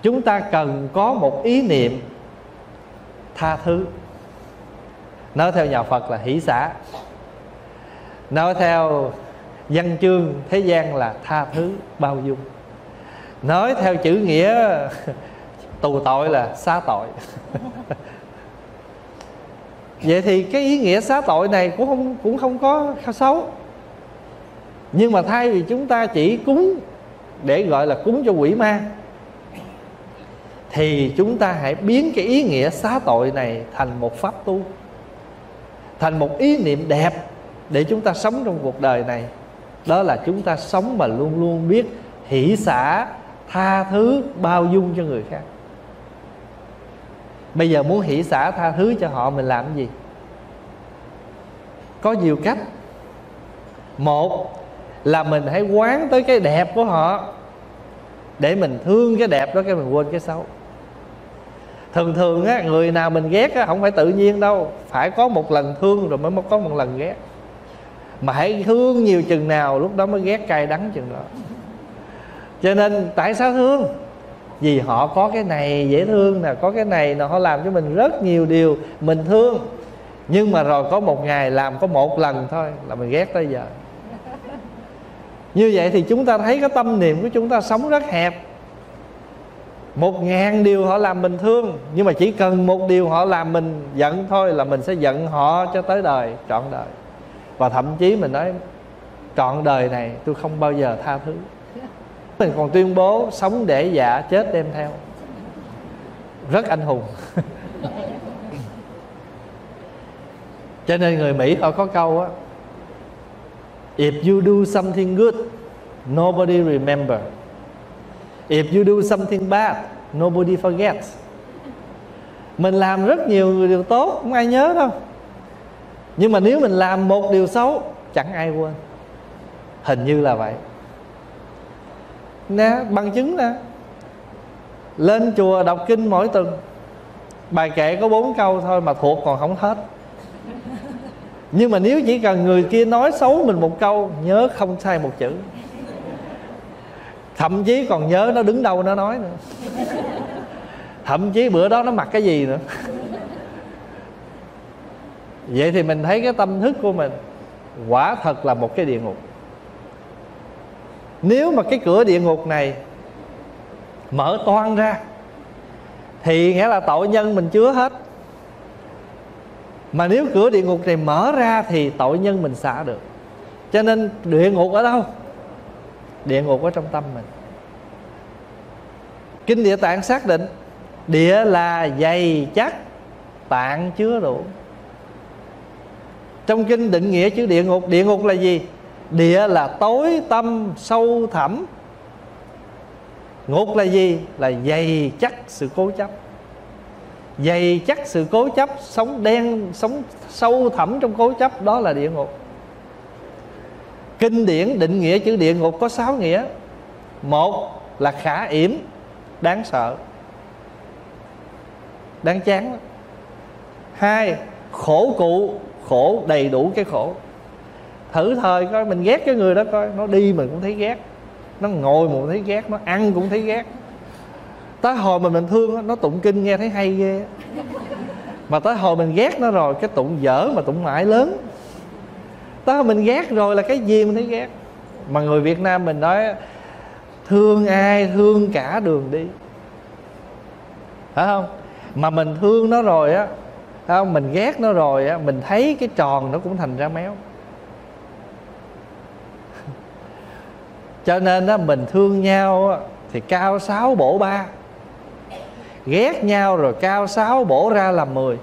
chúng ta cần có một ý niệm tha thứ. Nói theo nhà Phật là hỷ xả, nói theo văn chương thế gian là tha thứ bao dung, nói theo chữ nghĩa tù tội là xá tội. Vậy thì cái ý nghĩa xá tội này cũng không có xấu. Nhưng mà thay vì chúng ta chỉ cúng để gọi là cúng cho quỷ ma, thì chúng ta hãy biến cái ý nghĩa xá tội này thành một pháp tu, thành một ý niệm đẹp để chúng ta sống trong cuộc đời này. Đó là chúng ta sống mà luôn luôn biết hỷ xả, tha thứ, bao dung cho người khác. Bây giờ muốn hỷ xả tha thứ cho họ, mình làm cái gì? Có nhiều cách. Một là mình hãy quán tới cái đẹp của họ, để mình thương cái đẹp đó, cái mình quên cái xấu. Thường thường á, người nào mình ghét á, không phải tự nhiên đâu, phải có một lần thương rồi mới có một lần ghét. Mà hãy thương nhiều chừng nào, lúc đó mới ghét cay đắng chừng đó. Cho nên tại sao thương? Vì họ có cái này dễ thương nè, có cái này nè, họ làm cho mình rất nhiều điều mình thương. Nhưng mà rồi có một ngày làm có một lần thôi là mình ghét tới giờ. Như vậy thì chúng ta thấy cái tâm niệm của chúng ta sống rất hẹp. 1000 điều họ làm mình thương, nhưng mà chỉ cần một điều họ làm mình giận thôi là mình sẽ giận họ cho tới đời, trọn đời. Và thậm chí mình nói trọn đời này tôi không bao giờ tha thứ. Mình còn tuyên bố sống để dạ, chết đem theo. Rất anh hùng. Cho nên người Mỹ họ có câu á: If you do something good, nobody remember. If you do something bad, nobody forgets. Mình làm rất nhiều điều tốt, không ai nhớ đâu. Nhưng mà nếu mình làm một điều xấu, chẳng ai quên. Hình như là vậy. Nè, bằng chứng nè. Lên chùa đọc kinh mỗi tuần, bài kệ có 4 câu thôi mà thuộc còn không hết. Nhưng mà nếu chỉ cần người kia nói xấu mình một câu, nhớ không sai một chữ. Thậm chí còn nhớ nó đứng đâu nó nói nữa. Thậm chí bữa đó nó mặc cái gì nữa. Vậy thì mình thấy cái tâm thức của mình quả thật là một cái địa ngục. Nếu mà cái cửa địa ngục này mở toang ra thì nghĩa là tội nhân mình chứa hết. Mà nếu cửa địa ngục này mở ra thì tội nhân mình xả được. Cho nên địa ngục ở đâu? Địa ngục ở trong tâm mình. Kinh Địa Tạng xác định địa là dày chắc, tạng chứa đủ. Trong kinh định nghĩa chữ địa ngục, địa ngục là gì? Địa là tối tâm sâu thẳm. Ngục là gì? Là dày chắc sự cố chấp. Dày chắc sự cố chấp, sống đen, sống sâu thẳm trong cố chấp, đó là địa ngục. Kinh điển định nghĩa chữ địa ngục có 6 nghĩa. Một là khả yểm, đáng sợ, đáng chán. 2, khổ cụ, khổ đầy đủ cái khổ. Thử thời coi, mình ghét cái người đó coi, nó đi mình cũng thấy ghét, nó ngồi mình cũng thấy ghét, nó ăn cũng thấy ghét. Tới hồi mình thương nó tụng kinh nghe thấy hay ghê. Mà tới hồi mình ghét nó rồi, cái tụng dở mà tụng mãi lớn. Tới hồi mình ghét rồi là cái gì mình thấy ghét. Mà người Việt Nam mình nói thương ai thương cả đường đi, phải không? Mà mình thương nó rồi á, phải không? Mình ghét nó rồi á, mình thấy cái tròn nó cũng thành ra méo. Cho nên á, mình thương nhau á, thì cao 6 bổ 3. Ghét nhau rồi cao 6 bổ ra làm 10.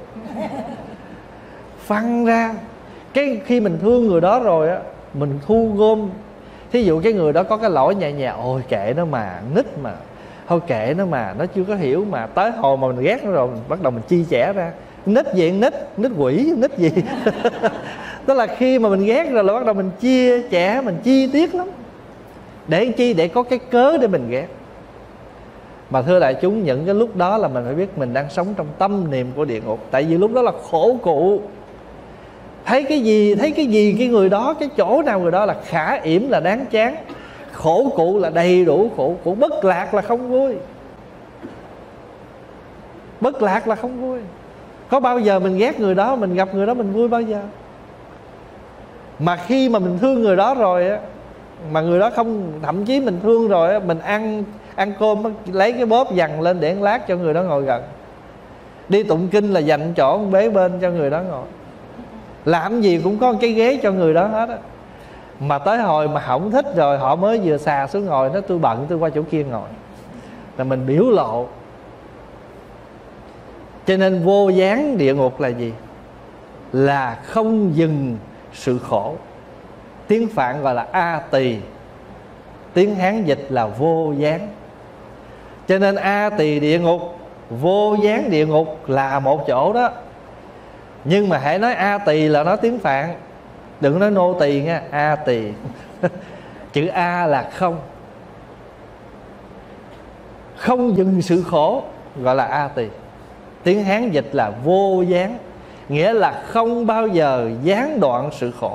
Phân ra. Cái khi mình thương người đó rồi á, mình thu gom. Thí dụ cái người đó có cái lỗi nhẹ nhẹ, ôi kệ nó mà, nít mà, thôi kệ nó mà, nó chưa có hiểu mà. Tới hồi mà mình ghét nó rồi, mình bắt đầu mình chi chẻ ra. Nít gì, nít quỷ, nít gì. Tức là khi mà mình ghét rồi là bắt đầu mình chia chẻ, mình chi tiết lắm. Để chi? Để có cái cớ để mình ghét. Mà thưa đại chúng, những cái lúc đó là mình phải biết mình đang sống trong tâm niệm của địa ngục. Tại vì lúc đó là khổ cụ. Thấy cái gì cái người đó, cái chỗ nào người đó là khả yểm là đáng chán, khổ cụ là đầy đủ khổ cụ, bất lạc là không vui. Bất lạc là không vui. Có bao giờ mình ghét người đó, mình gặp người đó mình vui bao giờ? Mà khi mà mình thương người đó rồi á, mà người đó không, thậm chí mình thương rồi á, mình ăn cơm lấy cái bóp dằn lên để lát cho người đó ngồi gần. Đi tụng kinh là dành chỗ bế bên cho người đó ngồi. Làm gì cũng có cái ghế cho người đó hết á. Mà tới hồi mà không thích rồi, họ mới vừa xà xuống ngồi, nói tôi bận tôi qua chỗ kia ngồi, là mình biểu lộ. Cho nên vô gián địa ngục là gì? Là không dừng sự khổ. Tiếng Phạn gọi là A Tỳ, tiếng Hán dịch là vô gián. Cho nên A Tỳ địa ngục, vô gián địa ngục là một chỗ đó. Nhưng mà hãy nói A Tỳ là nói tiếng Phạn, đừng nói nô tỳ nha. A Tỳ chữ A là không, không dừng sự khổ, gọi là A Tỳ. Tiếng Hán dịch là vô gián, nghĩa là không bao giờ gián đoạn sự khổ.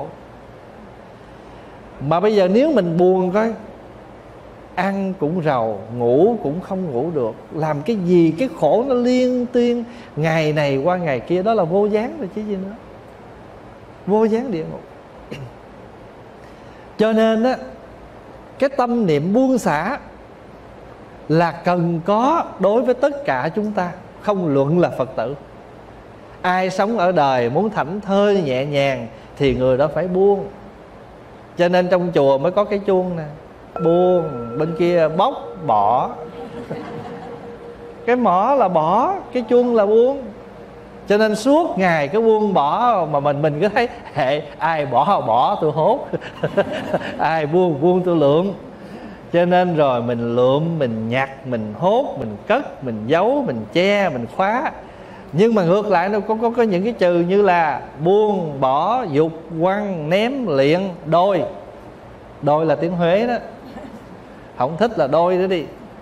Mà bây giờ nếu mình buồn coi, ăn cũng rầu, ngủ cũng không ngủ được, làm cái gì cái khổ nó liên tuyên, ngày này qua ngày kia, đó là vô gián rồi chứ gì nữa. Vô gián địa ngục. Cho nên á, cái tâm niệm buông xả là cần có đối với tất cả chúng ta, không luận là Phật tử. Ai sống ở đời muốn thảnh thơi nhẹ nhàng thì người đó phải buông. Cho nên trong chùa mới có cái chuông nè, buông, bên kia bóc, bỏ. Cái mỏ là bỏ, cái chuông là buông. Cho nên suốt ngày cái buông bỏ, mà mình cứ thấy hệ ai bỏ tôi hốt. Ai buông tôi lượm. Cho nên rồi mình lượm, mình nhặt, mình hốt, mình cất, mình giấu, mình che, mình khóa. Nhưng mà ngược lại nó có những cái từ như là buông, bỏ, dục, quăng, ném, liệng, đôi. Đôi là tiếng Huế đó, không thích là đôi nữa đi.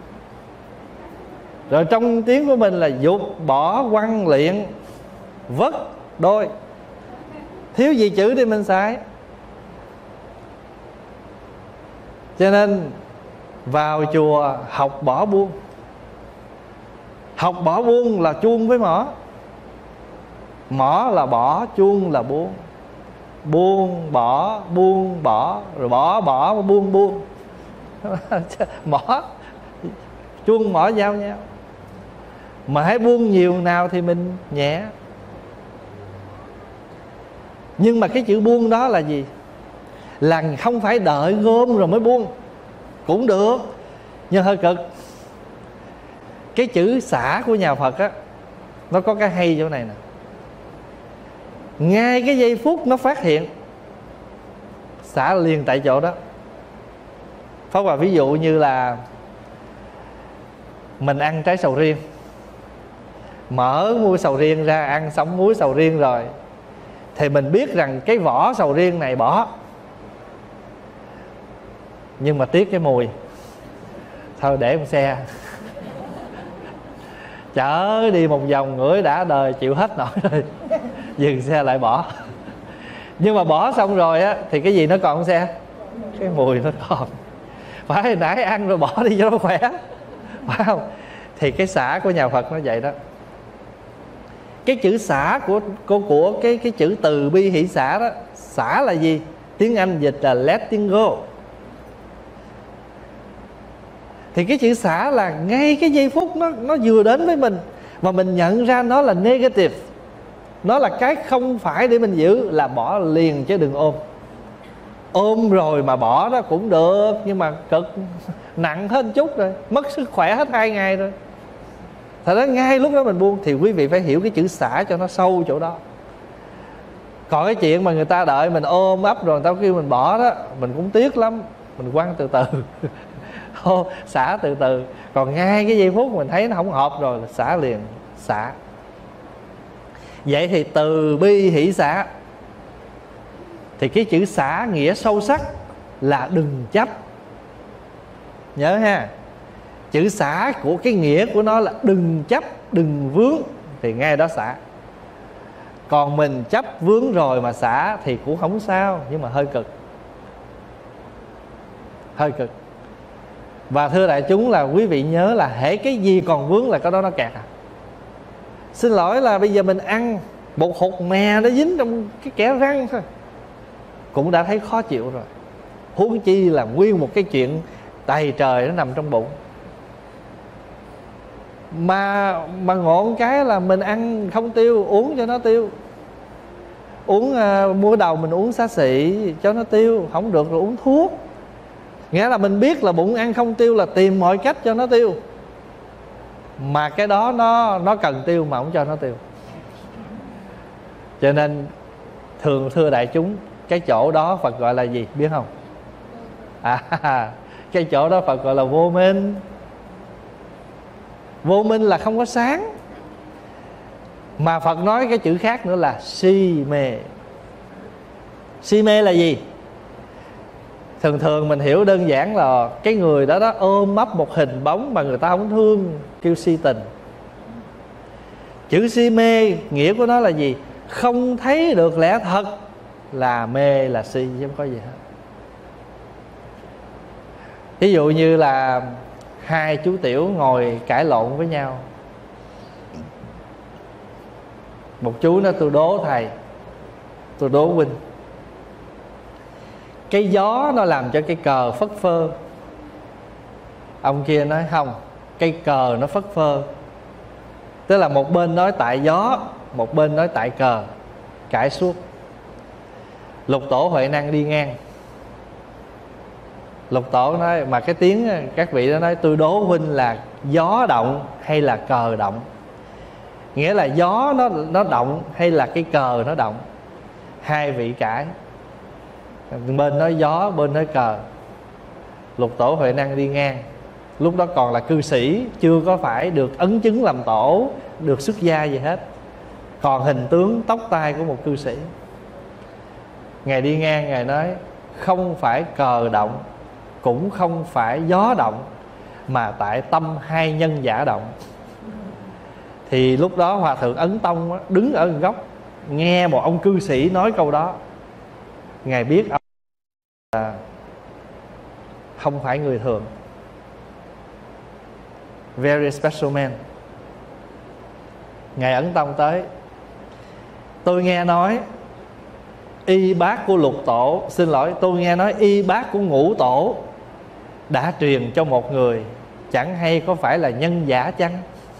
Rồi trong tiếng của mình là dục, bỏ, quăng, liệng, vất, đôi. Thiếu gì chữ thì mình xài. Cho nên vào chùa học bỏ buông. Học bỏ buông là chuông với mỏ. Mỏ là bỏ, chuông là buông. Buông, bỏ, rồi bỏ, buông. Mỏ, chuông mỏ giao nhau. Mà hãy buông nhiều nào thì mình nhẹ. Nhưng mà cái chữ buông đó là gì? Là không phải đợi gom rồi mới buông, cũng được, nhưng hơi cực. Cái chữ xả của nhà Phật á, nó có cái hay chỗ này nè. Ngay cái giây phút nó phát hiện, xả liền tại chỗ đó. Pháp Hòa ví dụ như là mình ăn trái sầu riêng, mở muôi sầu riêng ra, ăn xong muối sầu riêng rồi, thì mình biết rằng cái vỏ sầu riêng này bỏ, nhưng mà tiếc cái mùi, thôi để một xe chở đi một vòng ngửi đã đời chịu hết nổi rồi, dừng xe lại bỏ. Nhưng mà bỏ xong rồi á thì cái gì nó còn không xe? Cái mùi nó còn. Phải hồi nãy ăn rồi bỏ đi cho nó khỏe, phải không? Thì cái xả của nhà Phật nó vậy đó. Cái chữ xả của cái chữ từ bi hỷ xả đó. Xả là gì? Tiếng Anh dịch là letting go. Thì cái chữ xả là ngay cái giây phút nó vừa đến với mình mà mình nhận ra nó là negative, nó là cái không phải để mình giữ, là bỏ liền chứ đừng ôm. Ôm rồi mà bỏ đó cũng được, nhưng mà cực, nặng hơn chút rồi, mất sức khỏe hết 2 ngày rồi. Thật ra ngay lúc đó mình buông. Thì quý vị phải hiểu cái chữ xả cho nó sâu chỗ đó. Còn cái chuyện mà người ta đợi mình ôm ấp rồi người ta kêu mình bỏ đó, mình cũng tiếc lắm, mình quăng từ từ. Xả từ từ. Còn ngay cái giây phút mình thấy nó không hợp rồi là xả liền, xả. Vậy thì từ bi hỷ xả, thì cái chữ xả nghĩa sâu sắc là đừng chấp. Nhớ ha, chữ xả của cái nghĩa của nó là đừng chấp, đừng vướng, thì ngay đó xả. Còn mình chấp vướng rồi mà xả thì cũng không sao, nhưng mà hơi cực. Hơi cực. Và thưa đại chúng là quý vị nhớ là hễ cái gì còn vướng là cái đó nó kẹt à. Xin lỗi là bây giờ mình ăn một hột mè nó dính trong cái kẽ răng thôi cũng đã thấy khó chịu rồi, huống chi là nguyên một cái chuyện đầy trời nó nằm trong bụng. Mà ngộ cái là mình ăn không tiêu, uống cho nó tiêu. Mua đầu mình uống xá xị cho nó tiêu, không được rồi uống thuốc. Nghĩa là mình biết là bụng ăn không tiêu là tìm mọi cách cho nó tiêu. Mà cái đó nó cần tiêu mà không cho nó tiêu. Cho nên thường thưa đại chúng, cái chỗ đó Phật gọi là gì biết không? Cái chỗ đó Phật gọi là vô minh. Vô minh là không có sáng. Mà Phật nói cái chữ khác nữa là si mê. Si mê là gì? Thường mình hiểu đơn giản là cái người đó ôm ấp một hình bóng mà người ta không thương, kêu si tình. Chữ si mê nghĩa của nó là gì? Không thấy được lẽ thật là mê, là si, chứ không có gì hết. Ví dụ như là hai chú tiểu ngồi cãi lộn với nhau. Một chú nói tôi đố thầy, tôi đố huynh, cái gió nó làm cho cái cờ phất phơ. Ông kia nói không, cái cờ nó phất phơ. Tức là một bên nói tại gió, một bên nói tại cờ, cãi suốt. Lục Tổ Huệ Năng đi ngang. Lục Tổ nói, mà cái tiếng các vị đó nói tôi đố huynh là gió động hay là cờ động. Nghĩa là gió nó động hay là cái cờ nó động. Hai vị cãi, bên nói gió, bên nói cờ. Lục Tổ Huệ Năng đi ngang. Lúc đó còn là cư sĩ, chưa có phải được ấn chứng làm tổ, được xuất gia gì hết, còn hình tướng tóc tai của một cư sĩ. Ngài đi ngang, Ngài nói không phải cờ động, cũng không phải gió động, mà tại tâm hai nhân giả động. Thì lúc đó Hòa Thượng Ấn Tông đứng ở một góc, nghe một ông cư sĩ nói câu đó. Ngài biết ông là không phải người thường, very special man. Ngài Ấn Tông tới, tôi nghe nói y bác của Lục Tổ, xin lỗi, tôi nghe nói y bác của Ngũ Tổ đã truyền cho một người, chẳng hay có phải là nhân giả chăng?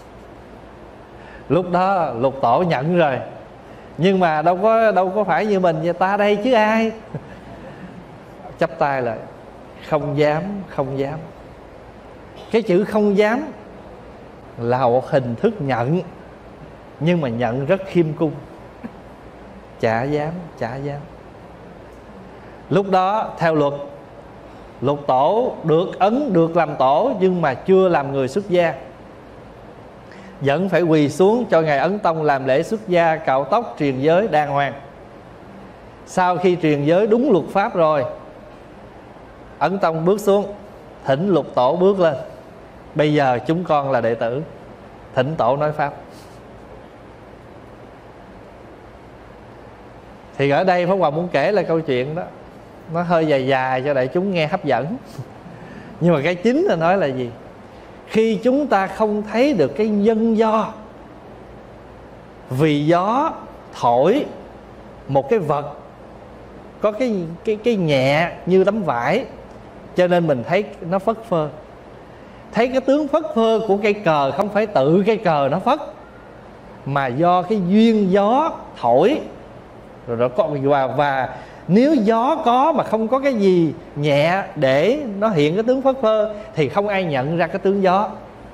Lúc đó Lục Tổ nhận rồi, nhưng mà đâu có phải như mình, ta đây chứ ai. Chắp tay lại, không dám, không dám. Cái chữ không dám là một hình thức nhận, nhưng mà nhận rất khiêm cung. Chả dám, chả dám. Lúc đó theo luật, Lục Tổ được ấn, được làm tổ, nhưng mà chưa làm người xuất gia, vẫn phải quỳ xuống cho Ngài Ấn Tông làm lễ xuất gia, cạo tóc, truyền giới đàng hoàng. Sau khi truyền giới đúng luật pháp rồi, Ấn Tông bước xuống, thỉnh Lục Tổ bước lên. Bây giờ chúng con là đệ tử, thỉnh Tổ nói pháp. Thì ở đây Pháp Hòa muốn kể là câu chuyện đó, nó hơi dài dài cho đại chúng nghe hấp dẫn. Nhưng mà cái chính là nói là gì? Khi chúng ta không thấy được cái nhân do, vì gió thổi một cái vật có cái nhẹ như tấm vải, cho nên mình thấy nó phất phơ. Thấy cái tướng phất phơ của cây cờ không phải tự cây cờ nó phất, mà do cái duyên gió thổi rồi nó có. Và nếu gió có mà không có cái gì nhẹ để nó hiện cái tướng phất phơ thì không ai nhận ra cái tướng gió.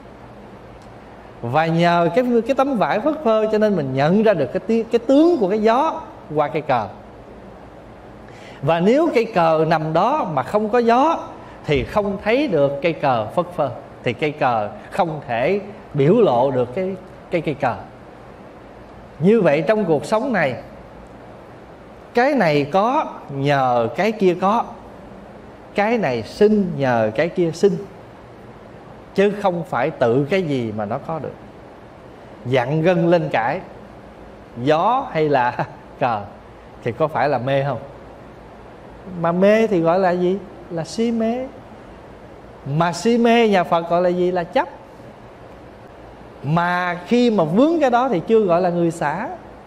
Và nhờ cái tấm vải phất phơ cho nên mình nhận ra được cái tướng của cái gió qua cây cờ. Và nếu cây cờ nằm đó mà không có gió thì không thấy được cây cờ phất phơ, thì cây cờ không thể biểu lộ được cái cây cờ. Như vậy trong cuộc sống này, cái này có nhờ cái kia có, cái này sinh nhờ cái kia sinh, chứ không phải tự cái gì mà nó có được. Dặn gân lên cãi, gió hay là cờ, thì có phải là mê không? Mà mê thì gọi là gì? Là si mê. Mà si mê nhà Phật gọi là gì? Là chấp. Mà khi mà vướng cái đó thì chưa gọi là người xả.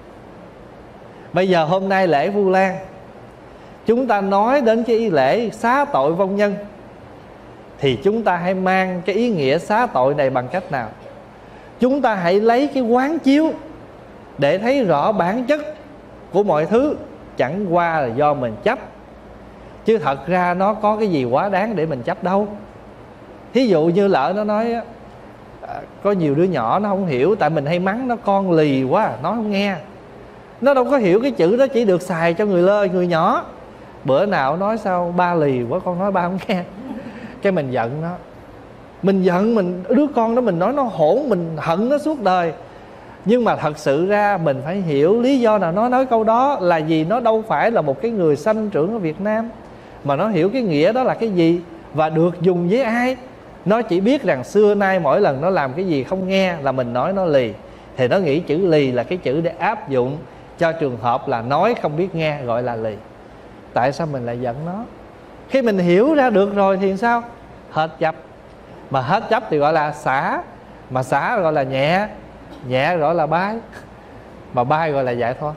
Bây giờ hôm nay lễ Vu Lan, chúng ta nói đến cái ý lễ xá tội vong nhân, thì chúng ta hãy mang cái ý nghĩa xá tội này bằng cách nào? Chúng ta hãy lấy cái quán chiếu để thấy rõ bản chất của mọi thứ chẳng qua là do mình chấp, chứ thật ra nó có cái gì quá đáng để mình chấp đâu. Thí dụ như lỡ nó nói có nhiều đứa nhỏ nó không hiểu, tại mình hay mắng nó con lì quá, nó không nghe. Nó đâu có hiểu cái chữ đó chỉ được xài cho người nhỏ. Bữa nào nói sao ba lì quá, con nói ba không nghe. Cái mình giận nó. Mình giận đứa con đó, mình nói nó hỗn, mình hận nó suốt đời. Nhưng mà thật sự ra mình phải hiểu lý do nào nó nói câu đó là gì. Nó đâu phải là một cái người sanh trưởng ở Việt Nam, mà nó hiểu cái nghĩa đó là cái gì và được dùng với ai. Nó chỉ biết rằng xưa nay mỗi lần nó làm cái gì không nghe là mình nói nó lì, thì nó nghĩ chữ lì là cái chữ để áp dụng cho trường hợp là nói không biết nghe, gọi là lì. Tại sao mình lại giận nó? Khi mình hiểu ra được rồi thì sao? Hết chấp. Mà hết chấp thì gọi là xả. Mà xả gọi là nhẹ. Nhẹ gọi là bái. Mà bái gọi là giải thoát.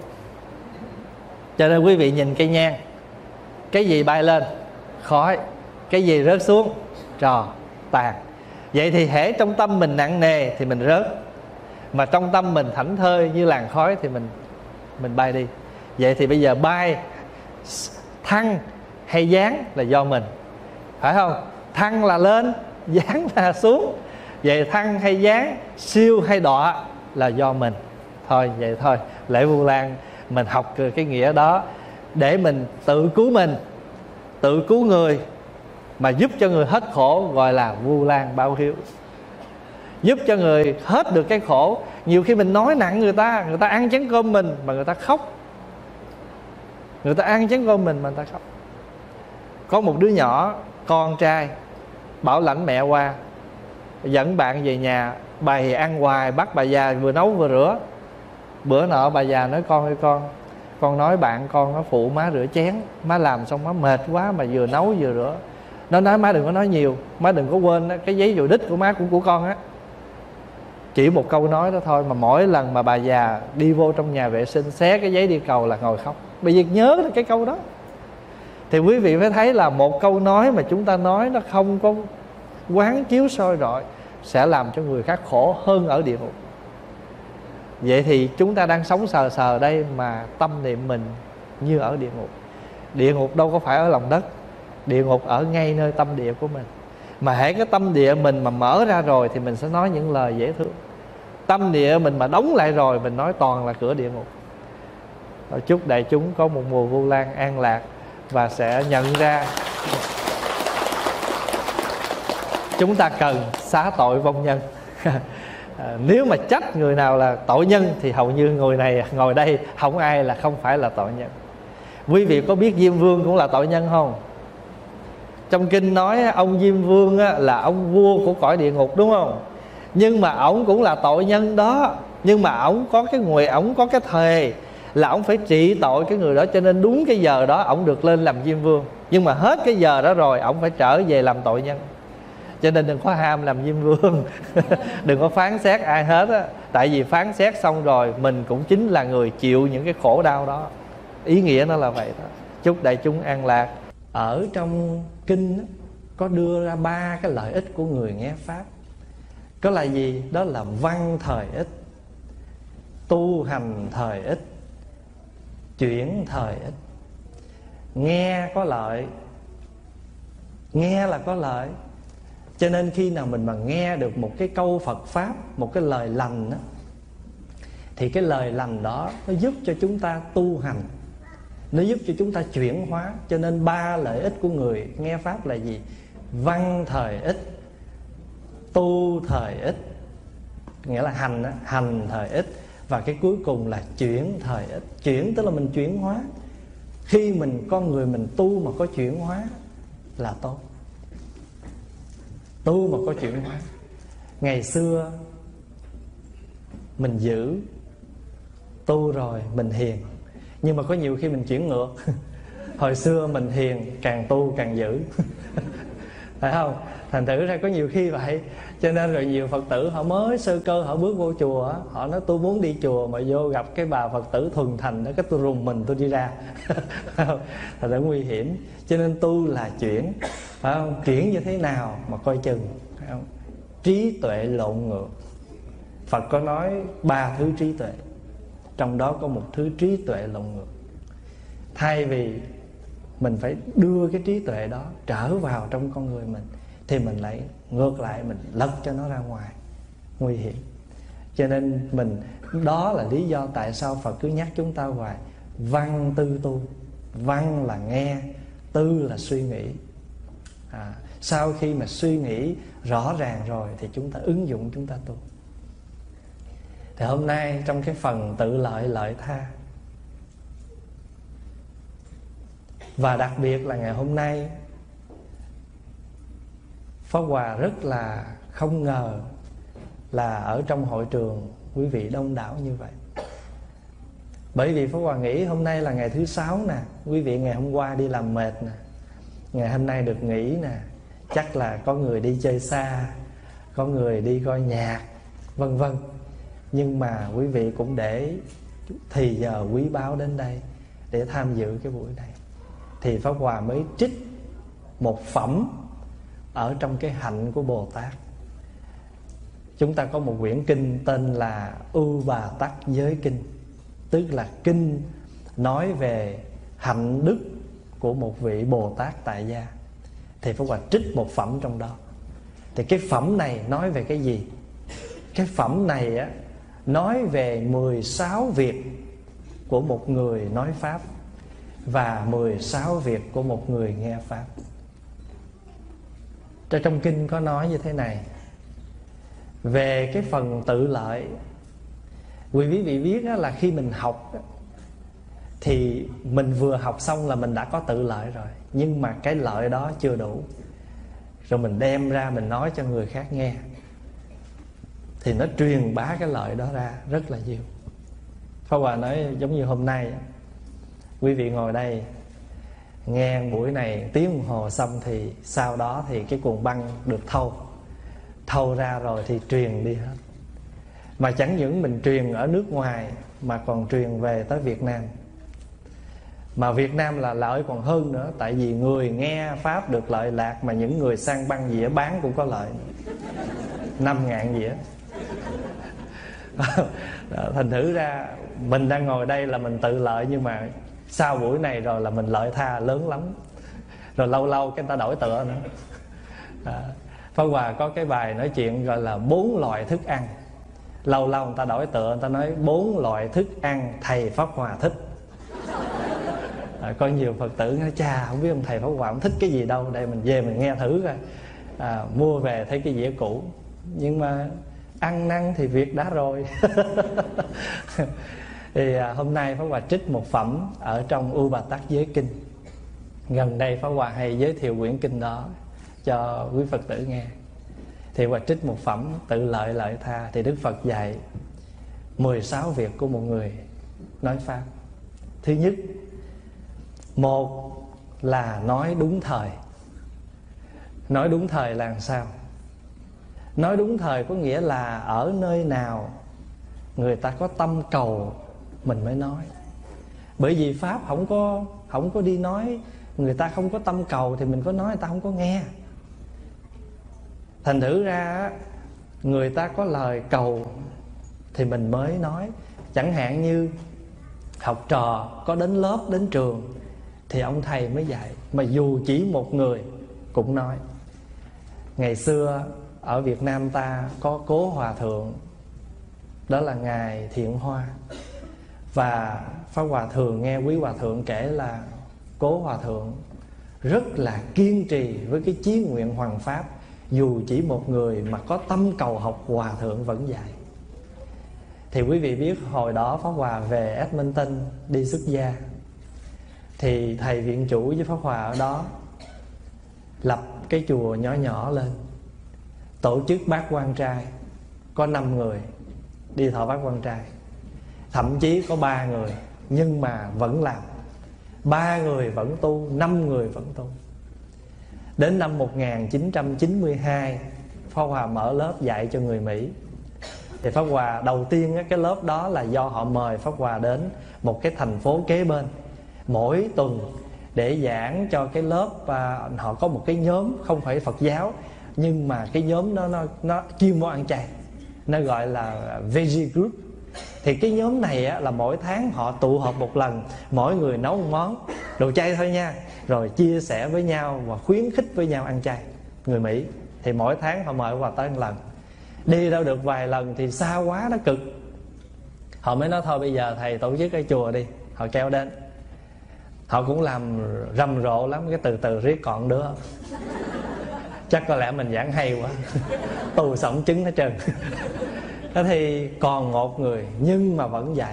Cho nên quý vị nhìn cây nhang, cái gì bay lên? Khói. Cái gì rớt xuống? Trò, tàn. Vậy thì hễ trong tâm mình nặng nề thì mình rớt, mà trong tâm mình thảnh thơi như làn khói thì mình bay đi. Vậy thì bây giờ bay, thăng hay giáng là do mình, phải không? Thăng là lên, giáng là xuống. Vậy thăng hay giáng, siêu hay đọa là do mình. Thôi vậy thôi, lễ Vu Lan mình học cái nghĩa đó để mình tự cứu mình, tự cứu người, mà giúp cho người hết khổ, gọi là Vu Lan báo hiếu. Giúp cho người hết được cái khổ. Nhiều khi mình nói nặng người ta ăn chén cơm mình mà người ta khóc. Người ta ăn chén cơm mình mà người ta khóc. Có một đứa nhỏ, con trai, bảo lãnh mẹ qua, dẫn bạn về nhà, bày ăn hoài, bắt bà già vừa nấu vừa rửa. Bữa nọ bà già nói con ơi con nói bạn con nó phụ má rửa chén, má làm xong má mệt quá mà vừa nấu vừa rửa. Nó nói má đừng có nói nhiều, má đừng có quên đó, cái giấy vụ đích của má cũng của con á. Chỉ một câu nói đó thôi mà mỗi lần mà bà già đi vô trong nhà vệ sinh xé cái giấy đi cầu là ngồi khóc. Bây giờ nhớ cái câu đó. Thì quý vị phải thấy là một câu nói mà chúng ta nói nó không có quán chiếu soi rọi sẽ làm cho người khác khổ hơn ở địa ngục. Vậy thì chúng ta đang sống sờ sờ đây mà tâm niệm mình như ở địa ngục. Địa ngục đâu có phải ở lòng đất, địa ngục ở ngay nơi tâm địa của mình. Mà hễ cái tâm địa mình mà mở ra rồi thì mình sẽ nói những lời dễ thương. Tâm địa mình mà đóng lại rồi mình nói toàn là cửa địa ngục. Chúc đại chúng có một mùa Vu Lan an lạc và sẽ nhận ra chúng ta cần xá tội vong nhân. Nếu mà trách người nào là tội nhân thì hầu như người này ngồi đây không ai là không phải là tội nhân. Quý vị có biết Diêm Vương cũng là tội nhân không? Trong kinh nói ông Diêm Vương là ông vua của cõi địa ngục, đúng không? Nhưng mà ổng cũng là tội nhân đó. Nhưng mà ổng có cái nguyện, ổng có cái thề là ổng phải trị tội cái người đó, cho nên đúng cái giờ đó ổng được lên làm Diêm Vương. Nhưng mà hết cái giờ đó rồi ổng phải trở về làm tội nhân. Cho nên đừng có ham làm Diêm Vương. Đừng có phán xét ai hết á. Tại vì phán xét xong rồi mình cũng chính là người chịu những cái khổ đau đó. Ý nghĩa nó là vậy đó. Chúc đại chúng an lạc. Ở trong kinh có đưa ra 3 cái lợi ích của người nghe Pháp. Có là gì? Đó là văn thời ích, tu hành thời ích, chuyển thời ích. Nghe có lợi, nghe là có lợi. Cho nên khi nào mình mà nghe được một cái câu Phật Pháp, một cái lời lành đó, thì cái lời lành đó nó giúp cho chúng ta tu hành, nó giúp cho chúng ta chuyển hóa. Cho nên 3 lợi ích của người nghe Pháp là gì? Văn thời ích, tu thời ích, nghĩa là hành thời ích, và cái cuối cùng là chuyển thời ích. Chuyển tức là mình chuyển hóa. Khi con người mình tu mà có chuyển hóa là tốt. Tu mà có chuyển hóa. Ngày xưa mình giữ, tu rồi mình hiền. Nhưng mà có nhiều khi mình chuyển ngược. Hồi xưa mình hiền, càng tu càng giữ. phải không? Thành thử ra có nhiều khi vậy. Cho nên rồi nhiều Phật tử họ mới sơ cơ họ bước vô chùa, họ nói tôi muốn đi chùa, mà vô gặp cái bà Phật tử thuần thành đó, cái tôi rùng mình tôi đi ra. Thật là nguy hiểm. Cho nên tu là chuyển, phải không? Chuyển như thế nào mà coi chừng, phải không? Trí tuệ lộn ngược. Phật có nói 3 thứ trí tuệ, trong đó có một thứ trí tuệ lộn ngược. Thay vì mình phải đưa cái trí tuệ đó trở vào trong con người mình, thì mình lại ngược lại, mình lật cho nó ra ngoài, nguy hiểm. Cho nên đó là lý do tại sao Phật cứ nhắc chúng ta hoài: văn tư tu. Văn là nghe, tư là suy nghĩ. Sau khi mà suy nghĩ rõ ràng rồi thì chúng ta ứng dụng, chúng ta tu. Thì hôm nay trong cái phần tự lợi lợi tha, và đặc biệt là ngày hôm nay, Pháp Hòa rất là không ngờ là ở trong hội trường quý vị đông đảo như vậy. Bởi vì Pháp Hòa nghĩ hôm nay là ngày thứ 6 nè, quý vị ngày hôm qua đi làm mệt nè, ngày hôm nay được nghỉ nè, chắc là có người đi chơi xa, có người đi coi nhạc, vân vân. Nhưng mà quý vị cũng để thì giờ quý báu đến đây để tham dự cái buổi này, thì Pháp Hòa mới trích một phẩm ở trong cái hạnh của Bồ Tát. Chúng ta có một quyển kinh tên là U Bà Tắc Giới Kinh, tức là kinh nói về hạnh đức của một vị Bồ Tát tại gia. Thì Pháp Hòa trích một phẩm trong đó. Thì cái phẩm này nói về cái gì? Cái phẩm này á, nói về 16 việc của một người nói Pháp và 16 việc của một người nghe Pháp. Trong kinh có nói như thế này: về cái phần tự lợi, quý vị biết là khi mình học thì mình vừa học xong là mình đã có tự lợi rồi, nhưng mà cái lợi đó chưa đủ. Rồi mình đem ra mình nói cho người khác nghe, thì nó truyền bá cái lợi đó ra rất là nhiều. Pháp Hòa nói giống như hôm nay quý vị ngồi đây nghe buổi này tiếng đồng hồ xong, thì sau đó thì cái cuộn băng được thâu ra rồi thì truyền đi hết. Mà chẳng những mình truyền ở nước ngoài mà còn truyền về tới Việt Nam. Mà Việt Nam là lợi còn hơn nữa, tại vì người nghe Pháp được lợi lạc, mà những người sang băng dĩa bán cũng có lợi 5.000 dĩa. Thành thử ra mình đang ngồi đây là mình tự lợi, nhưng mà sau buổi này rồi là mình lợi tha lớn lắm. Rồi lâu lâu cái người ta đổi tựa nữa. Pháp Hòa có cái bài nói chuyện gọi là 4 loại thức ăn. Lâu lâu người ta đổi tựa, người ta nói 4 loại thức ăn thầy Pháp Hòa thích. Có nhiều Phật tử nói: chà, không biết ông thầy Pháp Hòa ông thích cái gì đâu, đây mình về mình nghe thử coi. Mua về thấy cái dĩa cũ, nhưng mà ăn năn thì việc đã rồi. Thì hôm nay Pháp Hòa trích một phẩm ở trong U Bà Tắc Giới Kinh. Gần đây Pháp Hòa hay giới thiệu quyển kinh đó cho quý Phật tử nghe. Thì Hòa trích một phẩm tự lợi lợi tha. Thì Đức Phật dạy 16 việc của một người nói Pháp. Thứ nhất, một là nói đúng thời. Nói đúng thời là làm sao? Nói đúng thời có nghĩa là ở nơi nào người ta có tâm cầu mình mới nói. Bởi vì Pháp không có đi nói, người ta không có tâm cầu thì mình có nói người ta không có nghe. Thành thử ra người ta có lời cầu thì mình mới nói. Chẳng hạn như học trò có đến lớp, đến trường thì ông thầy mới dạy. Mà dù chỉ một người cũng nói. Ngày xưa ở Việt Nam ta có Cố Hòa Thượng, đó là Ngài Thiện Hoa. Và Pháp Hòa thường nghe quý Hòa Thượng kể là Cố Hòa Thượng rất là kiên trì với cái chí nguyện hoằng Pháp. Dù chỉ một người mà có tâm cầu học, Hòa Thượng vẫn dạy. Thì quý vị biết hồi đó Pháp Hòa về Edmonton đi xuất gia, thì thầy viện chủ với Pháp Hòa ở đó lập cái chùa nhỏ nhỏ lên, tổ chức bát quan trai, có 5 người đi thọ bát quan trai. Thậm chí có 3 người nhưng mà vẫn làm, 3 người vẫn tu, 5 người vẫn tu. Đến năm 1992, Pháp Hòa mở lớp dạy cho người Mỹ. Thì Pháp Hòa đầu tiên cái lớp đó là do họ mời Pháp Hòa đến một cái thành phố kế bên mỗi tuần để giảng cho cái lớp. Họ có một cái nhóm không phải Phật giáo, nhưng mà cái nhóm nó chuyên môn ăn chay, nó gọi là Veggie Group. Thì cái nhóm này là mỗi tháng họ tụ họp một lần, mỗi người nấu một món đồ chay thôi nha, rồi chia sẻ với nhau và khuyến khích với nhau ăn chay. Người Mỹ thì mỗi tháng họ mời Hòa tới một lần. Đi đâu được vài lần thì xa quá, nó cực. Họ mới nói thôi bây giờ thầy tổ chức cái chùa đi. Họ kéo đến. Họ cũng làm rầm rộ lắm, cái từ từ riết còn đứa. Chắc có lẽ mình giảng hay quá. Tù sống trứng hết trơn. Thế thì còn một người nhưng mà vẫn dạy.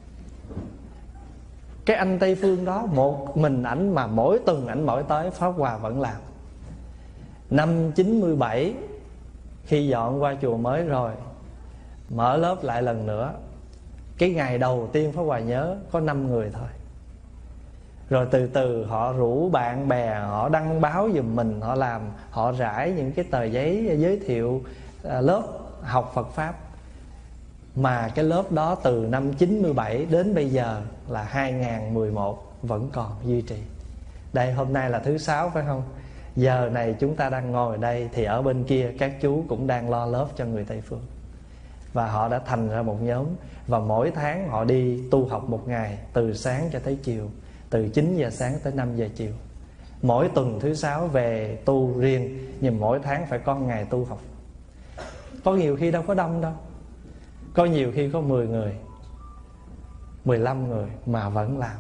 Cái anh Tây Phương đó, một mình ảnh mà mỗi tuần ảnh mỗi tới, Pháp Hòa vẫn làm. Năm 97, khi dọn qua chùa mới rồi, mở lớp lại lần nữa. Cái ngày đầu tiên Pháp Hòa nhớ có 5 người thôi. Rồi từ từ họ rủ bạn bè, họ đăng báo giùm mình, họ làm, họ rải những cái tờ giấy giới thiệu lớp học Phật Pháp. Mà cái lớp đó từ năm 97 đến bây giờ là 2011 vẫn còn duy trì. Đây hôm nay là thứ 6 phải không? Giờ này chúng ta đang ngồi đây thì ở bên kia các chú cũng đang lo lớp cho người Tây Phương. Và họ đã thành ra một nhóm. Và mỗi tháng họ đi tu học một ngày, từ sáng cho tới chiều, từ 9 giờ sáng tới 5 giờ chiều. Mỗi tuần thứ 6 về tu riêng, nhưng mỗi tháng phải có ngày tu học. Có nhiều khi đâu có đông đâu. Có nhiều khi có 10 người, 15 người mà vẫn làm.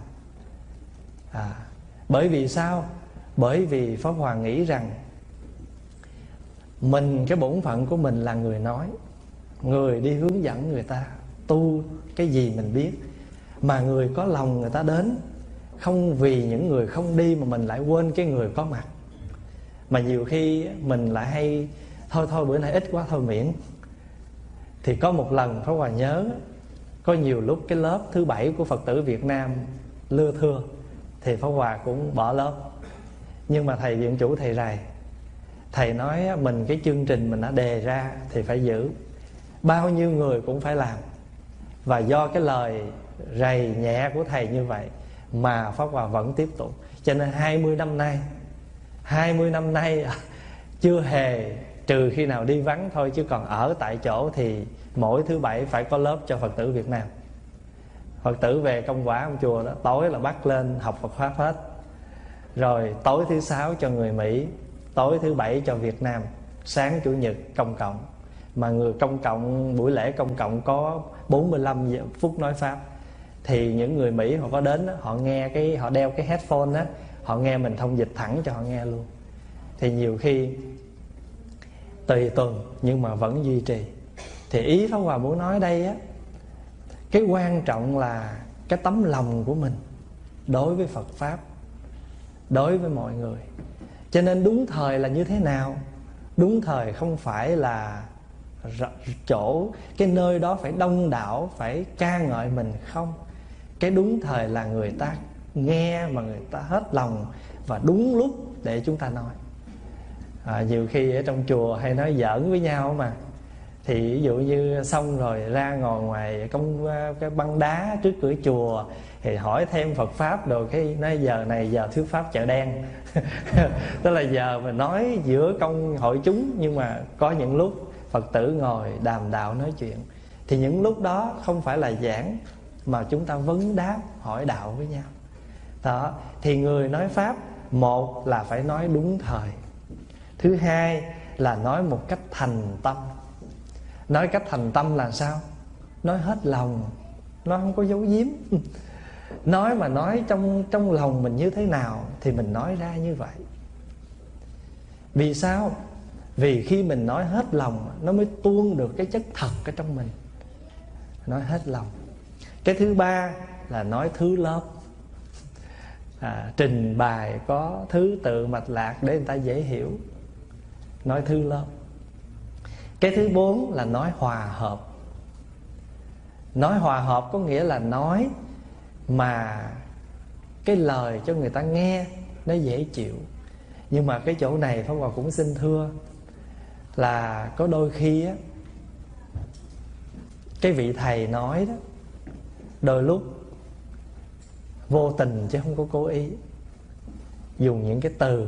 Bởi vì sao? Bởi vì Pháp Hòa nghĩ rằng mình, cái bổn phận của mình là người nói, người đi hướng dẫn người ta tu cái gì mình biết. Mà người có lòng người ta đến, không vì những người không đi mà mình lại quên cái người có mặt. Mà nhiều khi mình lại hay thôi bữa nay ít quá thôi miễn. Thì có một lần Pháp Hòa nhớ, có nhiều lúc cái lớp thứ 7 của Phật tử Việt Nam lưa thưa, thì Pháp Hòa cũng bỏ lớp. Nhưng mà thầy viện chủ thầy rầy. Thầy nói mình cái chương trình mình đã đề ra thì phải giữ, bao nhiêu người cũng phải làm. Và do cái lời rầy nhẹ của thầy như vậy mà Pháp Hòa vẫn tiếp tục. Cho nên 20 năm nay chưa hề, trừ khi nào đi vắng thôi, chứ còn ở tại chỗ thì mỗi thứ 7 phải có lớp cho Phật tử Việt Nam. Phật tử về công quả ông chùa đó, tối là bắt lên học Phật Pháp hết. Rồi tối thứ 6 cho người Mỹ, tối thứ 7 cho Việt Nam, sáng Chủ nhật công cộng. Mà người công cộng, buổi lễ công cộng có 45 phút nói Pháp. Thì những người Mỹ họ có đến, họ nghe họ đeo cái headphone đó, họ nghe mình thông dịch thẳng cho họ nghe luôn. Thì nhiều khi tùy tuần nhưng mà vẫn duy trì. Thì ý Pháp Hòa muốn nói đây á, cái quan trọng là cái tấm lòng của mình đối với Phật Pháp, đối với mọi người. Cho nên đúng thời là như thế nào? Đúng thời không phải là chỗ, cái nơi đó phải đông đảo, phải ca ngợi mình, không. Cái đúng thời là người ta nghe mà người ta hết lòng, và đúng lúc để chúng ta nói. Nhiều khi ở trong chùa hay nói giỡn với nhau mà. Thì ví dụ như xong rồi ra ngồi ngoài cái băng đá trước cửa chùa, thì hỏi thêm Phật Pháp đồ, cái nói giờ này giờ thuyết Pháp chợ đen. Tức là giờ mình nói giữa công hội chúng, nhưng mà có những lúc Phật tử ngồi đàm đạo nói chuyện. Thì những lúc đó không phải là giảng, mà chúng ta vấn đáp hỏi đạo với nhau đó. Thì người nói Pháp, một là phải nói đúng thời, thứ hai là nói một cách thành tâm. Nói cách thành tâm là sao? Nói hết lòng, nó không có giấu giếm. Nói mà nói trong lòng mình như thế nào thì mình nói ra như vậy. Vì sao? Vì khi mình nói hết lòng, nó mới tuôn được cái chất thật ở trong mình. Nói hết lòng. Cái thứ ba là nói thứ lớp. Trình bày có thứ tự mạch lạc để người ta dễ hiểu. Nói thứ lớp. Cái thứ 4 là nói hòa hợp. Nói hòa hợp có nghĩa là nói mà cái lời cho người ta nghe nó dễ chịu. Nhưng mà cái chỗ này Pháp Hòa cũng xin thưa là có đôi khi á, cái vị thầy nói đó, đôi lúc vô tình chứ không có cố ý, dùng những cái từ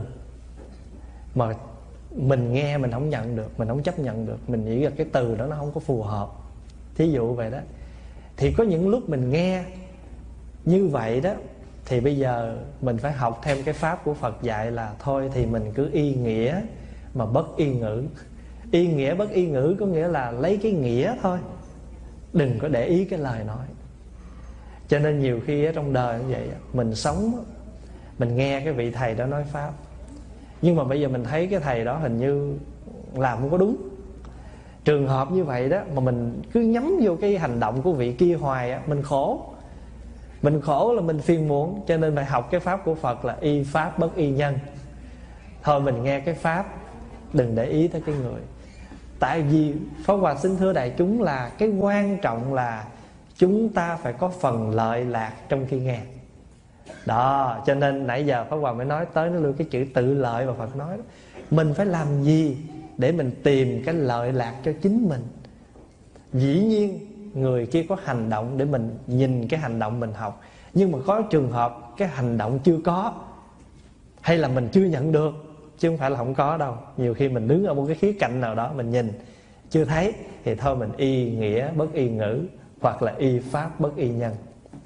mà mình nghe mình không nhận được, mình không chấp nhận được, mình nghĩ là cái từ đó nó không có phù hợp. Thí dụ vậy đó. Thì có những lúc mình nghe như vậy đó, thì bây giờ mình phải học thêm cái pháp của Phật dạy là thôi thì mình cứ y nghĩa mà bất y ngữ. Y nghĩa bất y ngữ có nghĩa là lấy cái nghĩa thôi, đừng có để ý cái lời nói. Cho nên nhiều khi ở trong đời như vậy, mình sống, mình nghe cái vị thầy đó nói pháp, nhưng mà bây giờ mình thấy cái thầy đó hình như làm không có đúng. Trường hợp như vậy đó mà mình cứ nhắm vô cái hành động của vị kia hoài á, mình khổ. Mình khổ là mình phiền muộn. Cho nên phải học cái pháp của Phật là y pháp bất y nhân. Thôi mình nghe cái pháp, đừng để ý tới cái người. Tại vì Pháp Hòa xin thưa đại chúng là cái quan trọng là chúng ta phải có phần lợi lạc trong khi nghe. Đó, cho nên nãy giờ Pháp Hòa mới nói tới nó luôn cái chữ tự lợi mà Phật nói đó. Mình phải làm gì để mình tìm cái lợi lạc cho chính mình. Dĩ nhiên người kia có hành động để mình nhìn cái hành động mình học, nhưng mà có trường hợp cái hành động chưa có, hay là mình chưa nhận được, chứ không phải là không có đâu. Nhiều khi mình đứng ở một cái khía cạnh nào đó mình nhìn chưa thấy, thì thôi mình y nghĩa bất y ngữ, hoặc là y pháp bất y nhân.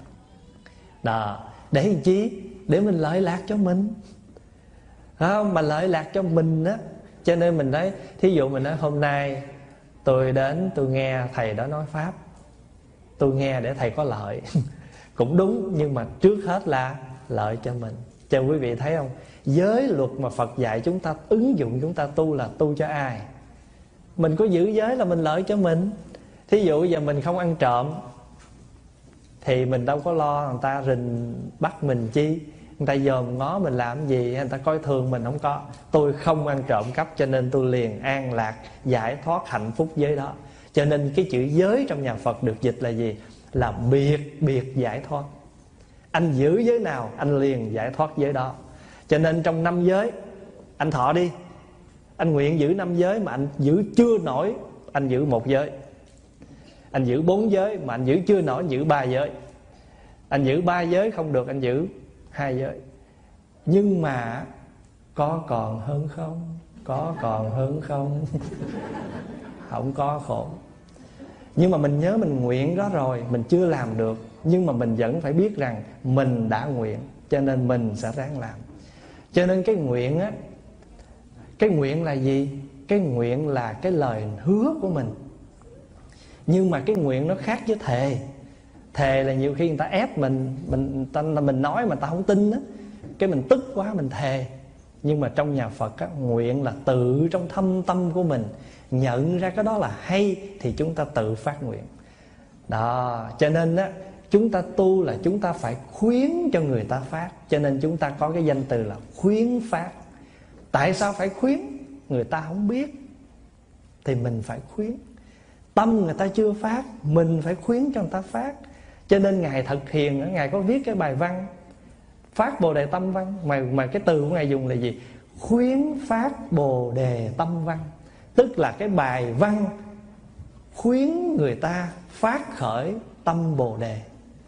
Đó, để làm chi? Để mình lợi lạc cho mình, không? Mà lợi lạc cho mình á. Cho nên mình nói, thí dụ mình nói hôm nay tôi đến tôi nghe thầy đó nói pháp, tôi nghe để thầy có lợi cũng đúng, nhưng mà trước hết là lợi cho mình. Cho quý vị thấy không, giới luật mà Phật dạy chúng ta ứng dụng, chúng ta tu là tu cho ai? Mình có giữ giới là mình lợi cho mình. Thí dụ giờ mình không ăn trộm thì mình đâu có lo người ta rình bắt mình chi, người ta dòm ngó mình làm gì, người ta coi thường mình không có. Tôi không ăn trộm cắp cho nên tôi liền an lạc, giải thoát hạnh phúc giới đó. Cho nên cái chữ giới trong nhà Phật được dịch là gì? Là biệt giải thoát. Anh giữ giới nào anh liền giải thoát giới đó. Cho nên trong 5 giới, anh thọ đi, anh nguyện giữ 5 giới mà anh giữ chưa nổi, anh giữ 1 giới. Anh giữ 4 giới mà anh giữ chưa nổi, anh giữ 3 giới. Anh giữ 3 giới không được, anh giữ 2 giới. Nhưng mà có còn hơn không? Có còn hơn không? Không có, khổ. Nhưng mà mình nhớ mình nguyện đó rồi, mình chưa làm được, nhưng mà mình vẫn phải biết rằng mình đã nguyện, cho nên mình sẽ ráng làm. Cho nên cái nguyện á, cái nguyện là gì? Cái nguyện là cái lời hứa của mình. Nhưng mà cái nguyện nó khác với thề. Thề là nhiều khi người ta ép mình nói mà ta không tin á, cái mình tức quá mình thề. Nhưng mà trong nhà Phật á, nguyện là tự trong thâm tâm của mình nhận ra cái đó là hay thì chúng ta tự phát nguyện. Đó, cho nên á, chúng ta tu là chúng ta phải khuyến cho người ta phát. Cho nên chúng ta có cái danh từ là khuyến phát. Tại sao phải khuyến? Người ta không biết thì mình phải khuyến. Tâm người ta chưa phát, mình phải khuyến cho người ta phát. Cho nên Ngài Thật Hiền, Ngài có viết cái bài văn Phát Bồ Đề Tâm Văn. Mà cái từ của Ngài dùng là gì? Khuyến phát Bồ Đề Tâm Văn. Tức là cái bài văn khuyến người ta phát khởi tâm Bồ Đề.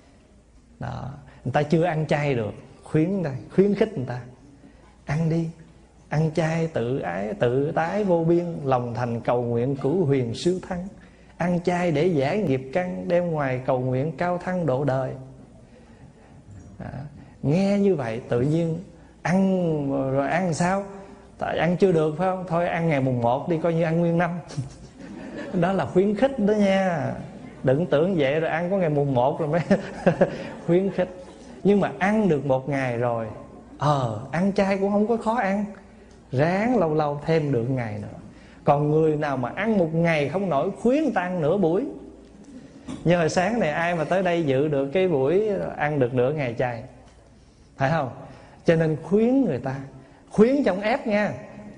Đó. Người ta chưa ăn chay được, khuyến khích người ta ăn đi, ăn chay tự ái tự tái vô biên, lòng thành cầu nguyện cửu huyền siêu thăng. Ăn chay để giải nghiệp căn, đem ngoài cầu nguyện cao thăng độ đời. Đó. Nghe như vậy tự nhiên ăn rồi ăn sao? Tại ăn chưa được phải không? Thôi ăn ngày mùng 1 đi, coi như ăn nguyên năm. Đó là khuyến khích đó nha. Đừng tưởng vậy rồi ăn có ngày mùng 1 rồi mới khuyến khích. Nhưng mà ăn được 1 ngày rồi, ăn chay cũng không có khó ăn, ráng lâu lâu thêm được ngày nữa. Còn người nào mà ăn 1 ngày không nổi, khuyến người ta ăn nửa buổi. Như hồi sáng này ai mà tới đây dự được cái buổi ăn được nửa ngày chay, phải không? Cho nên khuyến người ta, khuyến trong ép nha.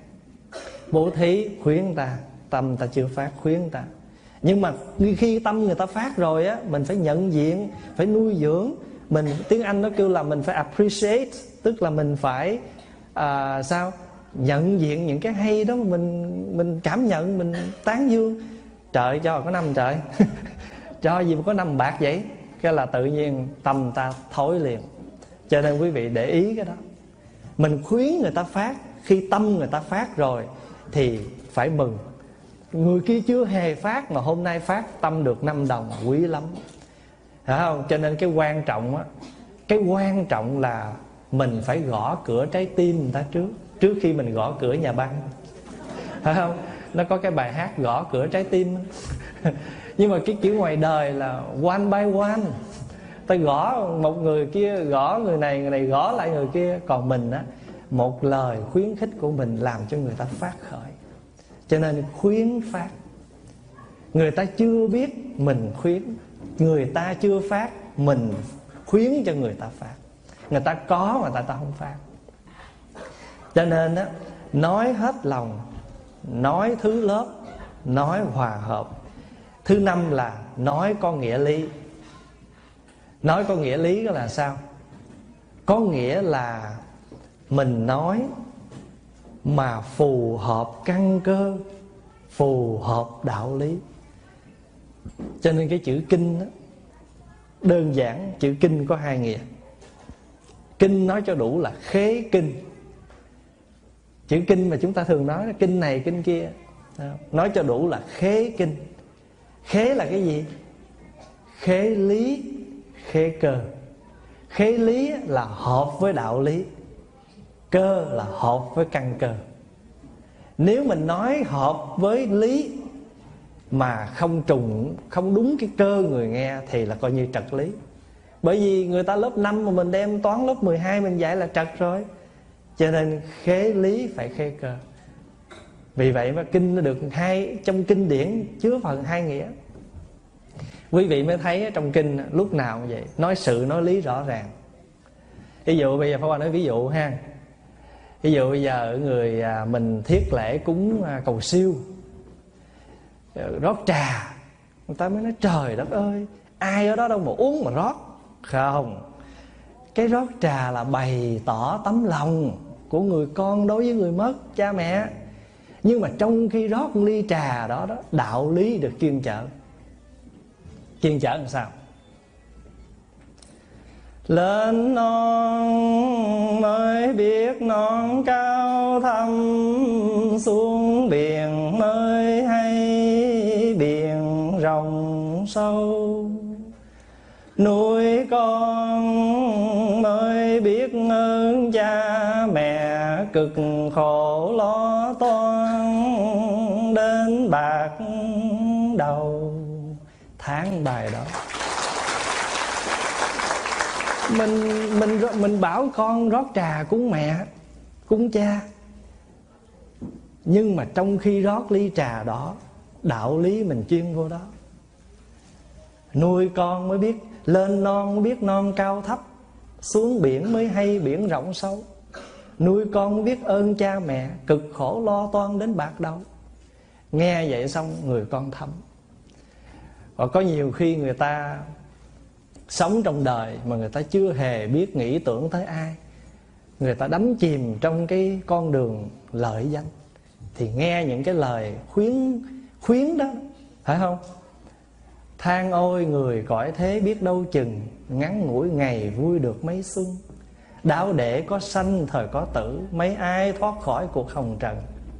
Bố thí khuyến người ta, tâm ta chưa phát khuyến người ta. Nhưng mà khi tâm người ta phát rồi á, mình phải nhận diện, phải nuôi dưỡng. Mình tiếng Anh nó kêu là mình phải appreciate, tức là mình phải nhận diện những cái hay đó, mình cảm nhận, mình tán dương. Trời cho có 5 trời cho gì mà có 5 bạc vậy, cái là tự nhiên tâm ta thối liền. Cho nên quý vị để ý cái đó. Mình khuyến người ta phát, khi tâm người ta phát rồi thì phải mừng. Người kia chưa hề phát mà hôm nay phát, tâm được 5 đồng, quý lắm, phải không? Cho nên cái quan trọng á, cái quan trọng là mình phải gõ cửa trái tim người ta trước khi mình gõ cửa nhà băng, phải không? Nó có cái bài hát gõ cửa trái tim nhưng mà cái kiểu ngoài đời là one by one, ta gõ một người kia, gõ người này gõ lại người kia. Còn mình á, một lời khuyến khích của mình làm cho người ta phát khởi. Cho nên khuyến phát. Người ta chưa biết mình khuyến, người ta chưa phát mình khuyến cho người ta phát. Người ta có mà ta không phát. Cho nên á, nói hết lòng, nói thứ lớp, nói hòa hợp. Thứ 5 là nói có nghĩa lý. Nói có nghĩa lý là sao? Có nghĩa là mình nói mà phù hợp căn cơ, phù hợp đạo lý. Cho nên cái chữ kinh đó, đơn giản chữ kinh có 2 nghĩa. Kinh nói cho đủ là khế kinh. Chữ kinh mà chúng ta thường nói là kinh này kinh kia, nói cho đủ là khế kinh. Khế là cái gì? Khế lý, khế cơ. Khế lý là hợp với đạo lý, cơ là hợp với căn cơ. Nếu mình nói hợp với lý mà không trùng, không đúng cái cơ người nghe thì là coi như trật lý. Bởi vì người ta lớp 5 mà mình đem toán lớp 12 mình dạy là trật rồi. Cho nên khế lý phải khế cơ. Vì vậy mà kinh nó được trong kinh điển chứa phần 2 nghĩa. Quý vị mới thấy trong kinh lúc nào cũng vậy, nói sự nói lý rõ ràng. Ví dụ bây giờ Pháp Hòa nói ví dụ ha. Ví dụ bây giờ người mình thiết lễ cúng cầu siêu, rót trà, người ta mới nói trời đất ơi, ai ở đó đâu mà uống mà rót. Không, cái rót trà là bày tỏ tấm lòng của người con đối với người mất cha mẹ. Nhưng mà trong khi rót ly trà đó, đạo lý được chuyên chở. Chuyên chở làm sao? Lên non mới biết non cao thăm, xuống biển mới hay biển rộng sâu. Nuôi con mới biết ơn cha mẹ, cực khổ lo toan đến bạc đầu. Tháng bài đó mình bảo con rót trà cúng mẹ, cúng cha. Nhưng mà trong khi rót ly trà đó, đạo lý mình chuyên vô đó. Nuôi con mới biết, lên non mới biết non cao thấp, xuống biển mới hay biển rộng sâu. Nuôi con mới biết ơn cha mẹ, cực khổ lo toan đến bạc đầu. Nghe vậy xong người con thấm. Và có nhiều khi người ta sống trong đời mà người ta chưa hề biết nghĩ tưởng tới ai, người ta đắm chìm trong cái con đường lợi danh, thì nghe những cái lời khuyến đó, phải không? Than ôi người cõi thế biết đâu chừng, ngắn ngủi ngày vui được mấy xuân. Đạo đệ có sanh thời có tử, mấy ai thoát khỏi cuộc hồng trần.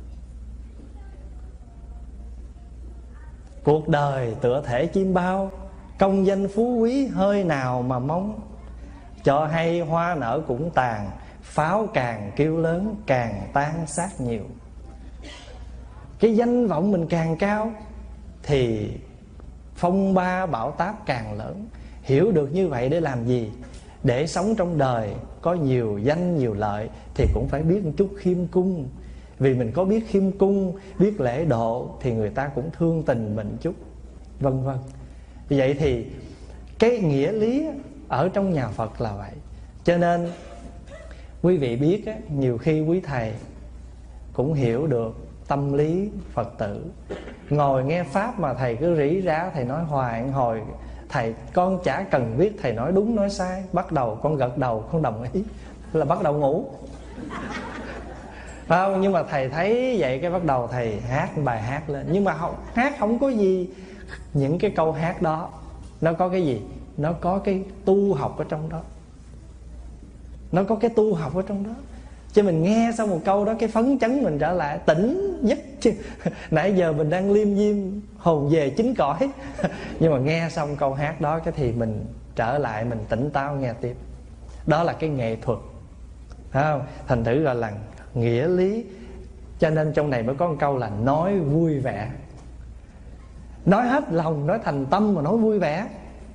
Cuộc đời tựa thể chim bao, công danh phú quý hơi nào mà mong. Cho hay hoa nở cũng tàn, pháo càng kêu lớn càng tan xác nhiều. Cái danh vọng mình càng cao thì phong ba bão táp càng lớn. Hiểu được như vậy để làm gì? Để sống trong đời có nhiều danh nhiều lợi thì cũng phải biết một chút khiêm cung. Vì mình có biết khiêm cung, biết lễ độ thì người ta cũng thương tình mình chút, vân vân. Vì vậy thì cái nghĩa lý ở trong nhà Phật là vậy. Cho nên quý vị biết á, nhiều khi quý thầy cũng hiểu được tâm lý Phật tử. Ngồi nghe Pháp mà thầy cứ rỉ rá, thầy nói hoài hồi. Thầy con chả cần biết thầy nói đúng nói sai. Bắt đầu con gật đầu không đồng ý là bắt đầu ngủ. không? Nhưng mà thầy thấy vậy cái bắt đầu thầy hát bài hát lên. Nhưng mà hát không có gì. Những cái câu hát đó nó có cái gì? Nó có cái tu học ở trong đó. Nó có cái tu học ở trong đó. Chứ mình nghe xong một câu đó cái phấn chấn mình trở lại tỉnh giấc chứ. Nãy giờ mình đang liêm diêm hồn về chính cõi. Nhưng mà nghe xong câu hát đó cái thì mình trở lại, mình tỉnh táo nghe tiếp. Đó là cái nghệ thuật, phải không? Thành thử gọi là nghĩa lý. Cho nên trong này mới có một câu là nói vui vẻ. Nói hết lòng, nói thành tâm mà nói vui vẻ.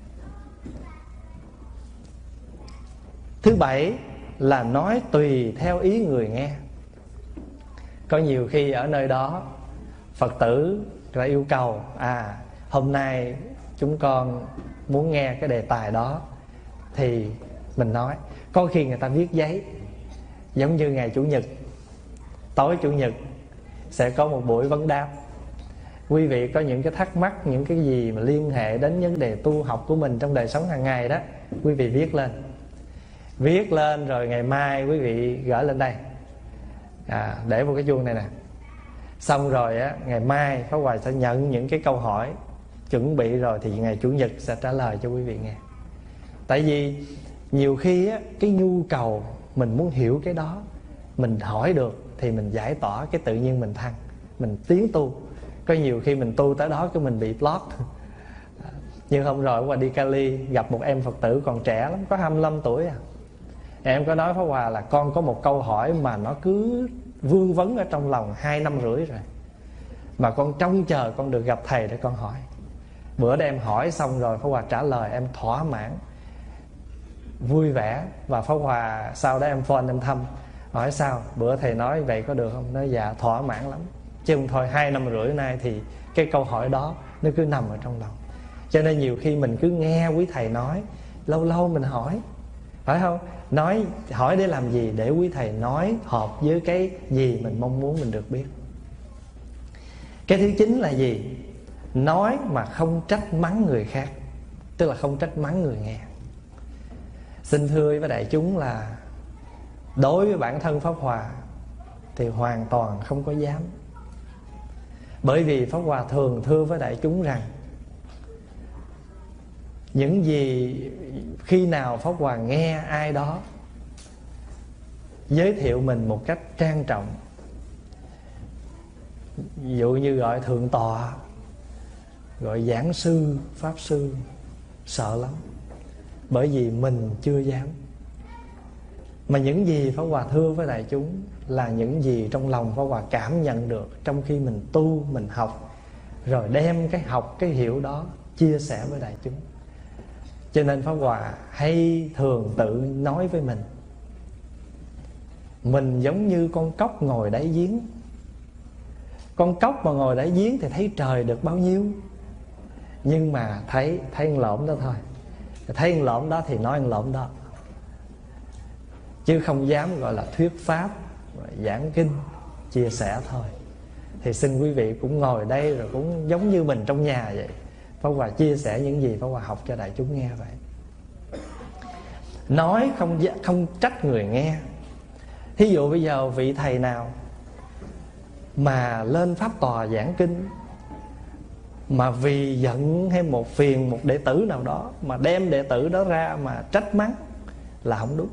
Thứ bảy là nói tùy theo ý người nghe. Có nhiều khi ở nơi đó Phật tử người ta yêu cầu hôm nay chúng con muốn nghe cái đề tài đó, thì mình nói. Có khi người ta viết giấy. Giống như ngày Chủ nhật, tối Chủ nhật sẽ có một buổi vấn đáp. Quý vị có những cái thắc mắc, những cái gì mà liên hệ đến vấn đề tu học của mình trong đời sống hàng ngày đó, quý vị viết lên. Viết lên rồi ngày mai quý vị gửi lên đây, để vào cái chuông này nè. Xong rồi á, ngày mai Pháp Hòa sẽ nhận những cái câu hỏi chuẩn bị rồi, thì ngày Chủ nhật sẽ trả lời cho quý vị nghe. Tại vì nhiều khi á, cái nhu cầu mình muốn hiểu cái đó, mình hỏi được thì mình giải tỏa, cái tự nhiên mình thăng, mình tiến tu. Có nhiều khi mình tu tới đó cái mình bị block. Nhưng hôm rồi qua đi Cali gặp một em Phật tử còn trẻ lắm, có 25 tuổi à. Em có nói Pháp Hòa là con có một câu hỏi mà nó cứ vương vấn ở trong lòng 2 năm rưỡi rồi, mà con trông chờ con được gặp thầy để con hỏi. Bữa đó em hỏi xong rồi Pháp Hòa trả lời, em thỏa mãn, vui vẻ. Và Pháp Hòa sau đó em phone em thăm, hỏi sao bữa thầy nói vậy có được không? Nói dạ thỏa mãn lắm. Chứ không thôi 2 năm rưỡi nay thì cái câu hỏi đó nó cứ nằm ở trong lòng. Cho nên nhiều khi mình cứ nghe quý thầy nói, lâu lâu mình hỏi, phải không? Nói hỏi để làm gì? Để quý thầy nói hợp với cái gì mình mong muốn mình được biết. Cái thứ 9 là gì? Nói mà không trách mắng người khác. Tức là không trách mắng người nghe. Xin thưa với đại chúng là đối với bản thân Pháp Hòa thì hoàn toàn không có dám. Bởi vì Pháp Hòa thường thưa với đại chúng rằng những gì khi nào Pháp Hòa nghe ai đó giới thiệu mình một cách trang trọng, ví dụ như gọi thượng tọa, gọi giảng sư, pháp sư, sợ lắm. Bởi vì mình chưa dám. Mà những gì Pháp Hòa thưa với đại chúng là những gì trong lòng Pháp Hòa cảm nhận được trong khi mình tu, mình học, rồi đem cái học, cái hiểu đó chia sẻ với đại chúng. Cho nên Pháp Hòa hay thường tự nói với mình giống như con cóc ngồi đáy giếng. Con cóc mà ngồi đáy giếng thì thấy trời được bao nhiêu, nhưng mà thấy một lộm đó thôi. Thấy một lộm đó thì nói một lộm đó, chứ không dám gọi là thuyết pháp, giảng kinh, chia sẻ thôi. Thì xin quý vị cũng ngồi đây rồi cũng giống như mình trong nhà vậy. Pháp Hòa chia sẻ những gì Pháp Hòa học cho đại chúng nghe vậy. Nói không trách người nghe. Thí dụ bây giờ vị thầy nào mà lên pháp tòa giảng kinh, mà vì giận hay một phiền một đệ tử nào đó mà đem đệ tử đó ra mà trách mắng là không đúng.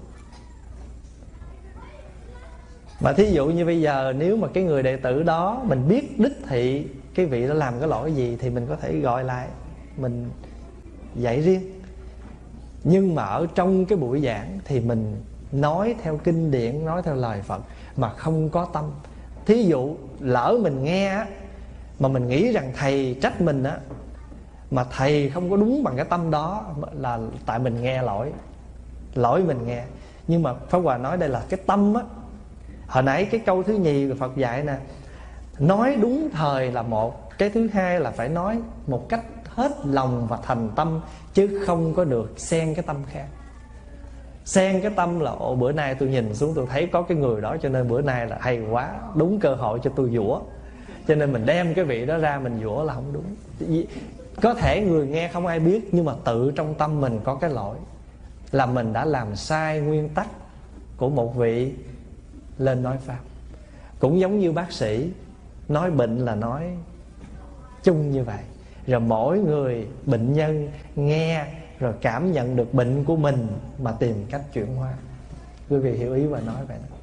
Mà thí dụ như bây giờ nếu mà cái người đệ tử đó mình biết đích thị cái vị đó làm cái lỗi gì thì mình có thể gọi lại, mình dạy riêng. Nhưng mà ở trong cái buổi giảng thì mình nói theo kinh điển, nói theo lời Phật mà không có tâm. Thí dụ lỡ mình nghe á, mà mình nghĩ rằng thầy trách mình á, mà thầy không có đúng bằng cái tâm đó, là tại mình nghe lỗi mình nghe. Nhưng mà Pháp Hòa nói đây là cái tâm á. Hồi nãy cái câu thứ nhì của Phật dạy nè, nói đúng thời là một. Cái thứ hai là phải nói một cách hết lòng và thành tâm, chứ không có được xen cái tâm khác. Xen cái tâm là bữa nay tôi nhìn xuống tôi thấy có cái người đó, cho nên bữa nay là hay quá, đúng cơ hội cho tôi giũa, cho nên mình đem cái vị đó ra mình giũa là không đúng. Có thể người nghe không ai biết, nhưng mà tự trong tâm mình có cái lỗi là mình đã làm sai nguyên tắc của một vị lên nói pháp. Cũng giống như bác sĩ nói bệnh là nói chung như vậy, rồi mỗi người bệnh nhân nghe rồi cảm nhận được bệnh của mình mà tìm cách chuyển hóa. Quý vị hiểu ý và nói vậy đó.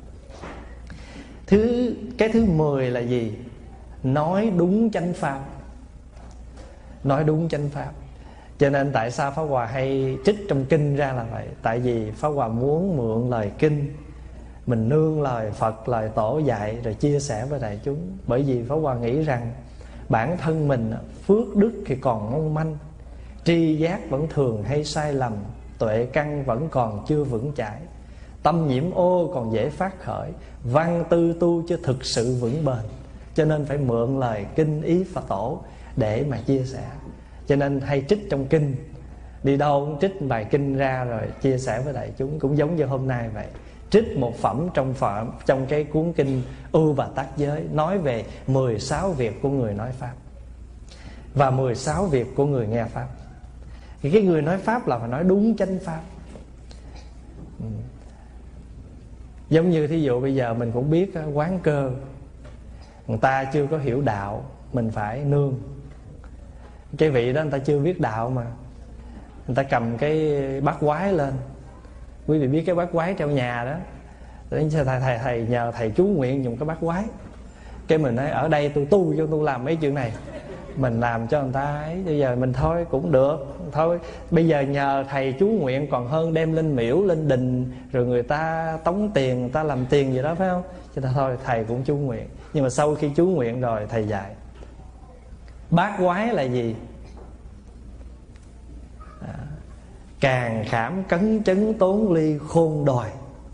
Cái thứ 10 là gì? Nói đúng chánh pháp. Nói đúng chánh pháp. Cho nên tại sao Pháp Hòa hay trích trong kinh ra là vậy. Tại vì Pháp Hòa muốn mượn lời kinh, mình nương lời Phật, lời Tổ dạy rồi chia sẻ với đại chúng. Bởi vì Pháp Hòa nghĩ rằng bản thân mình phước đức thì còn mong manh, tri giác vẫn thường hay sai lầm, tuệ căn vẫn còn chưa vững chãi, tâm nhiễm ô còn dễ phát khởi, văn tư tu chưa thực sự vững bền. Cho nên phải mượn lời kinh ý Phật Tổ để mà chia sẻ. Cho nên hay trích trong kinh, đi đâu cũng trích bài kinh ra rồi chia sẻ với đại chúng. Cũng giống như hôm nay vậy, trích một phẩm trong cái cuốn kinh Ưu Bà Tát Giới, nói về 16 việc của người nói Pháp và 16 việc của người nghe Pháp. Thì cái người nói Pháp là phải nói đúng chánh Pháp. Giống như thí dụ bây giờ mình cũng biết quán cơ, người ta chưa có hiểu đạo, mình phải nương. Cái vị đó người ta chưa biết đạo mà người ta cầm cái bát quái lên. Quý vị biết cái bát quái trong nhà đó, thầy nhờ thầy chú nguyện dùng cái bát quái. Cái mình nói ở đây tôi tu cho tôi làm mấy chuyện này, mình làm cho người ta ấy. Bây giờ mình thôi cũng được, thôi bây giờ nhờ thầy chú nguyện còn hơn đem lên miễu lên đình rồi người ta tống tiền, người ta làm tiền gì đó, phải không? Cho nên thôi thầy cũng chú nguyện. Nhưng mà sau khi chú nguyện rồi thầy dạy bát quái là gì? Càng khảm cấn chấn tốn ly khôn đòi.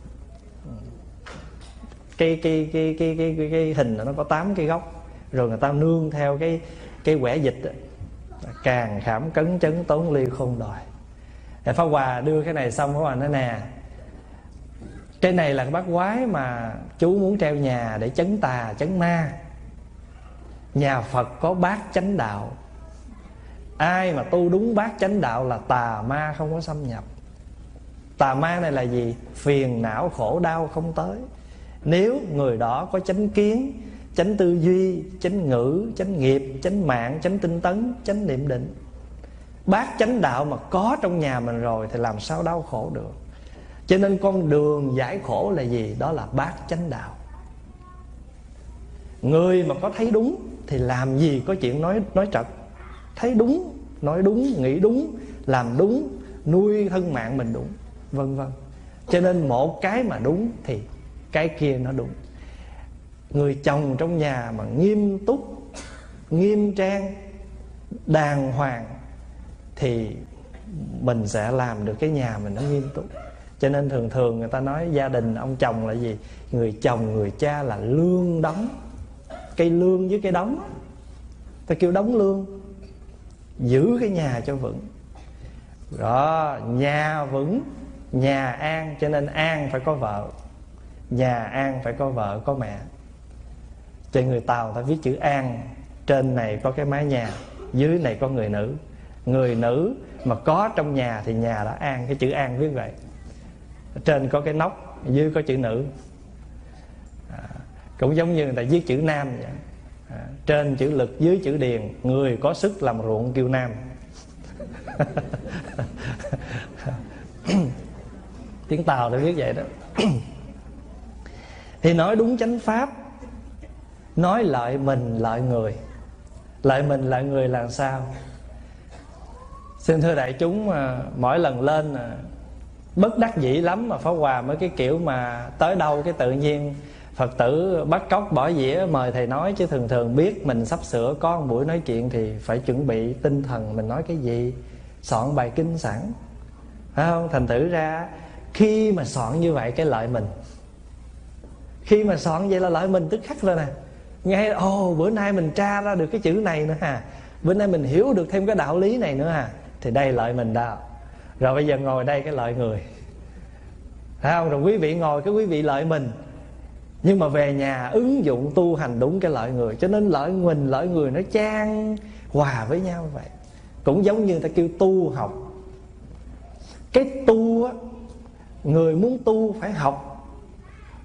Cái hình nó có 8 cái góc, rồi người ta nương theo cái quẻ dịch đó. Càng khảm cấn chấn tốn ly khôn đòi. Pháp Hòa đưa cái này xong, Pháp Hòa nói nè, cái này là cái bát quái mà chú muốn treo nhà để chấn tà chấn ma. Nhà Phật có bát chánh đạo, ai mà tu đúng bát chánh đạo là tà ma không có xâm nhập. Tà ma này là gì? Phiền não khổ đau không tới. Nếu người đó có chánh kiến, chánh tư duy, chánh ngữ, chánh nghiệp, chánh mạng, chánh tinh tấn, chánh niệm định, bát chánh đạo mà có trong nhà mình rồi thì làm sao đau khổ được. Cho nên con đường giải khổ là gì? Đó là bát chánh đạo. Người mà có thấy đúng thì làm gì có chuyện nói trật. Thấy đúng, nói đúng, nghĩ đúng, làm đúng, nuôi thân mạng mình đúng, vân vân. Cho nên một cái mà đúng thì cái kia nó đúng. Người chồng trong nhà mà nghiêm túc, nghiêm trang, đàng hoàng thì mình sẽ làm được cái nhà mình nó nghiêm túc. Cho nên thường thường người ta nói gia đình ông chồng là gì? Người chồng, người cha là lương đóng. Cây lương với cây đóng, ta kêu đóng lương. Giữ cái nhà cho vững. Đó, nhà vững, nhà an. Cho nên an phải có vợ, nhà an phải có vợ, có mẹ. Cho người Tàu ta viết chữ an, trên này có cái mái nhà, dưới này có người nữ. Người nữ mà có trong nhà thì nhà đã an. Cái chữ an viết vậy. Trên có cái nóc, dưới có chữ nữ. Cũng giống như người ta viết chữ nam vậy. Trên chữ lực, dưới chữ điền. Người có sức làm ruộng kêu nam. Tiếng Tàu đã viết vậy đó. Thì nói đúng chánh pháp, nói lợi mình lợi người. Lợi mình lợi người là sao? Xin thưa đại chúng, mỗi lần lên bất đắc dĩ lắm mà Pháp Hòa mới cái kiểu mà tới đâu cái tự nhiên Phật tử bắt cóc bỏ dĩa mời thầy nói. Chứ thường thường biết mình sắp sửa có một buổi nói chuyện thì phải chuẩn bị tinh thần mình nói cái gì, soạn bài kinh sẵn, phải không? Thành thử ra khi mà soạn như vậy cái lợi mình, khi mà soạn vậy là lợi mình tức khắc rồi nè. Nghe bữa nay mình tra ra được cái chữ này nữa ha, bữa nay mình hiểu được thêm cái đạo lý này nữa ha, thì đây lợi mình đó. Rồi bây giờ ngồi đây cái lợi người, phải không? Rồi quý vị ngồi cái quý vị lợi mình, nhưng mà về nhà ứng dụng tu hành đúng cái lợi người. Cho nên lợi mình lợi người nó chan hòa với nhau vậy. Cũng giống như ta kêu tu học. Cái tu á, người muốn tu phải học.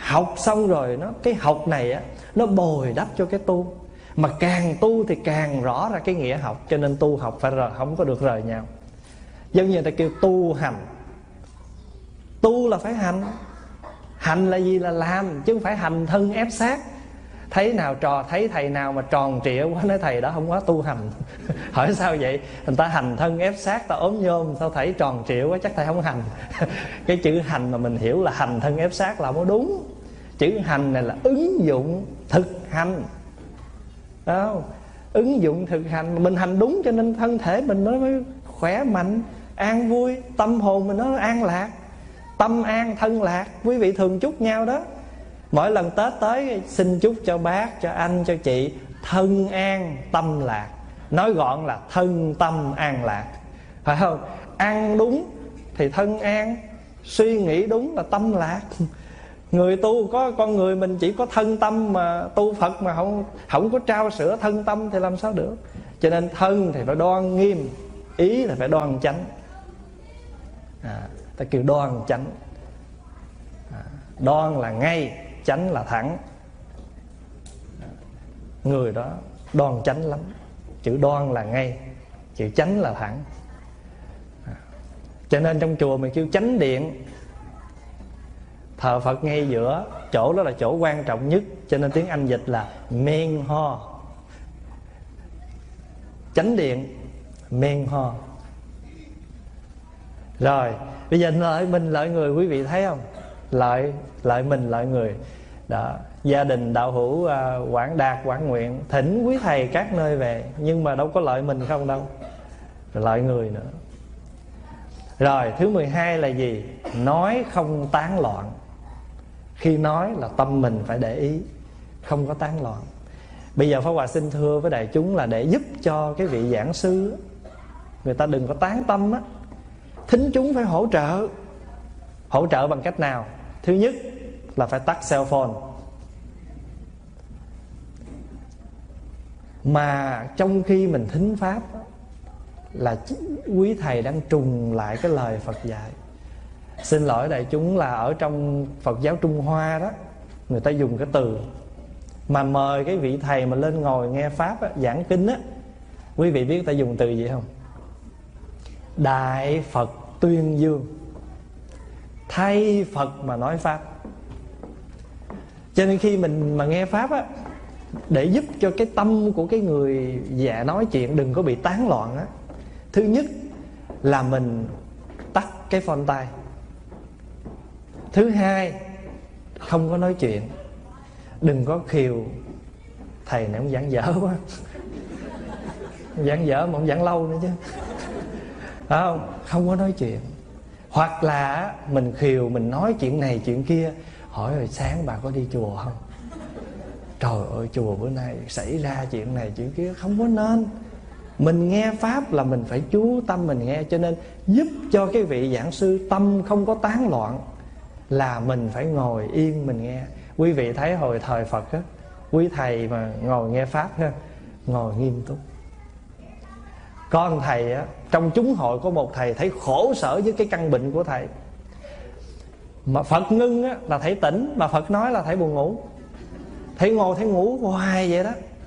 Học xong rồi cái học này á, nó bồi đắp cho cái tu. Mà càng tu thì càng rõ ra cái nghĩa học. Cho nên tu học phải không có được rời nhau. Giống như người ta kêu tu hành. Tu là phải hành. Hành là gì? Là làm, chứ không phải hành thân ép sát. Thấy thầy nào mà tròn trịa quá, nói thầy đó không có tu hành. Hỏi sao vậy? Người ta hành thân ép sát, ta ốm nhôm, sao thầy tròn trịa quá, chắc thầy không hành. Cái chữ hành mà mình hiểu là hành thân ép sát là không đúng. Chữ hành này là ứng dụng thực hành. Đó, ứng dụng thực hành. Mình hành đúng cho nên thân thể mình mới khỏe mạnh, an vui, tâm hồn mình nó an lạc. Tâm an thân lạc. Quý vị thường chúc nhau đó. Mỗi lần Tết tới xin chúc cho bác, cho anh, cho chị thân an tâm lạc. Nói gọn là thân tâm an lạc, phải không? Ăn đúng thì thân an, suy nghĩ đúng là tâm lạc. Người tu có con người mình chỉ có thân tâm mà tu Phật mà không có trao sữa thân tâm thì làm sao được. Cho nên thân thì phải đoan nghiêm, ý là phải đoan chánh. Ta kêu đoan chánh. Đoan là ngay, chánh là thẳng. Người đó đoan chánh lắm. Chữ đoan là ngay, chữ chánh là thẳng. Cho nên trong chùa mình kêu chánh điện. Thờ Phật ngay giữa, chỗ đó là chỗ quan trọng nhất. Cho nên tiếng Anh dịch là main hall. Chánh điện, main hall. Rồi, bây giờ lợi mình lợi người, quý vị thấy không? Lợi mình lợi người. Đó, gia đình đạo hữu Quảng Đạt, Quảng Nguyện thỉnh quý thầy các nơi về, nhưng mà đâu có lợi mình không đâu, lợi người nữa. Rồi, thứ 12 là gì? Nói không tán loạn. Khi nói là tâm mình phải để ý, không có tán loạn. Bây giờ Pháp Hòa xin thưa với đại chúng là để giúp cho cái vị giảng sư người ta đừng có tán tâm á. Thính chúng phải hỗ trợ. Hỗ trợ bằng cách nào? Thứ nhất là phải tắt cell phone. Mà trong khi mình thính pháp là quý thầy đang trùng lại cái lời Phật dạy. Xin lỗi đại chúng là ở trong Phật giáo Trung Hoa đó, người ta dùng cái từ mà mời cái vị thầy mà lên ngồi nghe pháp á, giảng kinh á, quý vị biết ta dùng từ gì không? Đại Phật tuyên dương. Thay Phật mà nói pháp. Cho nên khi mình mà nghe pháp á, để giúp cho cái tâm của cái người già nói chuyện đừng có bị tán loạn á, thứ nhất là mình tắt cái phone tay. Thứ hai, không có nói chuyện. Đừng có khiều thầy này ông giảng dở quá. Giảng dở mà ông giảng lâu nữa chứ. Không có nói chuyện. Hoặc là mình khiều, mình nói chuyện này chuyện kia. Hỏi rồi sáng bà có đi chùa không? Trời ơi, chùa bữa nay xảy ra chuyện này chuyện kia. Không có nên. Mình nghe pháp là mình phải chú tâm mình nghe. Cho nên giúp cho cái vị giảng sư tâm không có tán loạn là mình phải ngồi yên mình nghe. Quý vị thấy hồi thời Phật á, quý thầy mà ngồi nghe pháp ha, ngồi nghiêm túc. Con thầy á, trong chúng hội có một thầy thấy khổ sở với cái căn bệnh của thầy. Mà Phật ngưng á, là thầy tỉnh. Mà Phật nói là thầy buồn ngủ. Thầy ngồi thầy ngủ hoài vậy đó.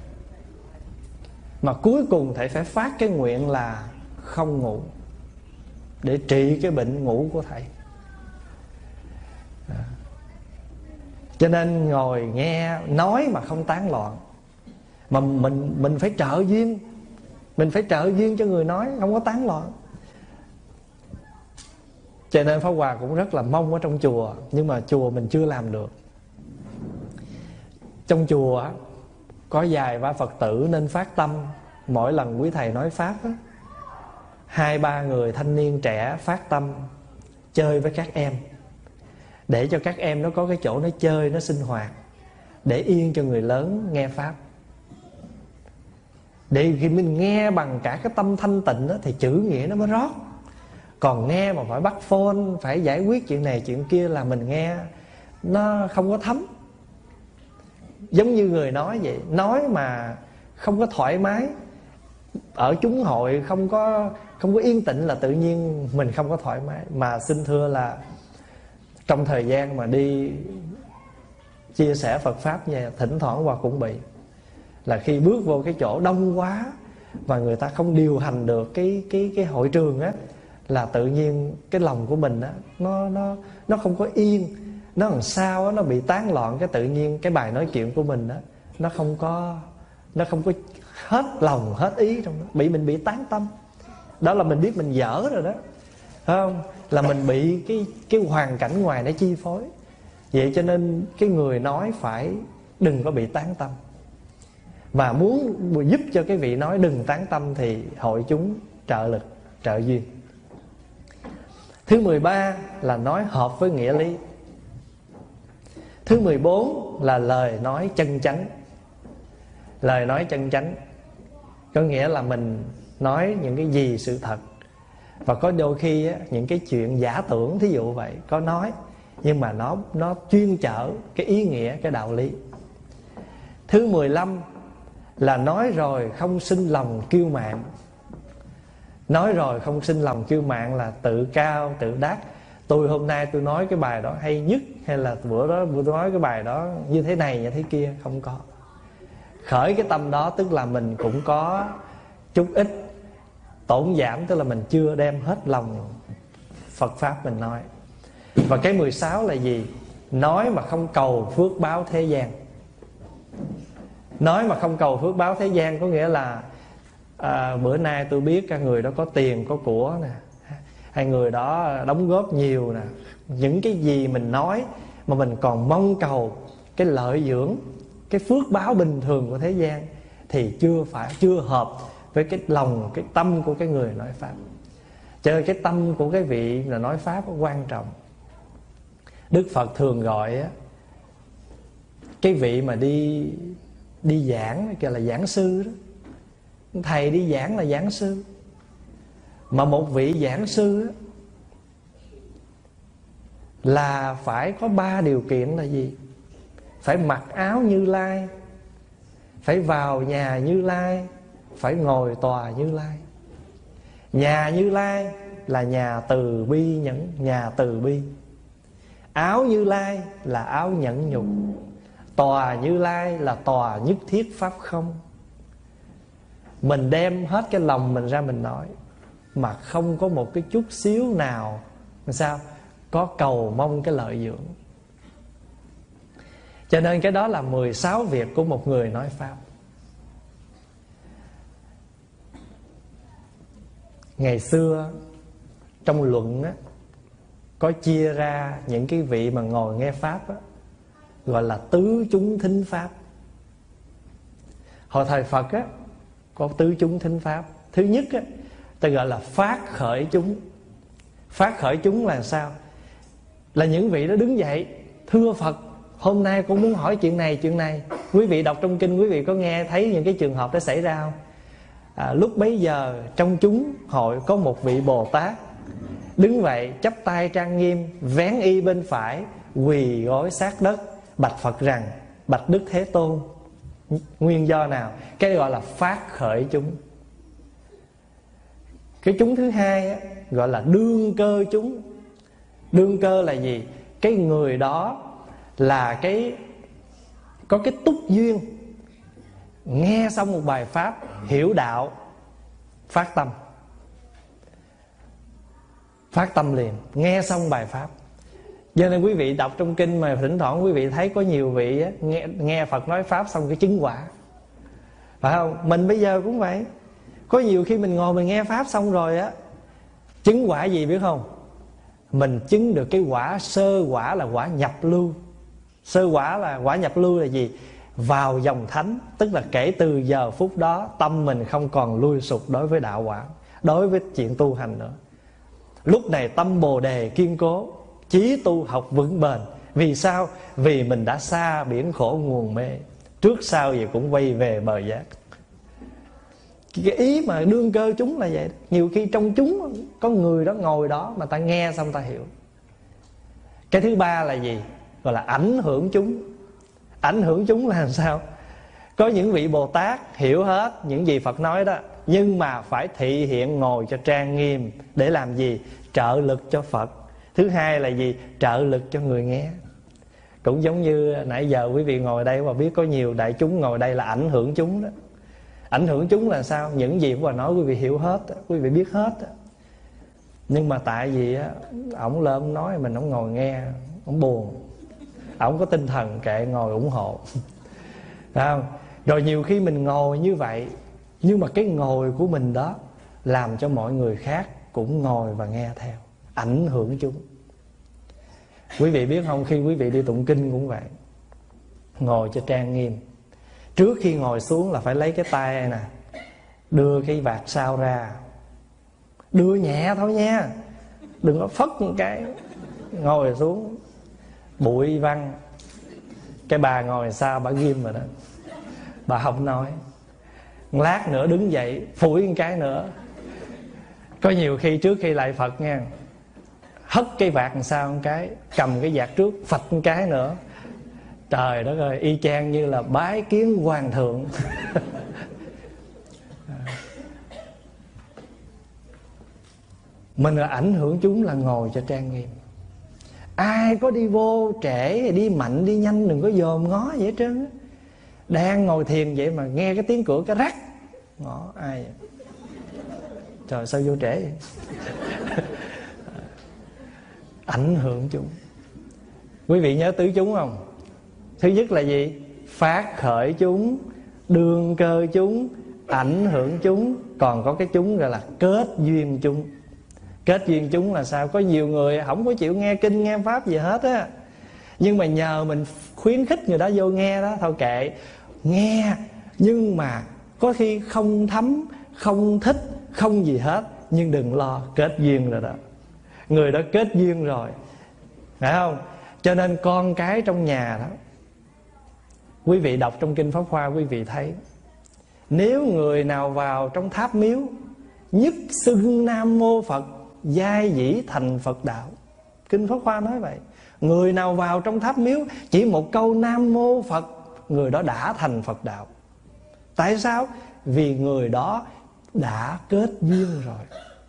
Mà cuối cùng thầy phải phát cái nguyện là không ngủ, để trị cái bệnh ngủ của thầy. Cho nên ngồi nghe, nói mà không tán loạn. Mà mình phải trợ duyên. Mình phải trợ duyên cho người nói, không có tán loạn. Cho nên Pháp Hòa cũng rất là mong ở trong chùa, nhưng mà chùa mình chưa làm được. Trong chùa có vài ba Phật tử nên phát tâm. Mỗi lần quý thầy nói pháp á, 2-3 người thanh niên trẻ phát tâm chơi với các em, để cho các em nó có cái chỗ nó chơi, nó sinh hoạt, để yên cho người lớn nghe pháp. Để khi mình nghe bằng cả cái tâm thanh tịnh đó, thì chữ nghĩa nó mới rót. Còn nghe mà phải bắt phone, phải giải quyết chuyện này chuyện kia là mình nghe nó không có thấm. Giống như người nói vậy, nói mà không có thoải mái, ở chúng hội không có yên tĩnh là tự nhiên mình không có thoải mái. Mà xin thưa là trong thời gian mà đi chia sẻ Phật Pháp nha, thỉnh thoảng Hòa cũng bị. Là khi bước vô cái chỗ đông quá và người ta không điều hành được cái hội trường á, là tự nhiên cái lòng của mình á, nó không có yên. Nó làm sao á, nó bị tán loạn, cái tự nhiên cái bài nói chuyện của mình á, nó không có hết lòng hết ý trong đó, mình bị tán tâm. Đó là mình biết mình dở rồi đó, phải không? Là mình bị cái hoàn cảnh ngoài nó chi phối. Vậy cho nên cái người nói phải đừng có bị tán tâm. Và muốn giúp cho cái vị nói đừng tán tâm thì hội chúng trợ lực, trợ duyên. Thứ 13 là nói hợp với nghĩa lý. Thứ 14 là lời nói chân chánh. Lời nói chân chánh có nghĩa là mình nói những cái gì sự thật. Và có đôi khi á, những cái chuyện giả tưởng, thí dụ vậy, có nói nhưng mà nó chuyên chở cái ý nghĩa, cái đạo lý. Thứ 15 là nói rồi không sinh lòng kiêu mạn. Nói rồi không sinh lòng kiêu mạn là tự cao, tự đắc. Tôi hôm nay tôi nói cái bài đó hay nhất, hay là bữa đó tôi nói cái bài đó như thế này như thế kia. Không có. Khởi cái tâm đó tức là mình cũng có chút ít tổn giảm, tức là mình chưa đem hết lòng Phật Pháp mình nói. Và cái 16 là gì? Nói mà không cầu phước báo thế gian. Nói mà không cầu phước báo thế gian có nghĩa là bữa nay tôi biết cái người đó có tiền có của nè, hay người đó đóng góp nhiều nè. Những cái gì mình nói mà mình còn mong cầu cái lợi dưỡng, cái phước báo bình thường của thế gian thì chưa hợp với cái lòng, cái tâm của cái người nói Pháp. Cho nên cái tâm của cái vị là nói Pháp quan trọng. Đức Phật thường gọi á, cái vị mà đi giảng kêu là giảng sư đó. Thầy đi giảng là giảng sư. Mà một vị giảng sư á, là phải có 3 điều kiện là gì? Phải mặc áo Như Lai, phải vào nhà Như Lai, phải ngồi tòa Như Lai. Nhà Như Lai là nhà từ bi nhẫn, nhà từ bi. Áo Như Lai là áo nhẫn nhục. Tòa Như Lai là tòa nhất thiết pháp không. Mình đem hết cái lòng mình ra mình nói, mà không có một cái chút xíu nào sao có cầu mong cái lợi dưỡng. Cho nên cái đó là 16 việc của một người nói Pháp. Ngày xưa trong luận á, có chia ra những cái vị mà ngồi nghe Pháp á, gọi là tứ chúng thính Pháp. Hồi thời Phật á, có tứ chúng thính Pháp. Thứ nhất á, ta gọi là phát khởi chúng. Phát khởi chúng là sao? Là những vị đó đứng dậy: thưa Phật, hôm nay con muốn hỏi chuyện này chuyện này. Quý vị đọc trong kinh, quý vị có nghe thấy những cái trường hợp đó xảy ra không? Lúc bấy giờ trong chúng hội có một vị Bồ Tát đứng vậy, chắp tay trang nghiêm, vén y bên phải, quỳ gối sát đất, bạch Phật rằng: bạch Đức Thế Tôn, nguyên do nào? Cái gọi là phát khởi chúng. Cái chúng thứ hai á, gọi là đương cơ chúng. Đương cơ là gì? Cái người đó là có cái túc duyên, nghe xong một bài Pháp, hiểu đạo, phát tâm. Phát tâm liền, nghe xong bài Pháp. Cho nên quý vị đọc trong kinh mà thỉnh thoảng quý vị thấy có nhiều vị á, nghe Phật nói Pháp xong cái chứng quả. Phải không? Mình bây giờ cũng vậy. Có nhiều khi mình ngồi mình nghe Pháp xong rồi á, chứng quả gì biết không? Mình chứng được cái quả sơ quả là quả nhập lưu. Sơ quả là quả nhập lưu là gì? Vào dòng thánh. Tức là kể từ giờ phút đó tâm mình không còn lui sụp đối với đạo quả, đối với chuyện tu hành nữa. Lúc này tâm Bồ Đề kiên cố, chí tu học vững bền. Vì sao? Vì mình đã xa biển khổ nguồn mê, trước sau gì cũng quay về bờ giác. Cái ý mà đương cơ chúng là vậy. Nhiều khi trong chúng có người đó ngồi đó mà ta nghe xong ta hiểu. Cái thứ ba là gì? Gọi là ảnh hưởng chúng. Ảnh hưởng chúng là làm sao? Có những vị Bồ Tát hiểu hết những gì Phật nói đó, nhưng mà phải thị hiện ngồi cho trang nghiêm. Để làm gì? Trợ lực cho Phật. Thứ hai là gì? Trợ lực cho người nghe. Cũng giống như nãy giờ quý vị ngồi đây và biết có nhiều đại chúng ngồi đây là ảnh hưởng chúng đó. Ảnh hưởng chúng là sao? Những gì Pháp Hòa nói quý vị hiểu hết, quý vị biết hết. Nhưng mà tại vì á, ổng lên ổng nói mình ổng ngồi nghe, ổng buồn, ổng có tinh thần kệ ngồi ủng hộ. Phải không? Rồi nhiều khi mình ngồi như vậy, nhưng mà cái ngồi của mình đó làm cho mọi người khác cũng ngồi và nghe theo, ảnh hưởng chúng. Quý vị biết không, khi quý vị đi tụng kinh cũng vậy, ngồi cho trang nghiêm. Trước khi ngồi xuống là phải lấy cái tay nè, đưa cái vạt sau ra, đưa nhẹ thôi nha, đừng có phất một cái. Ngồi xuống bụi văng. Cái bà ngồi sau bà ghim rồi đó, bà không nói. Lát nữa đứng dậy phủi một cái nữa. Có nhiều khi trước khi lại Phật nha, hất cái vạt làm sao một cái, cầm cái vạt trước phạch một cái nữa. Trời đất ơi, y chang như là bái kiến hoàng thượng. Mình là ảnh hưởng chúng là ngồi cho trang nghiêm. Ai có đi vô trễ, đi mạnh, đi nhanh đừng có dòm ngó vậy hết trơn. Đang ngồi thiền vậy mà nghe cái tiếng cửa cái rắc, ngó ai vậy? Trời sao vô trễ vậy? Ảnh hưởng chúng. Quý vị nhớ tứ chúng không? Thứ nhất là gì? Phát khởi chúng, đương cơ chúng, ảnh hưởng chúng. Còn có cái chúng gọi là kết duyên chúng. Kết duyên chúng là sao? Có nhiều người không có chịu nghe kinh nghe pháp gì hết á, nhưng mà nhờ mình khuyến khích người đó vô nghe đó, thôi kệ, nghe nhưng mà có khi không thấm, không thích, không gì hết. Nhưng đừng lo, kết duyên rồi đó. Người đó kết duyên rồi, phải không? Cho nên con cái trong nhà đó, quý vị đọc trong Kinh Pháp Hoa, quý vị thấy nếu người nào vào trong tháp miếu nhất xưng Nam Mô Phật, giai dĩ thành Phật đạo. Kinh Pháp Hoa nói vậy. Người nào vào trong tháp miếu chỉ một câu Nam Mô Phật, người đó đã thành Phật đạo. Tại sao? Vì người đó đã kết duyên rồi.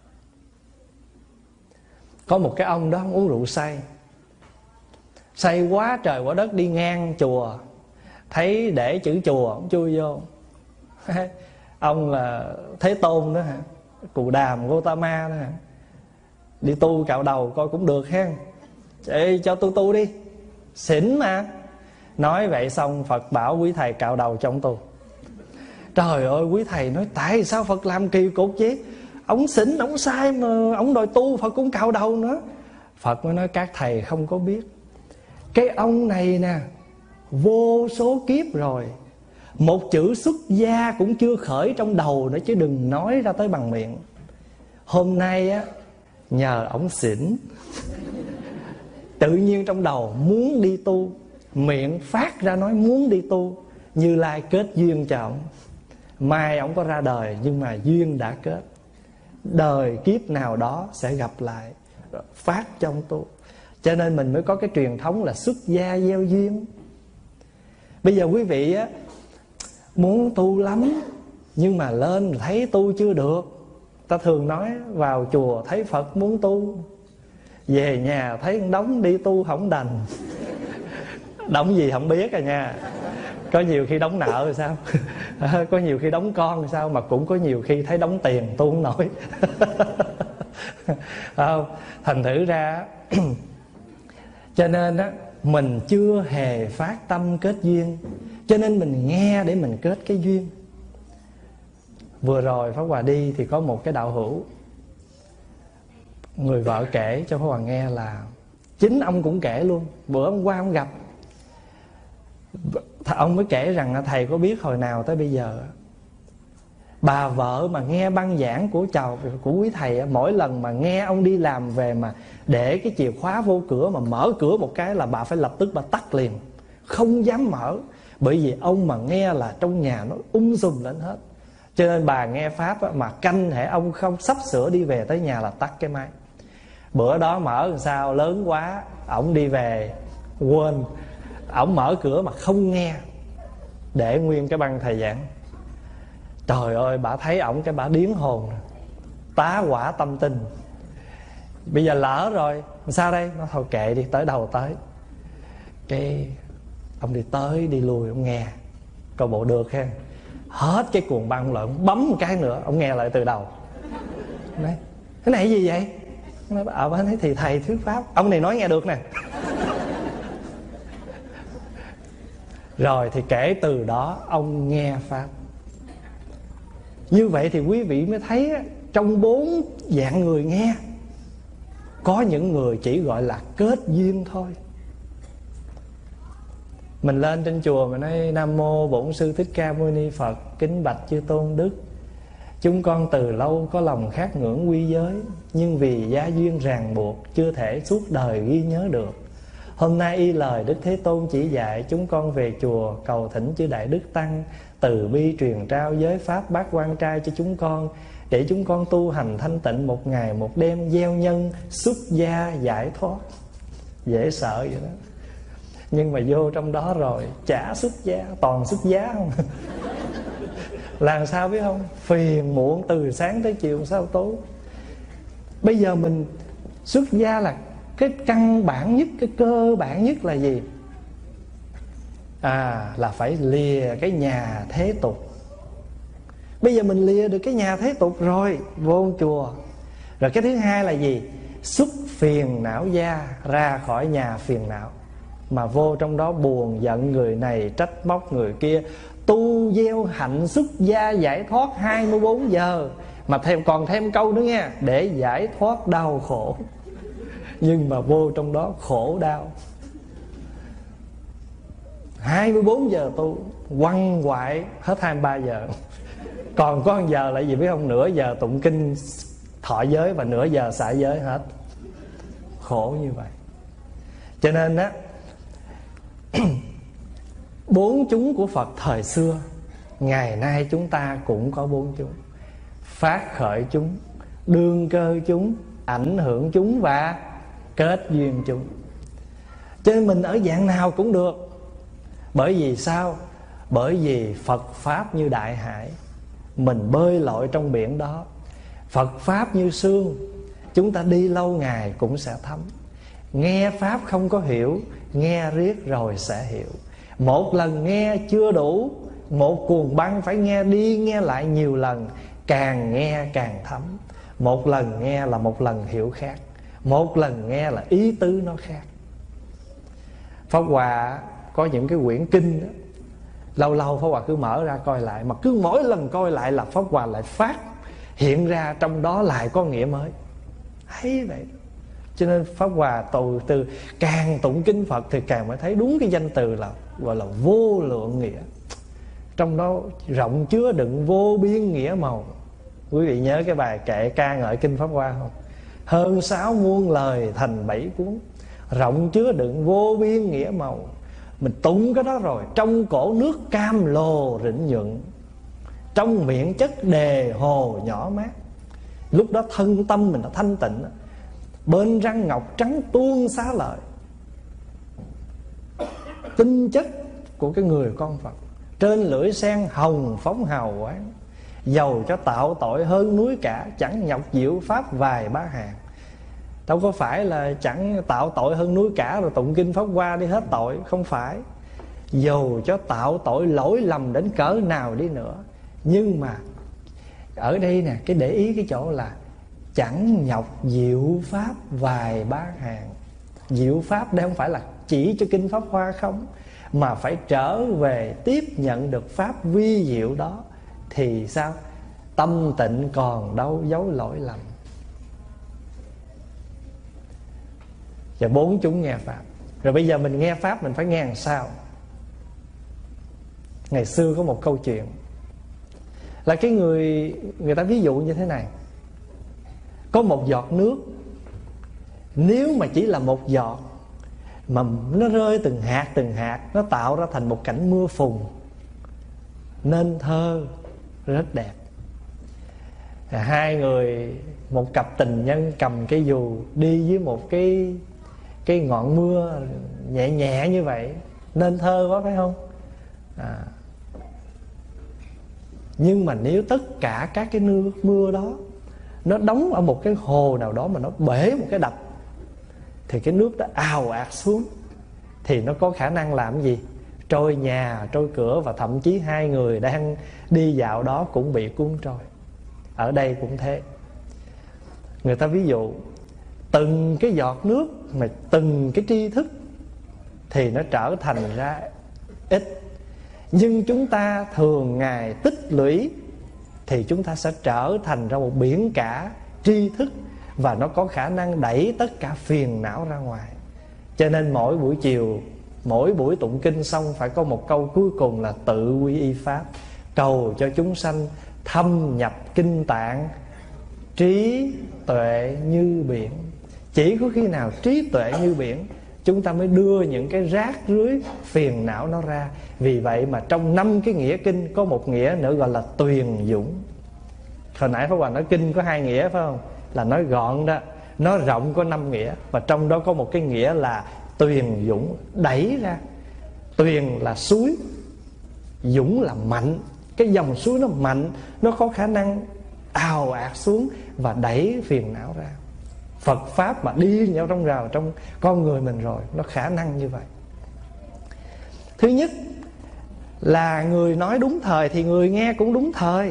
Có một cái ông đó uống rượu say, say quá trời quá đất, đi ngang chùa, thấy để chữ chùa ông chui vô. Ông là Thế Tôn đó hả, Cù Đàm Gotama đó hả, đi tu cạo đầu coi cũng được ha. Ê, cho tôi tu đi, xỉn mà. Nói vậy xong Phật bảo quý thầy cạo đầu cho ông tu. Trời ơi, quý thầy nói tại sao Phật làm kỳ cục chứ? Ông xỉn, ông sai mà ông đòi tu, Phật cũng cạo đầu nữa. Phật mới nói các thầy không có biết, cái ông này nè, vô số kiếp rồi, một chữ xuất gia cũng chưa khởi trong đầu nữa, chứ đừng nói ra tới bằng miệng. Hôm nay á, nhờ ổng xỉn, tự nhiên trong đầu muốn đi tu, miệng phát ra nói muốn đi tu. Như Lai kết duyên cho ổng. Mai ổng có ra đời, nhưng mà duyên đã kết, đời kiếp nào đó sẽ gặp lại, phát trong tu. Cho nên mình mới có cái truyền thống là xuất gia gieo duyên. Bây giờ quý vị á, muốn tu lắm, nhưng mà lên thấy tu chưa được. Ta thường nói vào chùa thấy Phật muốn tu, về nhà thấy đống đi tu không đành. Đóng gì không biết à nha. Có nhiều khi đóng nợ rồi sao, có nhiều khi đóng con rồi sao, mà cũng có nhiều khi thấy đóng tiền tu không nổi. Không? Thành thử ra cho nên á, mình chưa hề phát tâm kết duyên, cho nên mình nghe để mình kết cái duyên. Vừa rồi Pháp Hòa đi thì có một cái đạo hữu, người vợ kể cho Pháp Hòa nghe là chính ông cũng kể luôn. Bữa hôm qua ông gặp, ông mới kể rằng thầy có biết hồi nào tới bây giờ bà vợ mà nghe băng giảng của quý thầy, mỗi lần mà nghe ông đi làm về mà để cái chìa khóa vô cửa, mà mở cửa một cái là bà phải lập tức bà tắt liền, không dám mở. Bởi vì ông mà nghe là trong nhà nó sùm lên hết. Cho nên bà nghe pháp mà canh hễ ông không sắp sửa đi về tới nhà là tắt cái máy. Bữa đó mở làm sao lớn quá, ổng đi về quên, ổng mở cửa mà không nghe, để nguyên cái băng thầy giảng. Trời ơi, bà thấy ổng cái bà điếng hồn, tá quả tâm tình. Bây giờ lỡ rồi sao đây? Nó thôi kệ đi, tới đâu tới. Cái ông đi tới đi lui, ông nghe coi bộ được ha. Hết cái cuồng băng lại, ông bấm một cái nữa, ông nghe lại từ đầu. Nói, cái này gì vậy? Nói, nói thì thầy thuyết pháp. Ông này nói nghe được nè. Rồi thì kể từ đó ông nghe pháp. Như vậy thì quý vị mới thấy trong 4 dạng người nghe, có những người chỉ gọi là kết duyên thôi. Mình lên trên chùa mà nói Nam Mô Bổn Sư Thích Ca Mâu Ni Phật, kính bạch chư tôn đức, chúng con từ lâu có lòng khát ngưỡng quy giới, nhưng vì gia duyên ràng buộc chưa thể suốt đời ghi nhớ được. Hôm nay y lời Đức Thế Tôn chỉ dạy, chúng con về chùa cầu thỉnh chư Đại Đức Tăng từ bi truyền trao giới pháp bát quan trai cho chúng con, để chúng con tu hành thanh tịnh một ngày một đêm, gieo nhân xuất gia giải thoát. Dễ sợ vậy đó. Nhưng mà vô trong đó rồi chả xuất gia, toàn xuất giá không. Làm sao biết không? Phiền muộn từ sáng tới chiều sao tối. Bây giờ mình xuất gia là cái căn bản nhất, cái cơ bản nhất là gì? Là phải lìa cái nhà thế tục. Bây giờ mình lìa được cái nhà thế tục rồi, vô chùa. Rồi cái thứ hai là gì? Xuất phiền não gia, ra khỏi nhà phiền não. Mà vô trong đó buồn giận người này, trách móc người kia, tu gieo hạnh xuất gia giải thoát 24 giờ. Mà còn thêm câu nữa nha, để giải thoát đau khổ. Nhưng mà vô trong đó khổ đau. 24 giờ tu, quăng quại hết 23 giờ. Còn có 1 giờ là gì biết không? Nửa giờ tụng kinh thọ giới và nửa giờ xả giới hết. Khổ như vậy. Cho nên á, 4 chúng của Phật thời xưa, ngày nay chúng ta cũng có 4 chúng: phát khởi chúng, đương cơ chúng, ảnh hưởng chúng và kết duyên chúng. Cho nên mình ở dạng nào cũng được. Bởi vì sao? Bởi vì Phật Pháp như đại hải, mình bơi lội trong biển đó. Phật Pháp như sương, chúng ta đi lâu ngày cũng sẽ thấm. Nghe Pháp không có hiểu, nghe riết rồi sẽ hiểu. Một lần nghe chưa đủ, một cuồng băng phải nghe đi nghe lại nhiều lần, càng nghe càng thấm. Một lần nghe là một lần hiểu khác, một lần nghe là ý tứ nó khác. Pháp Hòa có những cái quyển kinh đó, lâu lâu Pháp Hòa cứ mở ra coi lại, mà cứ mỗi lần coi lại là Pháp Hòa lại phát hiện ra trong đó lại có nghĩa mới. Hay vậy. Cho nên Pháp Hòa từ càng tụng kinh Phật thì càng mới thấy đúng cái danh từ là gọi là vô lượng nghĩa. Trong đó rộng chứa đựng vô biên nghĩa màu. Quý vị nhớ cái bài kệ ca ngợi kinh Pháp Hoa không? Hơn 6 muôn lời thành 7 cuốn, rộng chứa đựng vô biên nghĩa màu. Mình tụng cái đó rồi, trong cổ nước cam lồ rịnh nhuận, trong miệng chất đề hồ nhỏ mát. Lúc đó thân tâm mình nó thanh tịnh, bên răng ngọc trắng tuôn xá lợi. Tinh chất của cái người con Phật, trên lưỡi sen hồng phóng hào quang. Dầu cho tạo tội hơn núi cả, chẳng nhọc diệu pháp vài ba hàng. Đâu có phải là chẳng tạo tội hơn núi cả rồi tụng kinh Pháp Hoa đi hết tội. Không phải. Dầu cho tạo tội lỗi lầm đến cỡ nào đi nữa, nhưng mà ở đây nè, cái để ý cái chỗ là chẳng nhọc diệu pháp vài ba hàng. Diệu pháp đây không phải là chỉ cho kinh Pháp Hoa không, mà phải trở về tiếp nhận được pháp vi diệu đó. Thì sao? Tâm tịnh còn đâu dấu lỗi lầm. Và 4 chúng nghe Pháp. Rồi bây giờ mình nghe Pháp mình phải nghe làm sao? Ngày xưa có một câu chuyện là cái người ta ví dụ như thế này. Có một giọt nước, nếu mà chỉ là một giọt mà nó rơi từng hạt, nó tạo ra thành một cảnh mưa phùn nên thơ rất đẹp. Hai người, một cặp tình nhân cầm cái dù đi dưới một cái ngọn mưa nhẹ nhẹ như vậy, nên thơ quá phải không? Nhưng mà nếu tất cả các cái nước mưa đó nó đóng ở một cái hồ nào đó mà nó bể một cái đập, thì cái nước đó ào ạt xuống, thì nó có khả năng làm gì? Trôi nhà, trôi cửa, và thậm chí hai người đang đi dạo đó cũng bị cuốn trôi. Ở đây cũng thế. Người ta ví dụ từng cái giọt nước mà từng cái tri thức thì nó trở thành ra ít, nhưng chúng ta thường ngày tích lũy thì chúng ta sẽ trở thành ra một biển cả tri thức, và nó có khả năng đẩy tất cả phiền não ra ngoài. Cho nên mỗi buổi chiều, mỗi buổi tụng kinh xong phải có một câu cuối cùng là tự quy y pháp, cầu cho chúng sanh thâm nhập kinh tạng, trí tuệ như biển. Chỉ có khi nào trí tuệ như biển, chúng ta mới đưa những cái rác rưới phiền não nó ra. Vì vậy mà trong 5 cái nghĩa kinh có một nghĩa nữa gọi là tuyền dũng. Hồi nãy Pháp Hòa nói kinh có 2 nghĩa phải không? Là nói gọn đó. Nó rộng có 5 nghĩa, và trong đó có một cái nghĩa là tuyền dũng, đẩy ra. Tuyền là suối, dũng là mạnh. Cái dòng suối nó mạnh, nó có khả năng ào ạt xuống và đẩy phiền não ra. Phật Pháp mà đi vào trong con người mình rồi, nó khả năng như vậy. Thứ nhất là người nói đúng thời thì người nghe cũng đúng thời.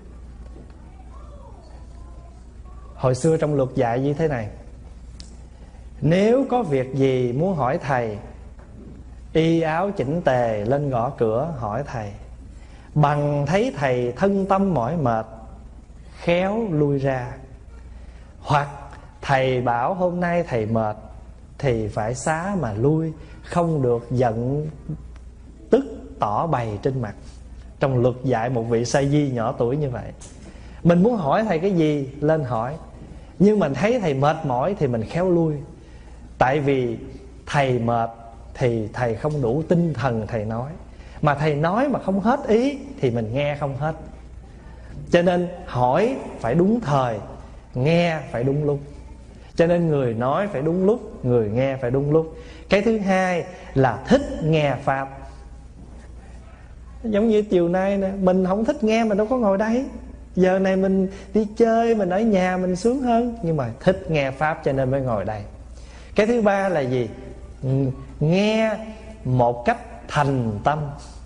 Hồi xưa trong luật dạy như thế này: nếu có việc gì muốn hỏi thầy, y áo chỉnh tề lên gõ cửa hỏi thầy. Bằng thấy thầy thân tâm mỏi mệt, khéo lui ra. Hoặc thầy bảo hôm nay thầy mệt thì phải xá mà lui, không được giận tức tỏ bày trên mặt. Trong luật dạy một vị sa di nhỏ tuổi như vậy. Mình muốn hỏi thầy cái gì lên hỏi, nhưng mình thấy thầy mệt mỏi thì mình khéo lui. Tại vì thầy mệt thì thầy không đủ tinh thần thầy nói, mà thầy nói mà không hết ý thì mình nghe không hết. Cho nên hỏi phải đúng thời, nghe phải đúng lúc. Cho nên người nói phải đúng lúc, người nghe phải đúng lúc. Cái thứ hai là thích nghe Pháp. Giống như chiều nay nè, mình không thích nghe mình đâu có ngồi đây. Giờ này mình đi chơi, mình ở nhà mình sướng hơn. Nhưng mà thích nghe Pháp cho nên mới ngồi đây. Cái thứ ba là gì? Nghe một cách thành tâm.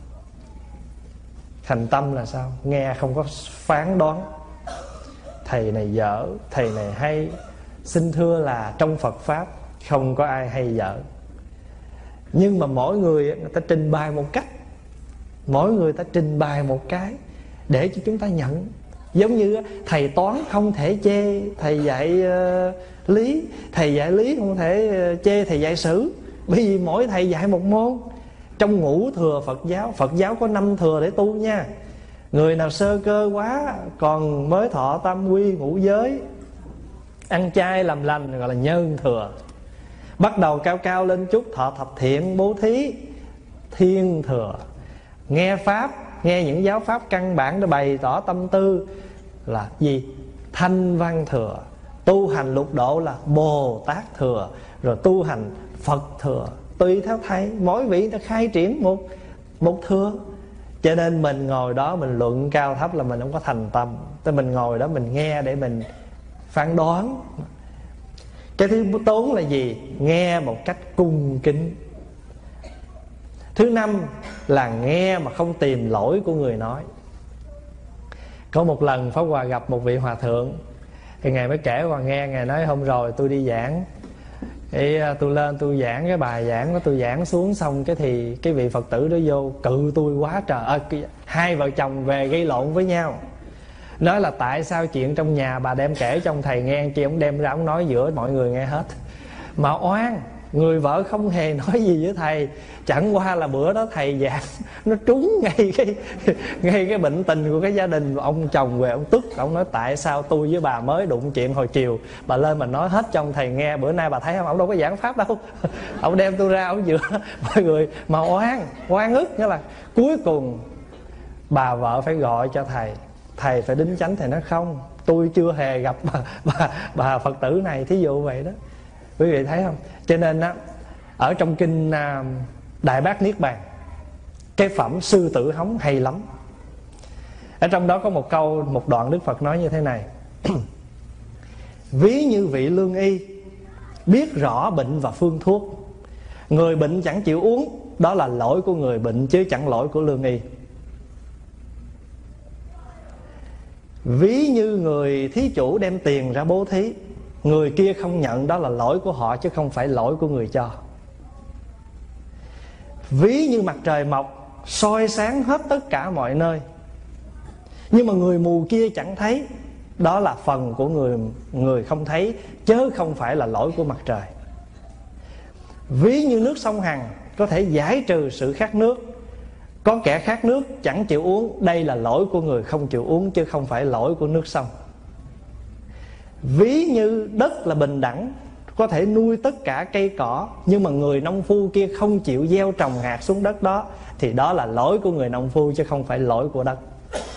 Thành tâm là sao? Nghe không có phán đoán. Thầy này dở, thầy này hay. Xin thưa là trong Phật Pháp không có ai hay dở. Nhưng mà mỗi người ta trình bày một cách, mỗi người ta trình bày một cái để cho chúng ta nhận. Giống như thầy toán không thể chê thầy dạy lý, thầy dạy lý không thể chê thầy dạy sử. Bởi vì mỗi thầy dạy một môn. Trong ngũ thừa Phật giáo có 5 thừa để tu nha. Người nào sơ cơ quá còn mới thọ tam quy ngũ giới, ăn chay làm lành gọi là nhân thừa. Bắt đầu cao cao lên chút, thọ thập thiện bố thí, thiên thừa. Nghe Pháp, nghe những giáo pháp căn bản để bày tỏ tâm tư là gì? Thanh văn thừa. Tu hành lục độ là Bồ Tát thừa. Rồi tu hành Phật thừa. Tùy theo thầy, mỗi vị ta khai triển một thừa. Cho nên mình ngồi đó mình luận cao thấp là mình không có thành tâm. Thì mình ngồi đó mình nghe để mình phán đoán. Cái thứ tốn là gì? Nghe một cách cung kính. Thứ 5 là nghe mà không tìm lỗi của người nói. Có một lần Pháp Hòa gặp một vị hòa thượng, thì Ngài mới kể Hòa nghe. Ngài nói hôm rồi tôi đi giảng, thì tôi lên tôi giảng cái bài giảng của tôi, giảng xuống xong thì cái vị Phật tử đó vô cự tôi quá trời. Hai vợ chồng về gây lộn với nhau. Nói là tại sao chuyện trong nhà bà đem kể cho ông thầy nghe, chị ông đem ra ông nói giữa mọi người nghe hết. Mà oan, người vợ không hề nói gì với thầy. Chẳng qua là bữa đó thầy giảng nó trúng ngay cái bệnh tình của cái gia đình. Ông chồng về ông tức, ông nói tại sao tôi với bà mới đụng chuyện hồi chiều, bà lên mà nói hết cho ông thầy nghe. Bữa nay bà thấy không, ông đâu có giảng pháp đâu. Ông đem tôi ra ông giữa mọi người. Mà oan ức. Nghĩa là cuối cùng bà vợ phải gọi cho thầy, thầy phải đính chánh. Thầy nói không, tôi chưa hề gặp bà Phật tử này. Thí dụ vậy đó. Quý vị thấy không? Cho nên á, ở trong kinh Đại Bát Niết Bàn, cái phẩm sư tử hống hay lắm. Ở trong đó có một đoạn Đức Phật nói như thế này: ví như vị lương y biết rõ bệnh và phương thuốc, Người bệnh chẳng chịu uống, đó là lỗi của người bệnh chứ chẳng lỗi của lương y. Ví như người thí chủ đem tiền ra bố thí, người kia không nhận, đó là lỗi của họ chứ không phải lỗi của người cho. Ví như mặt trời mọc soi sáng hết tất cả mọi nơi, nhưng mà người mù kia chẳng thấy, đó là phần của người không thấy chứ không phải là lỗi của mặt trời. Ví như nước sông Hằng có thể giải trừ sự khát nước, có kẻ khát nước chẳng chịu uống, đây là lỗi của người không chịu uống chứ không phải lỗi của nước sông. Ví như đất là bình đẳng, có thể nuôi tất cả cây cỏ, nhưng mà người nông phu kia không chịu gieo trồng hạt xuống đất đó, thì đó là lỗi của người nông phu chứ không phải lỗi của đất.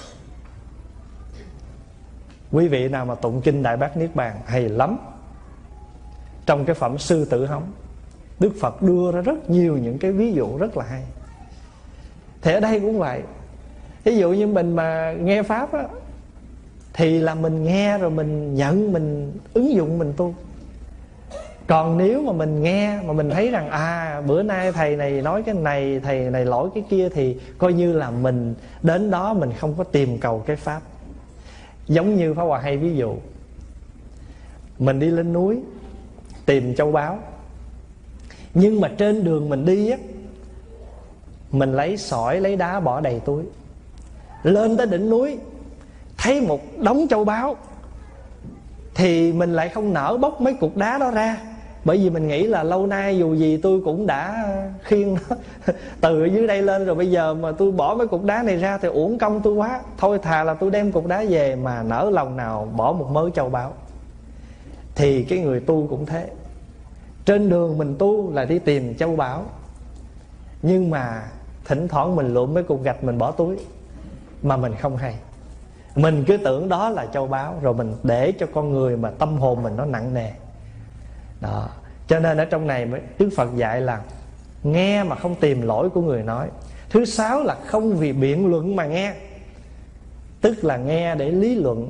Quý vị nào mà tụng kinh Đại Bát Niết Bàn hay lắm. Trong cái phẩm Sư Tử Hống, Đức Phật đưa ra rất nhiều những cái ví dụ rất là hay. Thì ở đây cũng vậy. Ví dụ như mình mà nghe Pháp á, thì là mình nghe rồi mình nhận, mình ứng dụng, mình tu. Còn nếu mà mình nghe mà mình thấy rằng bữa nay thầy này nói cái này, thầy này lỗi cái kia, thì coi như là mình đến đó mình không có tìm cầu cái Pháp. Giống như Pháp Hòa hay ví dụ, mình đi lên núi tìm châu báu, nhưng mà trên đường mình đi á, mình lấy sỏi lấy đá bỏ đầy túi. Lên tới đỉnh núi thấy một đống châu báu thì mình lại không nỡ bóc mấy cục đá đó ra, bởi vì mình nghĩ là lâu nay dù gì tôi cũng đã khiêng nó từ ở dưới đây lên rồi, bây giờ mà tôi bỏ mấy cục đá này ra thì uổng công tôi quá, thôi thà là tôi đem cục đá về, mà nỡ lòng nào bỏ một mớ châu báu. Thì cái người tu cũng thế, trên đường mình tu là đi tìm châu báu, nhưng mà thỉnh thoảng mình lượm mấy cục gạch mình bỏ túi mà mình không hay. Mình cứ tưởng đó là châu báu, rồi mình để cho con người mà tâm hồn mình nó nặng nề đó. Cho nên ở trong này Đức Phật dạy là nghe mà không tìm lỗi của người nói. Thứ sáu là không vì biện luận mà nghe, tức là nghe để lý luận,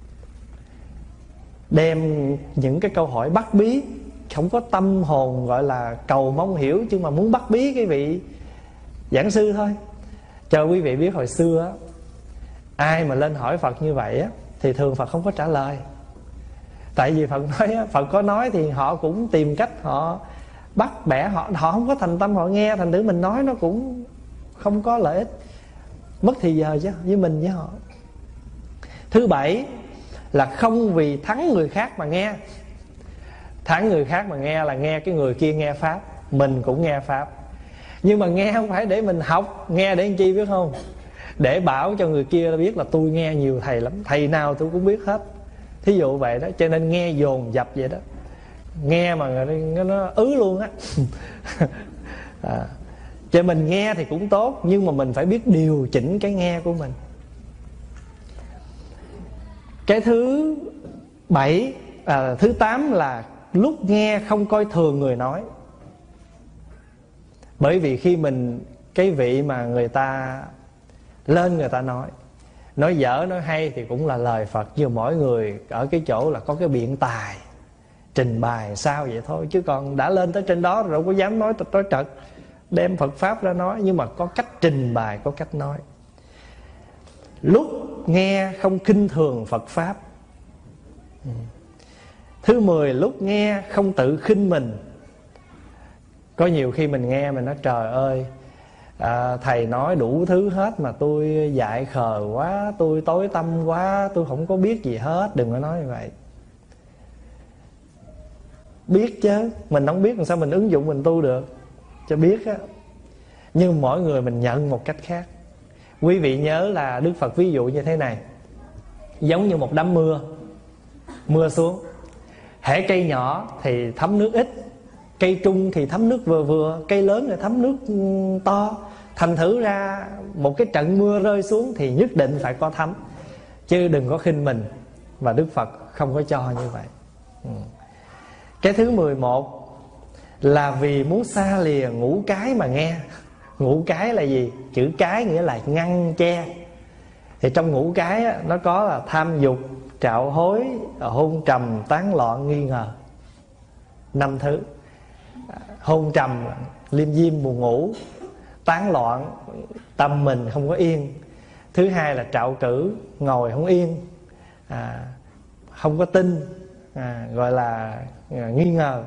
đem những cái câu hỏi bắt bí, không có tâm hồn gọi là cầu mong hiểu, chứ mà muốn bắt bí cái vị giảng sư thôi. Cho quý vị biết hồi xưa á, ai mà lên hỏi Phật như vậy á, thì thường Phật không có trả lời. Tại vì Phật nói á, Phật có nói thì họ cũng tìm cách họ bắt bẻ, họ không có thành tâm họ nghe, thành thử mình nói nó cũng không có lợi ích, mất thì giờ chứ với mình với họ. Thứ bảy là không vì thắng người khác mà nghe. Thắng người khác mà nghe là nghe cái người kia nghe Pháp, mình cũng nghe Pháp, nhưng mà nghe không phải để mình học. Nghe để làm chi biết không? Để bảo cho người kia biết là tôi nghe nhiều thầy lắm, thầy nào tôi cũng biết hết, thí dụ vậy đó. Cho nên nghe dồn dập vậy đó, nghe mà nó luôn á. Cho mình nghe thì cũng tốt, nhưng mà mình phải biết điều chỉnh cái nghe của mình. Cái thứ bảy, thứ 8 là lúc nghe không coi thường người nói. Bởi vì khi mình, cái vị mà người ta lên người ta nói dở nói hay thì cũng là lời Phật, nhưng mỗi người ở cái chỗ là có cái biện tài trình bày sao vậy thôi, chứ còn đã lên tới trên đó rồi đâu có dám nói trật đem Phật Pháp ra nói, nhưng mà có cách trình bày, có cách nói. Lúc nghe không khinh thường Phật Pháp. Thứ 10, lúc nghe không tự khinh mình. Có nhiều khi mình nghe mình nói trời ơi, thầy nói đủ thứ hết mà tôi dại khờ quá, tôi tối tâm quá, tôi không có biết gì hết. Đừng có nói như vậy. Biết chứ, mình không biết làm sao mình ứng dụng mình tu được, cho biết á. Nhưng mỗi người mình nhận một cách khác. Quý vị nhớ là Đức Phật ví dụ như thế này, giống như một đám mưa xuống. Hễ cây nhỏ thì thấm nước ít, cây trung thì thấm nước vừa vừa, cây lớn thì thấm nước to. Thành thử ra một cái trận mưa rơi xuống thì nhất định phải có thấm, chứ đừng có khinh mình. Và Đức Phật không có cho như vậy. Cái thứ 11 là vì muốn xa lìa ngũ cái mà nghe. Ngũ cái là gì? Chữ cái nghĩa là ngăn che. Thì trong ngũ cái á, nó có là tham dục, trạo hối, hôn trầm, tán loạn, nghi ngờ. 5 thứ. hôn trầm, liêm diêm, buồn ngủ, tán loạn, tâm mình không có yên. Thứ hai là trạo cử, ngồi không yên, không có tin, gọi là nghi ngờ.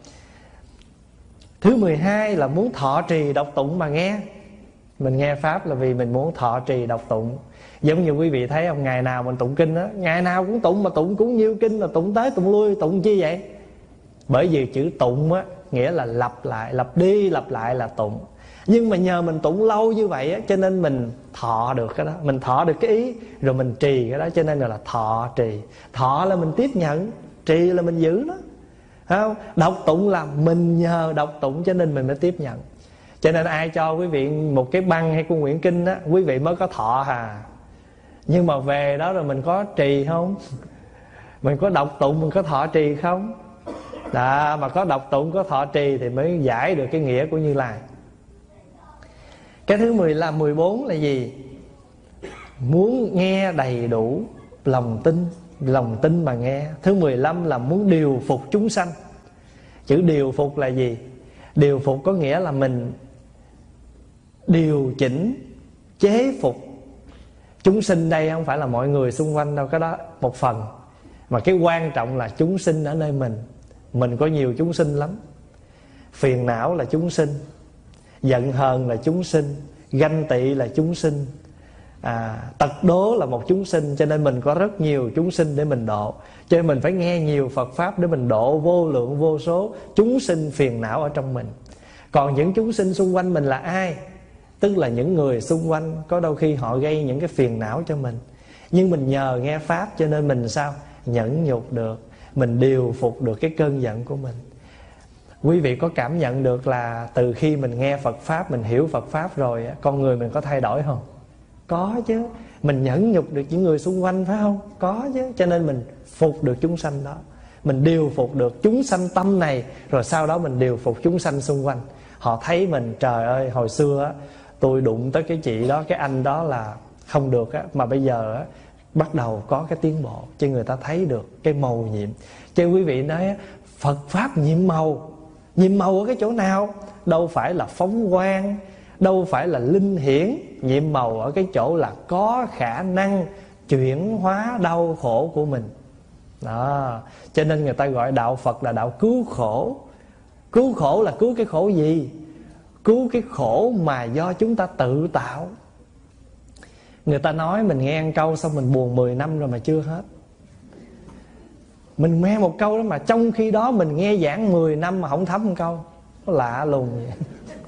Thứ 12 là muốn thọ trì đọc tụng mà nghe. Mình nghe Pháp là vì mình muốn thọ trì đọc tụng. Giống như quý vị thấy không, ngày nào mình tụng kinh á, ngày nào cũng tụng, mà tụng cũng nhiêu kinh, là tụng tới tụng lui, tụng chi vậy? Bởi vì chữ tụng á nghĩa là lặp lại, lặp đi lặp lại là tụng. Nhưng mà nhờ mình tụng lâu như vậy á, cho nên mình thọ được cái đó, mình thọ được cái ý, rồi mình trì cái đó, cho nên là thọ trì. Thọ là mình tiếp nhận, trì là mình giữ nó, không? Đọc tụng là mình nhờ đọc tụng cho nên mình mới tiếp nhận. Cho nên ai cho quý vị một cái băng hay cuốn quyển kinh á, quý vị mới có thọ hà. Nhưng mà về đó rồi mình có trì không? Mình có đọc tụng, mình có thọ trì không? Đó, mà có đọc tụng, có thọ trì thì mới giải được cái nghĩa của Như Lai. Cái thứ 14 là gì? Muốn nghe đầy đủ lòng tin, lòng tin mà nghe. Thứ 15 là muốn điều phục chúng sanh. Chữ điều phục là gì? Điều phục có nghĩa là mình điều chỉnh, chế phục. Chúng sinh đây không phải là mọi người xung quanh đâu, cái đó một phần. Mà cái quan trọng là chúng sinh ở nơi mình. Mình có nhiều chúng sinh lắm. Phiền não là chúng sinh, giận hờn là chúng sinh, ganh tị là chúng sinh, tật đố là một chúng sinh. Cho nên mình có rất nhiều chúng sinh để mình độ. Cho nên mình phải nghe nhiều Phật Pháp để mình độ vô lượng vô số chúng sinh phiền não ở trong mình. Còn những chúng sinh xung quanh mình là ai? Tức là những người xung quanh, có đôi khi họ gây những cái phiền não cho mình. Nhưng mình nhờ nghe Pháp cho nên mình sao? Nhẫn nhục được, mình điều phục được cái cơn giận của mình. Quý vị có cảm nhận được là từ khi mình nghe Phật Pháp, mình hiểu Phật Pháp rồi, con người mình có thay đổi không? Có chứ. Mình nhẫn nhục được những người xung quanh phải không? Có chứ. Cho nên mình phục được chúng sanh đó, mình điều phục được chúng sanh tâm này. Rồi sau đó mình điều phục chúng sanh xung quanh. Họ thấy mình, trời ơi, hồi xưa á, tôi đụng tới cái chị đó, cái anh đó là không được á, mà bây giờ á, bắt đầu có cái tiến bộ, cho người ta thấy được cái màu nhiệm. Cho quý vị nói Phật Pháp nhiệm màu. Nhiệm màu ở cái chỗ nào? Đâu phải là phóng quang, đâu phải là linh hiển. Nhiệm màu ở cái chỗ là có khả năng chuyển hóa đau khổ của mình đó. Cho nên người ta gọi đạo Phật là đạo cứu khổ. Cứu khổ là cứu cái khổ gì? Cứu cái khổ mà do chúng ta tự tạo. Người ta nói mình nghe một câu xong mình buồn 10 năm rồi mà chưa hết. Mình nghe một câu đó mà trong khi đó mình nghe giảng 10 năm mà không thấm một câu. Nó lạ lùng vậy.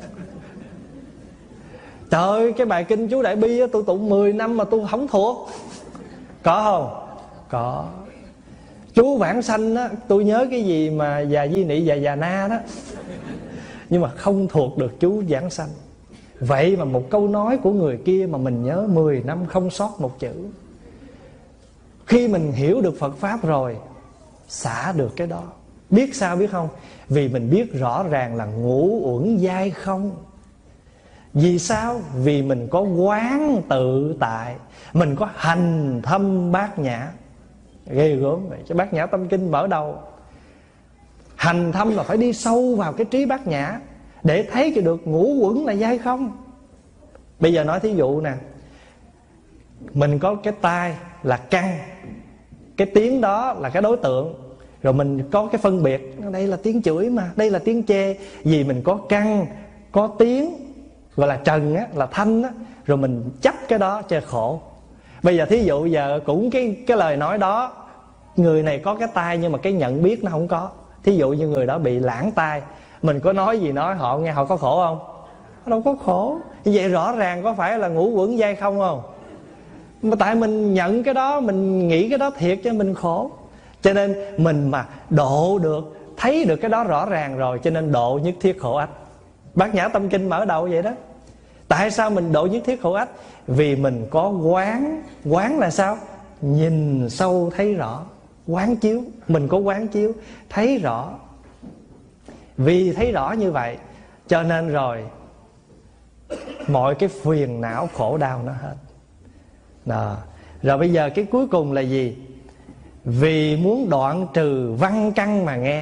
Trời ơi, cái bài kinh chú Đại Bi á, tôi tụng 10 năm mà tôi không thuộc. Có không? Có. Chú Vãng Sanh á, tôi nhớ cái gì mà già Di Nị, già Na đó, nhưng mà không thuộc được chú Vãng Sanh. Vậy mà một câu nói của người kia mà mình nhớ 10 năm không sót một chữ. Khi mình hiểu được Phật Pháp rồi, xả được cái đó. Biết sao biết không? Vì mình biết rõ ràng là ngũ uẩn giai không. Vì sao? Vì mình có quán tự tại, mình có hành thâm bát nhã. Ghê gớm vậy. Chứ bát nhã tâm kinh mở đầu. Hành thâm là phải đi sâu vào cái trí bát nhã để thấy cái được ngũ uẩn là giai không. Bây giờ nói thí dụ nè, mình có cái tai là căn, cái tiếng đó là cái đối tượng. Rồi mình có cái phân biệt, đây là tiếng chửi mà, đây là tiếng chê. Vì mình có căn, có tiếng, gọi là trần á, là thanh á. Rồi mình chấp cái đó cho khổ. Bây giờ thí dụ giờ cũng cái lời nói đó, người này có cái tai nhưng mà cái nhận biết nó không có. Thí dụ như người đó bị lãng tai, mình có nói gì nói họ nghe, họ có khổ không? Họ đâu có khổ. Như vậy rõ ràng có phải là ngũ uẩn giai không không? Mà tại mình nhận cái đó, mình nghĩ cái đó thiệt cho mình khổ. Cho nên mình mà độ được, thấy được cái đó rõ ràng rồi, cho nên độ nhất thiết khổ ách. Bát Nhã Tâm Kinh mở đầu vậy đó. Tại sao mình độ nhất thiết khổ ách? Vì mình có quán. Quán là sao? Nhìn sâu thấy rõ. Quán chiếu. Mình có quán chiếu, thấy rõ. Vì thấy rõ như vậy cho nên rồi mọi cái phiền não khổ đau nó hết đó. Rồi bây giờ cái cuối cùng là gì? Vì muốn đoạn trừ văn căn mà nghe.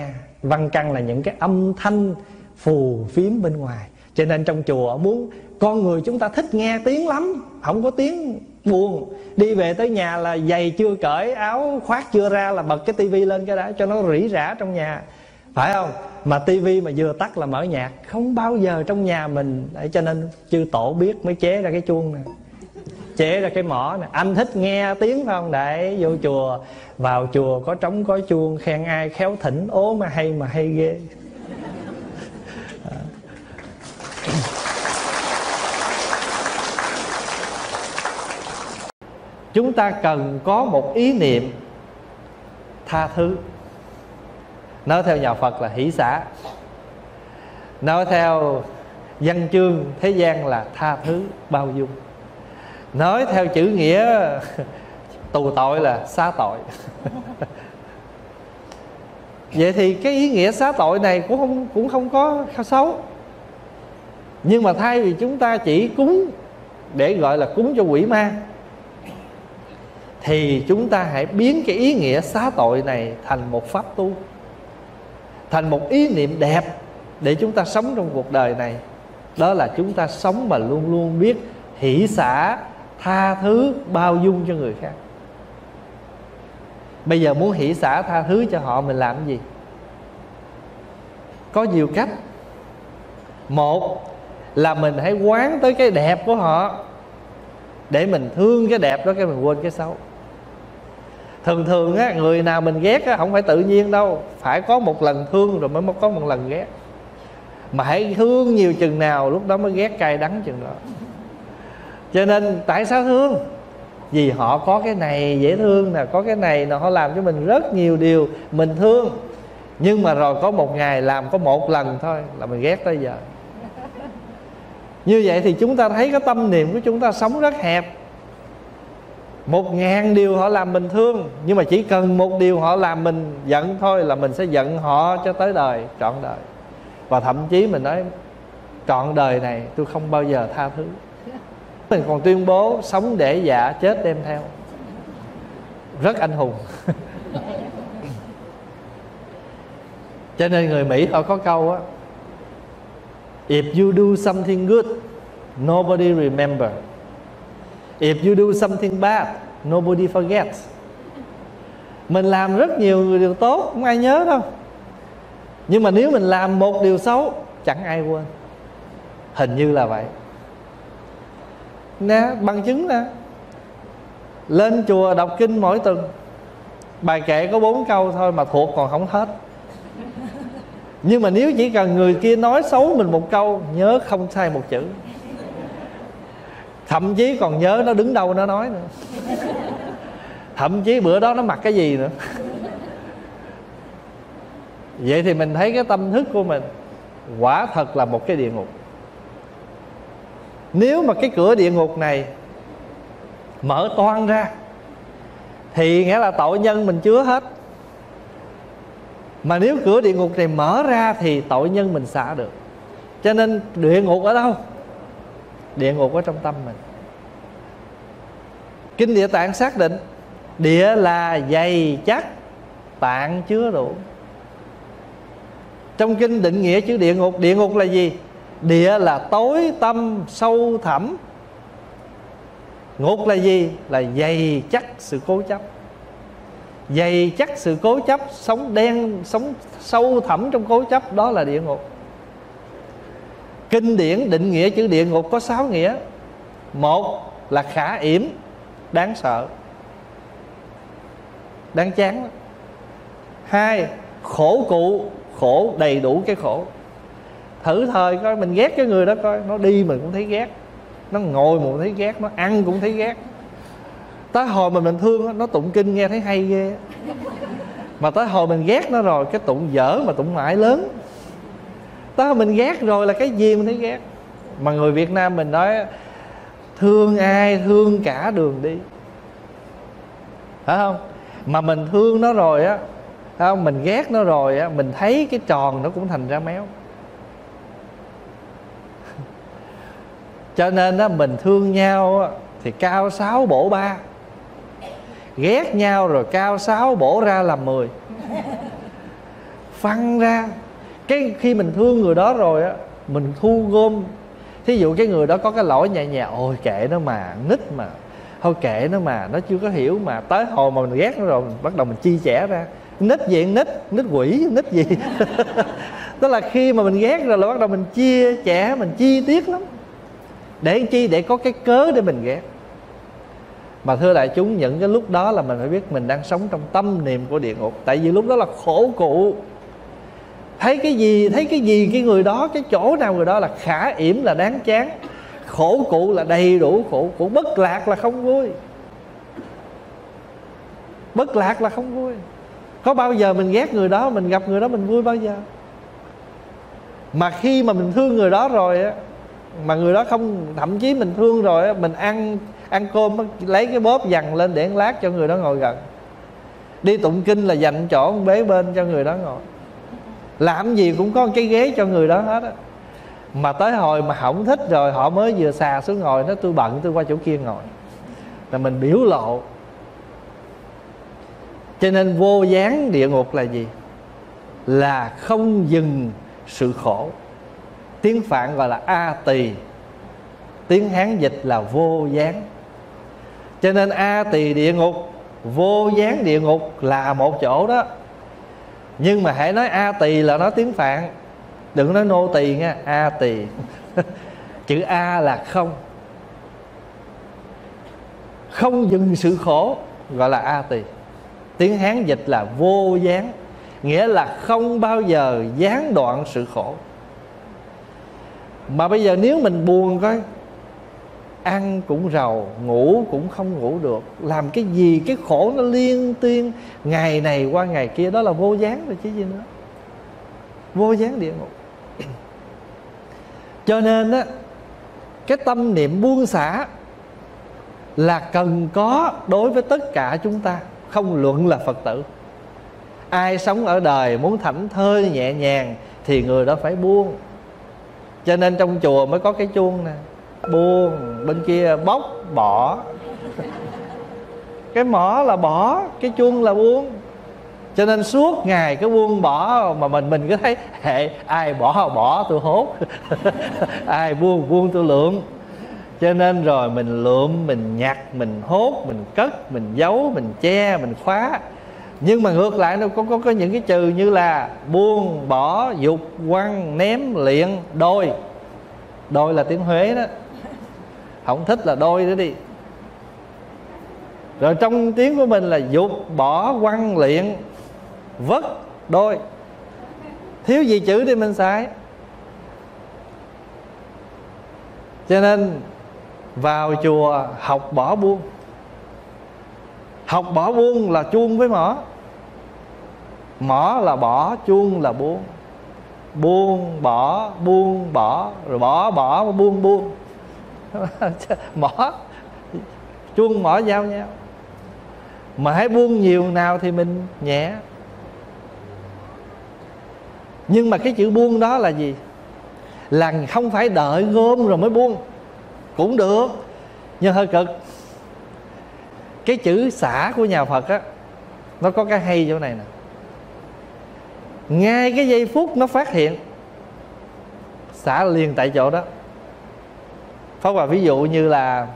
Văn căn là những cái âm thanh phù phiếm bên ngoài. Cho nên trong chùa muốn, con người chúng ta thích nghe tiếng lắm, không có tiếng buồn. Đi về tới nhà là giày chưa cởi, áo khoác chưa ra là bật cái tivi lên cái đã, cho nó rỉ rả trong nhà, phải không? Mà tivi mà vừa tắt là mở nhạc, không bao giờ trong nhà mình. Cho nên chư tổ biết mới chế ra cái chuông nè, chế ra cái mõ nè. Anh thích nghe tiếng phải không? Để vô chùa, vào chùa có trống có chuông, khen ai khéo thỉnh, ố mà hay ghê. Chúng ta cần có một ý niệm tha thứ. Nói theo nhà Phật là hỷ xả, nói theo văn chương thế gian là tha thứ bao dung, nói theo chữ nghĩa tù tội là xá tội. Vậy thì cái ý nghĩa xá tội này cũng không có xấu. Nhưng mà thay vì chúng ta chỉ cúng để gọi là cúng cho quỷ ma, thì chúng ta hãy biến cái ý nghĩa xá tội này thành một pháp tu, thành một ý niệm đẹp để chúng ta sống trong cuộc đời này. Đó là chúng ta sống mà luôn luôn biết hỷ xả, tha thứ, bao dung cho người khác. Bây giờ muốn hỷ xả tha thứ cho họ, mình làm cái gì? Có nhiều cách. Một là mình hãy quán tới cái đẹp của họ, để mình thương cái đẹp đó, cái mình quên cái xấu. Thường á, người nào mình ghét á, không phải tự nhiên đâu, phải có một lần thương rồi mới có một lần ghét. Mà hãy thương nhiều chừng nào, lúc đó mới ghét cay đắng chừng đó. Cho nên tại sao thương? Vì họ có cái này dễ thương nè, có cái này nè, họ làm cho mình rất nhiều điều mình thương. Nhưng mà rồi có một ngày làm có một lần thôi là mình ghét tới giờ. Như vậy thì chúng ta thấy cái tâm niệm của chúng ta sống rất hẹp. 1000 điều họ làm mình thương, nhưng mà chỉ cần một điều họ làm mình giận thôi là mình sẽ giận họ cho tới đời, trọn đời. Và thậm chí mình nói trọn đời này tôi không bao giờ tha thứ. Mình còn tuyên bố sống để dạ, chết đem theo. Rất anh hùng. Cho nên người Mỹ họ có câu á: If you do something good, nobody remember. If you do something bad, nobody forgets. Mình làm rất nhiều điều tốt, không ai nhớ đâu. Nhưng mà nếu mình làm một điều xấu, chẳng ai quên. Hình như là vậy nè, bằng chứng nè. Lên chùa đọc kinh mỗi tuần, bài kệ có 4 câu thôi mà thuộc còn không hết. Nhưng mà nếu chỉ cần người kia nói xấu mình một câu, nhớ không sai một chữ. Thậm chí còn nhớ nó đứng đâu nó nói nữa. Thậm chí bữa đó nó mặc cái gì nữa. Vậy thì mình thấy cái tâm thức của mình quả thật là một cái địa ngục. Nếu mà cái cửa địa ngục này mở toang ra thì nghĩa là tội nhân mình chứa hết. Mà nếu cửa địa ngục này mở ra thì tội nhân mình xả được. Cho nên địa ngục ở đâu? Địa ngục ở trong tâm mình. Kinh Địa Tạng xác định địa là dày chắc, tạng chứa đủ. Trong kinh định nghĩa chữ địa ngục, địa ngục là gì? Địa là tối tâm sâu thẳm. Ngục là gì? Là dày chắc sự cố chấp. Dày chắc sự cố chấp, sống sâu thẳm trong cố chấp, đó là địa ngục. Kinh điển định nghĩa chữ địa ngục có 6 nghĩa. Một là khả yểm, đáng sợ, đáng chán. 2, khổ cụ, khổ đầy đủ cái khổ. Thử thời coi, mình ghét cái người đó coi, nó đi mình cũng thấy ghét, nó ngồi mình cũng thấy ghét, nó ăn cũng thấy ghét. Tới hồi mình thương nó tụng kinh nghe thấy hay ghê. Mà tới hồi mình ghét nó rồi, cái tụng dở mà tụng mãi lớn. Tới hồi mình ghét rồi là cái gì mình thấy ghét. Mà người Việt Nam mình nói thương ai thương cả đường đi, phải không? Mà mình thương nó rồi á, phải không? Mình ghét nó rồi á, mình thấy cái tròn nó cũng thành ra méo. Cho nên á, mình thương nhau á, thì cao 6 bổ 3. Ghét nhau rồi cao 6 bổ ra làm 10. phăng ra. Cái khi mình thương người đó rồi á, mình thu gom. Thí dụ cái người đó có cái lỗi nhẹ nhàng, ôi kệ nó mà, nít mà, thôi kệ nó mà, nó chưa có hiểu mà. Tới hồi mà mình ghét nó rồi, mình bắt đầu mình chi chẻ ra. Nít gì, nít quỷ, nít gì. Tức là khi mà mình ghét rồi là bắt đầu mình chia chẻ, mình chi tiết lắm. Để chi? Để có cái cớ để mình ghét. Mà thưa đại chúng, những cái lúc đó là mình phải biết mình đang sống trong tâm niệm của địa ngục. Tại vì lúc đó là khổ cụ. Thấy cái gì cái người đó, cái chỗ nào người đó là khả yểm là đáng chán, khổ cụ là đầy đủ khổ cụ. Bất lạc là không vui. Bất lạc là không vui. Có bao giờ mình ghét người đó, mình gặp người đó mình vui bao giờ? Mà khi mà mình thương người đó rồi á, mà người đó không, thậm chí mình thương rồi á, mình ăn cơm lấy cái bóp dằn lên để lát cho người đó ngồi gần. Đi tụng kinh là dành chỗ bế bên cho người đó ngồi. Làm gì cũng có cái ghế cho người đó hết á. Mà tới hồi mà không thích rồi, họ mới vừa xà xuống ngồi, nói tôi bận, tôi qua chỗ kia ngồi. Là mình biểu lộ. Cho nên vô gián địa ngục là gì? Là không dừng sự khổ. Tiếng Phạn gọi là A Tỳ, tiếng Hán dịch là vô gián. Cho nên A Tỳ địa ngục, vô gián địa ngục là một chỗ đó. Nhưng mà hãy nói A Tỳ là nói tiếng Phạn, đừng nói nô tỳ nha. A Tỳ chữ A là không, không dừng sự khổ, gọi là A Tỳ. Tiếng Hán dịch là vô gián, nghĩa là không bao giờ gián đoạn sự khổ. Mà bây giờ nếu mình buồn coi, ăn cũng rầu, ngủ cũng không ngủ được, làm cái gì cái khổ nó liên tuyên, ngày này qua ngày kia, đó là vô gián rồi chứ gì nữa. Vô gián địa ngục. Cho nên á, cái tâm niệm buông xả là cần có đối với tất cả chúng ta, không luận là Phật tử. Ai sống ở đời muốn thảnh thơi nhẹ nhàng thì người đó phải buông. Cho nên trong chùa mới có cái chuông nè, buông, bên kia bóc, bỏ. Cái mỏ là bỏ, cái chuông là buông. Cho nên suốt ngày cái buông bỏ mà mình cứ thấy hệ ai bỏ tôi hốt. Ai buông tôi lượm. Cho nên rồi mình lượm, mình nhặt, mình hốt, mình cất, mình giấu, mình che, mình khóa. Nhưng mà ngược lại nó có những cái trừ như là buông, bỏ, dục, quăng, ném, liệng, đôi. Đôi là tiếng Huế đó, không thích là đôi nữa đi. Rồi trong tiếng của mình là dục, bỏ, quăng, liệng, vất, đôi. Thiếu gì chữ thì mình xài. Cho nên vào chùa học bỏ buông. Học bỏ buông là chuông với mỏ. Mỏ là bỏ, chuông là buông. Buông, bỏ, rồi bỏ, buông. Mỏ, chuông mỏ giao nhau. Mà hãy buông nhiều nào thì mình nhẹ. Nhưng mà cái chữ buông đó là gì? Là không phải đợi gom rồi mới buông. Cũng được, nhưng hơi cực. Cái chữ xả của nhà Phật á, nó có cái hay chỗ này nè. Ngay cái giây phút nó phát hiện, xả liền tại chỗ đó. Pháp Hòa ví dụ như là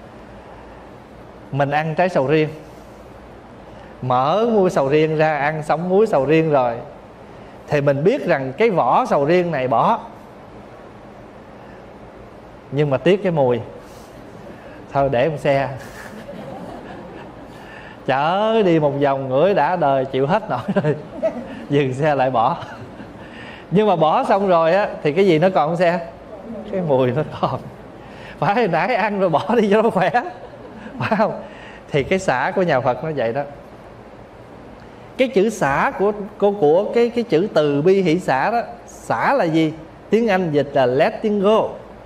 mình ăn trái sầu riêng, mở muôi sầu riêng ra, ăn xong muối sầu riêng rồi thì mình biết rằng cái vỏ sầu riêng này bỏ, nhưng mà tiếc cái mùi, thôi để một xe chở đi một vòng ngửi đã đời chịu hết nổi rồi, dừng xe lại bỏ. Nhưng mà bỏ xong rồi á thì cái gì nó còn không xe? Cái mùi nó còn. Phải hồi nãy ăn rồi bỏ đi cho nó khỏe, phải không? Thì cái xả của nhà Phật nó vậy đó. Cái chữ xả của cái chữ từ bi hỷ xả đó. Xả là gì? Tiếng Anh dịch là letting go.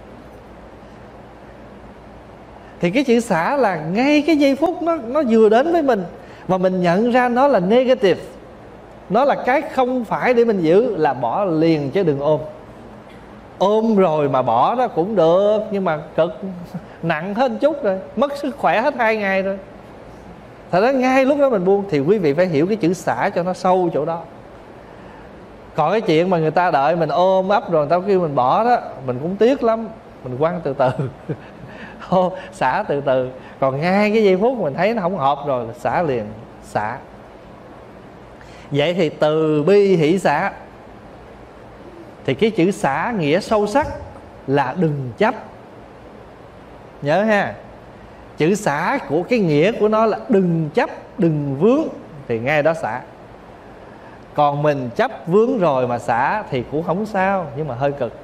Thì cái chữ xả là ngay cái giây phút nó vừa đến với mình mà mình nhận ra nó là negative, nó là cái không phải để mình giữ, là bỏ liền chứ đừng ôm. Ôm rồi mà bỏ đó cũng được, nhưng mà cực nặng hơn chút rồi, mất sức khỏe hết 2 ngày rồi. Thật ra ngay lúc đó mình buông. Thì quý vị phải hiểu cái chữ xả cho nó sâu chỗ đó. Còn cái chuyện mà người ta đợi mình ôm ấp rồi người ta kêu mình bỏ đó, mình cũng tiếc lắm, mình quăng từ từ. Xả từ từ. Còn ngay cái giây phút mình thấy nó không hợp rồi, xả liền, xả. Vậy thì từ bi hỷ xả, thì cái chữ xả nghĩa sâu sắc là đừng chấp. Nhớ ha, chữ xả của cái nghĩa của nó là đừng chấp, đừng vướng, thì ngay đó xả. Còn mình chấp vướng rồi mà xả thì cũng không sao, nhưng mà hơi cực.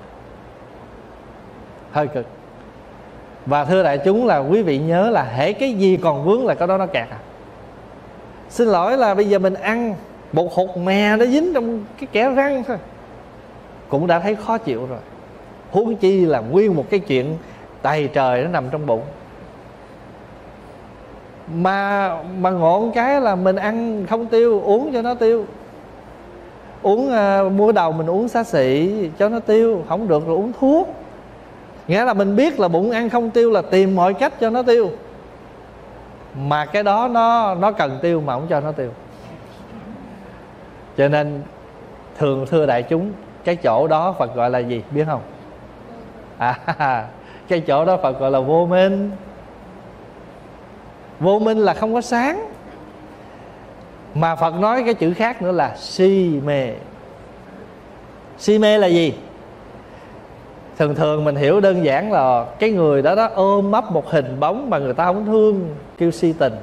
Hơi cực. Và thưa đại chúng là quý vị nhớ là hễ cái gì còn vướng là cái đó nó kẹt à. Xin lỗi là bây giờ mình ăn một hột mè nó dính trong cái kẽ răng thôi cũng đã thấy khó chịu rồi, huống chi là nguyên một cái chuyện đầy trời nó nằm trong bụng. Mà ngộ cái là mình ăn không tiêu, uống cho nó tiêu. Mua đầu mình uống xá xị cho nó tiêu, không được rồi uống thuốc. Nghĩa là mình biết là bụng ăn không tiêu là tìm mọi cách cho nó tiêu. Mà cái đó nó cần tiêu mà không cho nó tiêu. Cho nên thường thưa đại chúng, cái chỗ đó Phật gọi là gì biết không? Cái chỗ đó Phật gọi là vô minh. Vô minh là không có sáng. Mà Phật nói cái chữ khác nữa là si mê. Si mê là gì? Thường mình hiểu đơn giản là cái người đó ôm ấp một hình bóng mà người ta không thương, kêu si tình.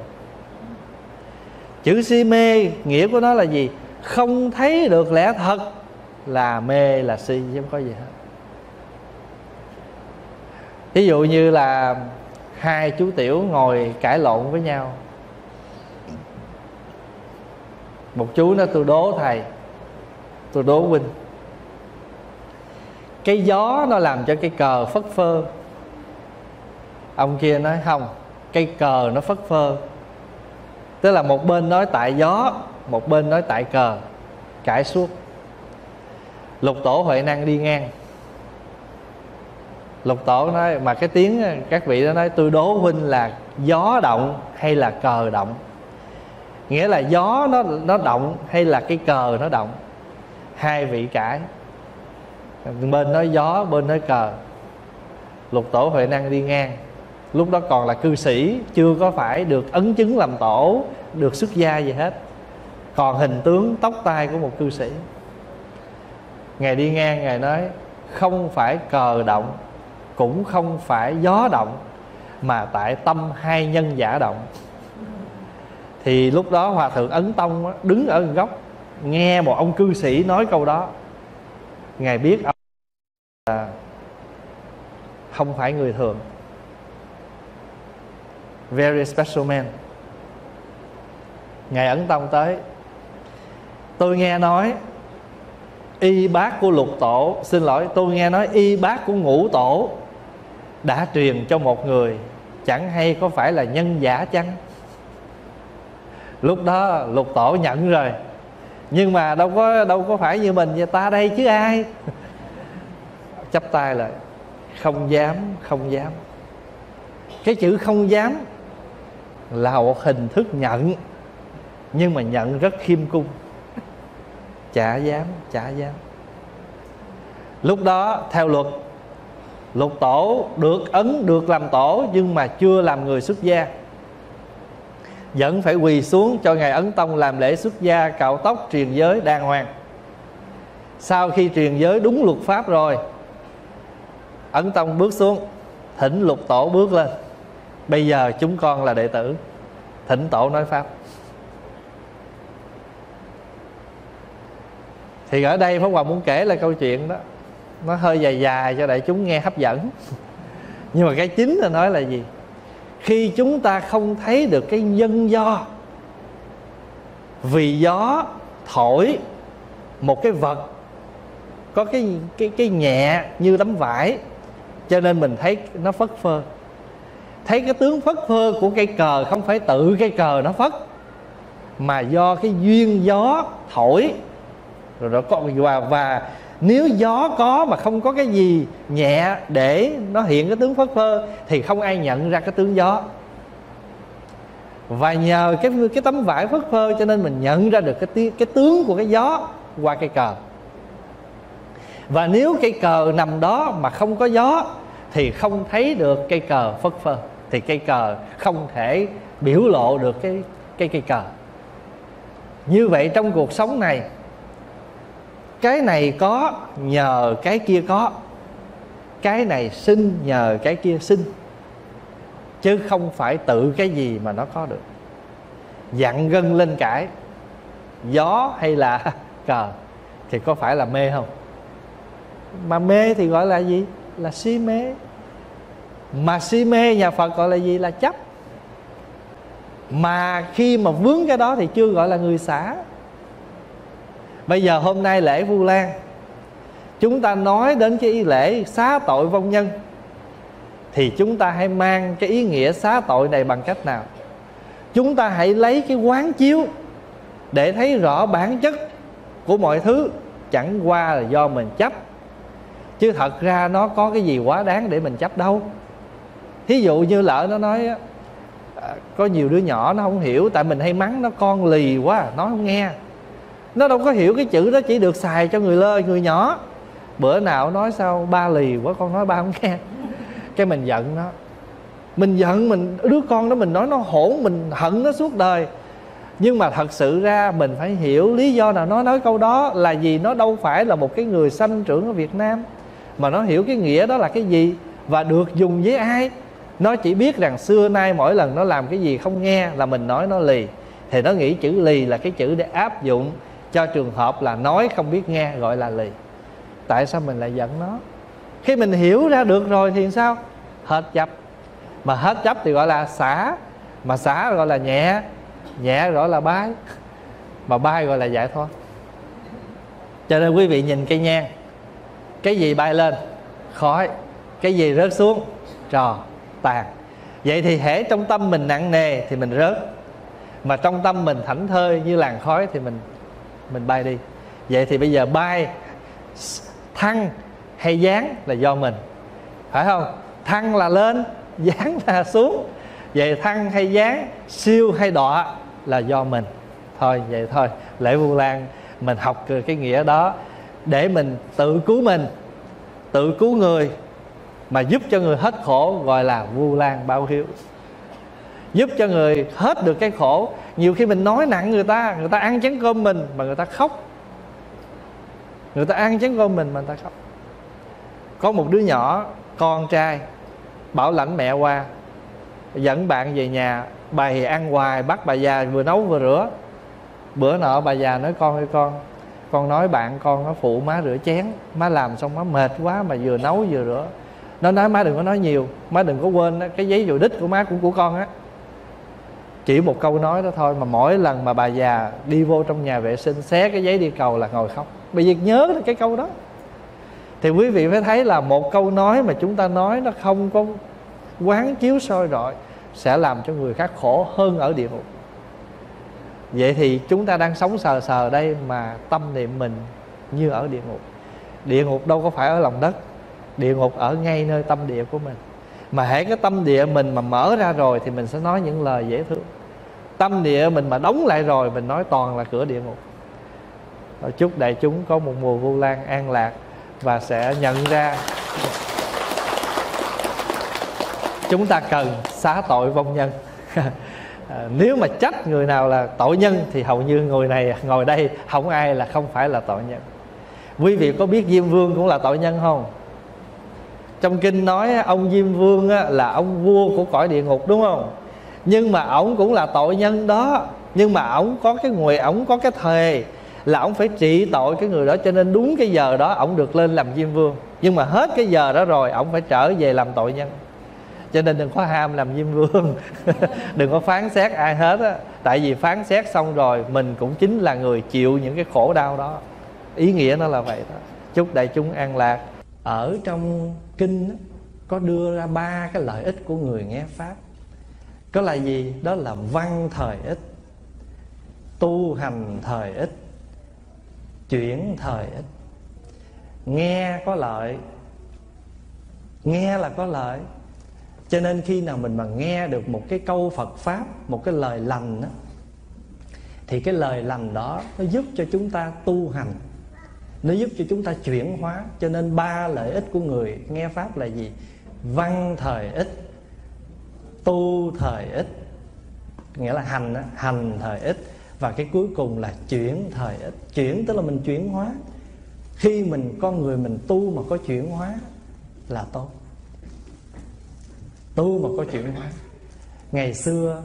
Chữ si mê nghĩa của nó là gì? Không thấy được lẽ thật là mê, là si, chứ không có gì hết. Ví dụ như là hai chú tiểu ngồi cãi lộn với nhau. Một chú nói tôi đố thầy, tôi đố huynh, cái gió nó làm cho cái cờ phất phơ. Ông kia nói không, cái cờ nó phất phơ. Tức là một bên nói tại gió, một bên nói tại cờ, cãi suốt. Lục Tổ Huệ Năng đi ngang. Lục Tổ nói, mà cái tiếng các vị đó nói tôi đố huynh là gió động hay là cờ động. Nghĩa là gió nó động hay là cái cờ nó động. Hai vị cãi, bên nói gió, bên nói cờ. Lục Tổ Huệ Năng đi ngang. Lúc đó còn là cư sĩ, chưa có phải được ấn chứng làm tổ, được xuất gia gì hết, còn hình tướng tóc tai của một cư sĩ. Ngài đi ngang, Ngài nói không phải cờ động, cũng không phải gió động, mà tại tâm hai nhân giả động. Thì lúc đó Hòa Thượng Ấn Tông đứng ở góc, nghe một ông cư sĩ nói câu đó. Ngài biết ông là không phải người thường, very special man. Ngài Ấn Tông tới, tôi nghe nói y bác của Lục Tổ, xin lỗi, tôi nghe nói y bác của Ngũ Tổ đã truyền cho một người, chẳng hay có phải là nhân giả chăng? Lúc đó Lục Tổ nhận rồi, nhưng mà đâu có phải như mình, ta đây chứ ai. Chắp tay lại, không dám, không dám. Cái chữ không dám là một hình thức nhận, nhưng mà nhận rất khiêm cung. Chả dám, chả dám. Lúc đó theo luật, Lục Tổ được ấn, được làm tổ, nhưng mà chưa làm người xuất gia, vẫn phải quỳ xuống cho Ngài Ấn Tông làm lễ xuất gia, cạo tóc, truyền giới đàng hoàng. Sau khi truyền giới đúng luật pháp rồi, Ấn Tông bước xuống, thỉnh Lục Tổ bước lên. Bây giờ chúng con là đệ tử, thỉnh Tổ nói pháp. Thì ở đây Pháp Hòa muốn kể là câu chuyện đó, nó hơi dài dài cho đại chúng nghe hấp dẫn. Nhưng mà cái chính là nói là gì? Khi chúng ta không thấy được cái nhân do, vì gió thổi một cái vật có cái nhẹ như tấm vải, cho nên mình thấy nó phất phơ. Thấy cái tướng phất phơ của cây cờ không phải tự cây cờ nó phất, mà do cái duyên gió thổi rồi nó có. Và nếu gió có mà không có cái gì nhẹ để nó hiện cái tướng phất phơ thì không ai nhận ra cái tướng gió. Và nhờ cái tấm vải phất phơ cho nên mình nhận ra được cái tướng của cái gió. qua cây cờ. Và nếu cây cờ nằm đó mà không có gió thì không thấy được cây cờ phất phơ, thì cây cờ không thể biểu lộ được cái cây cờ. Như vậy trong cuộc sống này, cái này có nhờ cái kia có, cái này sinh nhờ cái kia sinh, chứ không phải tự cái gì mà nó có được. Dặn gân lên cãi, gió hay là cờ thì có phải là mê không? Mà mê thì gọi là gì? Là si mê. Mà si mê nhà Phật gọi là gì? Là chấp. Mà khi mà vướng cái đó thì chưa gọi là người xả. Bây giờ hôm nay lễ Vu Lan, chúng ta nói đến cái ý lễ xá tội vong nhân, thì chúng ta hãy mang cái ý nghĩa xá tội này bằng cách nào? Chúng ta hãy lấy cái quán chiếu để thấy rõ bản chất của mọi thứ chẳng qua là do mình chấp, chứ thật ra nó có cái gì quá đáng để mình chấp đâu. Thí dụ như lỡ nó nói có nhiều đứa nhỏ nó không hiểu, tại mình hay mắng nó con lì quá, nó không nghe. Nó đâu có hiểu cái chữ đó chỉ được xài cho người nhỏ. Bữa nào nói sao ba lì quá, con nói ba không nghe. Cái mình giận nó. Mình giận đứa con đó, mình nói nó hỗn, mình hận nó suốt đời. Nhưng mà thật sự ra mình phải hiểu lý do nào nó nói câu đó là gì. Nó đâu phải là một cái người sanh trưởng ở Việt Nam, mà nó hiểu cái nghĩa đó là cái gì và được dùng với ai. Nó chỉ biết rằng xưa nay mỗi lần nó làm cái gì không nghe là mình nói nó lì, thì nó nghĩ chữ lì là cái chữ để áp dụng cho trường hợp là nói không biết nghe, gọi là lì. Tại sao mình lại giận nó? Khi mình hiểu ra được rồi thì sao? Hết chấp. Mà hết chấp thì gọi là xả. Mà xả gọi là nhẹ. Nhẹ gọi là bái. Mà bái gọi là giải thoát. Cho nên quý vị nhìn cây nhang, cái gì bay lên? Khói. Cái gì rớt xuống? Trò, tàn. Vậy thì hễ trong tâm mình nặng nề thì mình rớt, mà trong tâm mình thảnh thơi như làn khói thì mình bay đi. Vậy thì bây giờ bay, thăng hay giáng là do mình, phải không? Thăng là lên, giáng là xuống. Vậy thăng hay giáng, siêu hay đọa là do mình. Thôi vậy thôi, lễ Vu Lan mình học cái nghĩa đó để mình tự cứu mình, tự cứu người, mà giúp cho người hết khổ, gọi là Vu Lan báo hiếu. Giúp cho người hết được cái khổ. Nhiều khi mình nói nặng người ta ăn chén cơm mình mà người ta khóc. Người ta ăn chén cơm mình mà người ta khóc. Có một đứa nhỏ, con trai, bảo lãnh mẹ qua, dẫn bạn về nhà, bà thì ăn hoài, bắt bà già vừa nấu vừa rửa. Bữa nọ bà già nói con ơi con nói bạn con nó phụ má rửa chén, má làm xong má mệt quá mà vừa nấu vừa rửa. Nó nói má đừng có nói nhiều, má đừng có quên đó, cái giấy vụ đích của má cũng của con á. Chỉ một câu nói đó thôi mà mỗi lần mà bà già đi vô trong nhà vệ sinh xé cái giấy đi cầu là ngồi khóc. Bây giờ nhớ cái câu đó. Thì quý vị phải thấy là một câu nói mà chúng ta nói nó không có quán chiếu soi rọi sẽ làm cho người khác khổ hơn ở địa ngục. Vậy thì chúng ta đang sống sờ sờ đây mà tâm niệm mình như ở địa ngục. Địa ngục đâu có phải ở lòng đất, địa ngục ở ngay nơi tâm địa của mình. Mà hễ cái tâm địa mình mà mở ra rồi thì mình sẽ nói những lời dễ thương. Tâm địa mình mà đóng lại rồi mình nói toàn là cửa địa ngục. Chúc đại chúng có một mùa Vu Lan an lạc và sẽ nhận ra chúng ta cần xá tội vong nhân. Nếu mà trách người nào là tội nhân thì hầu như người này ngồi đây không ai là không phải là tội nhân. Quý vị có biết Diêm Vương cũng là tội nhân không? Trong kinh nói ông Diêm Vương là ông vua của cõi địa ngục, đúng không? Nhưng mà ổng cũng là tội nhân đó. Nhưng mà ổng có cái nguyện, ổng có cái thề là ổng phải trị tội cái người đó, cho nên đúng cái giờ đó ổng được lên làm Diêm Vương. Nhưng mà hết cái giờ đó rồi ổng phải trở về làm tội nhân. Cho nên đừng có ham làm Diêm Vương. Đừng có phán xét ai hết á. Tại vì phán xét xong rồi mình cũng chính là người chịu những cái khổ đau đó. Ý nghĩa nó là vậy đó. Chúc đại chúng an lạc. Ở trong kinh có đưa ra 3 cái lợi ích của người nghe Pháp. Có là gì? Đó là văn thời ích, tu hành thời ích, chuyển thời ích. Nghe có lợi, nghe là có lợi. Cho nên khi nào mình mà nghe được một cái câu Phật Pháp, một cái lời lành đó, thì cái lời lành đó nó giúp cho chúng ta tu hành, nó giúp cho chúng ta chuyển hóa. Cho nên 3 lợi ích của người nghe Pháp là gì? Văn thời ích, tu thời ích, nghĩa là hành thời ích, và cái cuối cùng là chuyển thời ích. Chuyển tức là mình chuyển hóa. Khi con người mình tu mà có chuyển hóa là tốt. Tu mà có chuyển hóa. Ngày xưa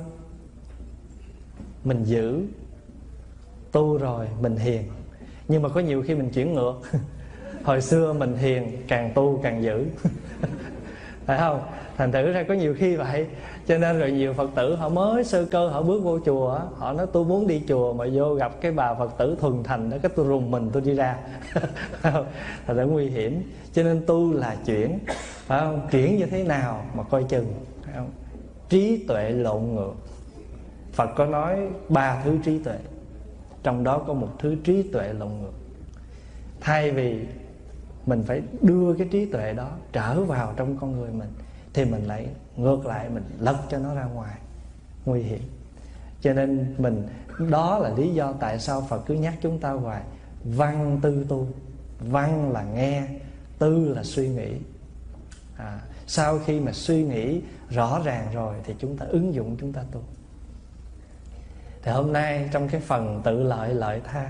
mình giữ, tu rồi mình hiền, nhưng mà có nhiều khi mình chuyển ngược. Hồi xưa mình hiền, càng tu càng giữ. Phải không? Thành thử ra có nhiều khi vậy. Cho nên rồi nhiều Phật tử họ mới sơ cơ, họ bước vô chùa, họ nói tôi muốn đi chùa, mà vô gặp cái bà Phật tử thuần thành đó, cái tôi rùng mình tôi đi ra. Thật là nguy hiểm. Cho nên tu là chuyển. Phải không? Chuyển như thế nào mà coi chừng. Phải không? Trí tuệ lộn ngược. Phật có nói 3 thứ trí tuệ, trong đó có một thứ trí tuệ lộn ngược. Thay vì mình phải đưa cái trí tuệ đó trở vào trong con người mình, thì mình lại ngược lại, mình lật cho nó ra ngoài, nguy hiểm. Cho nên đó là lý do tại sao Phật cứ nhắc chúng ta hoài: văn tư tu. Văn là nghe, tư là suy nghĩ. Sau khi mà suy nghĩ rõ ràng rồi thì chúng ta ứng dụng, chúng ta tu. Thì hôm nay trong cái phần tự lợi lợi tha,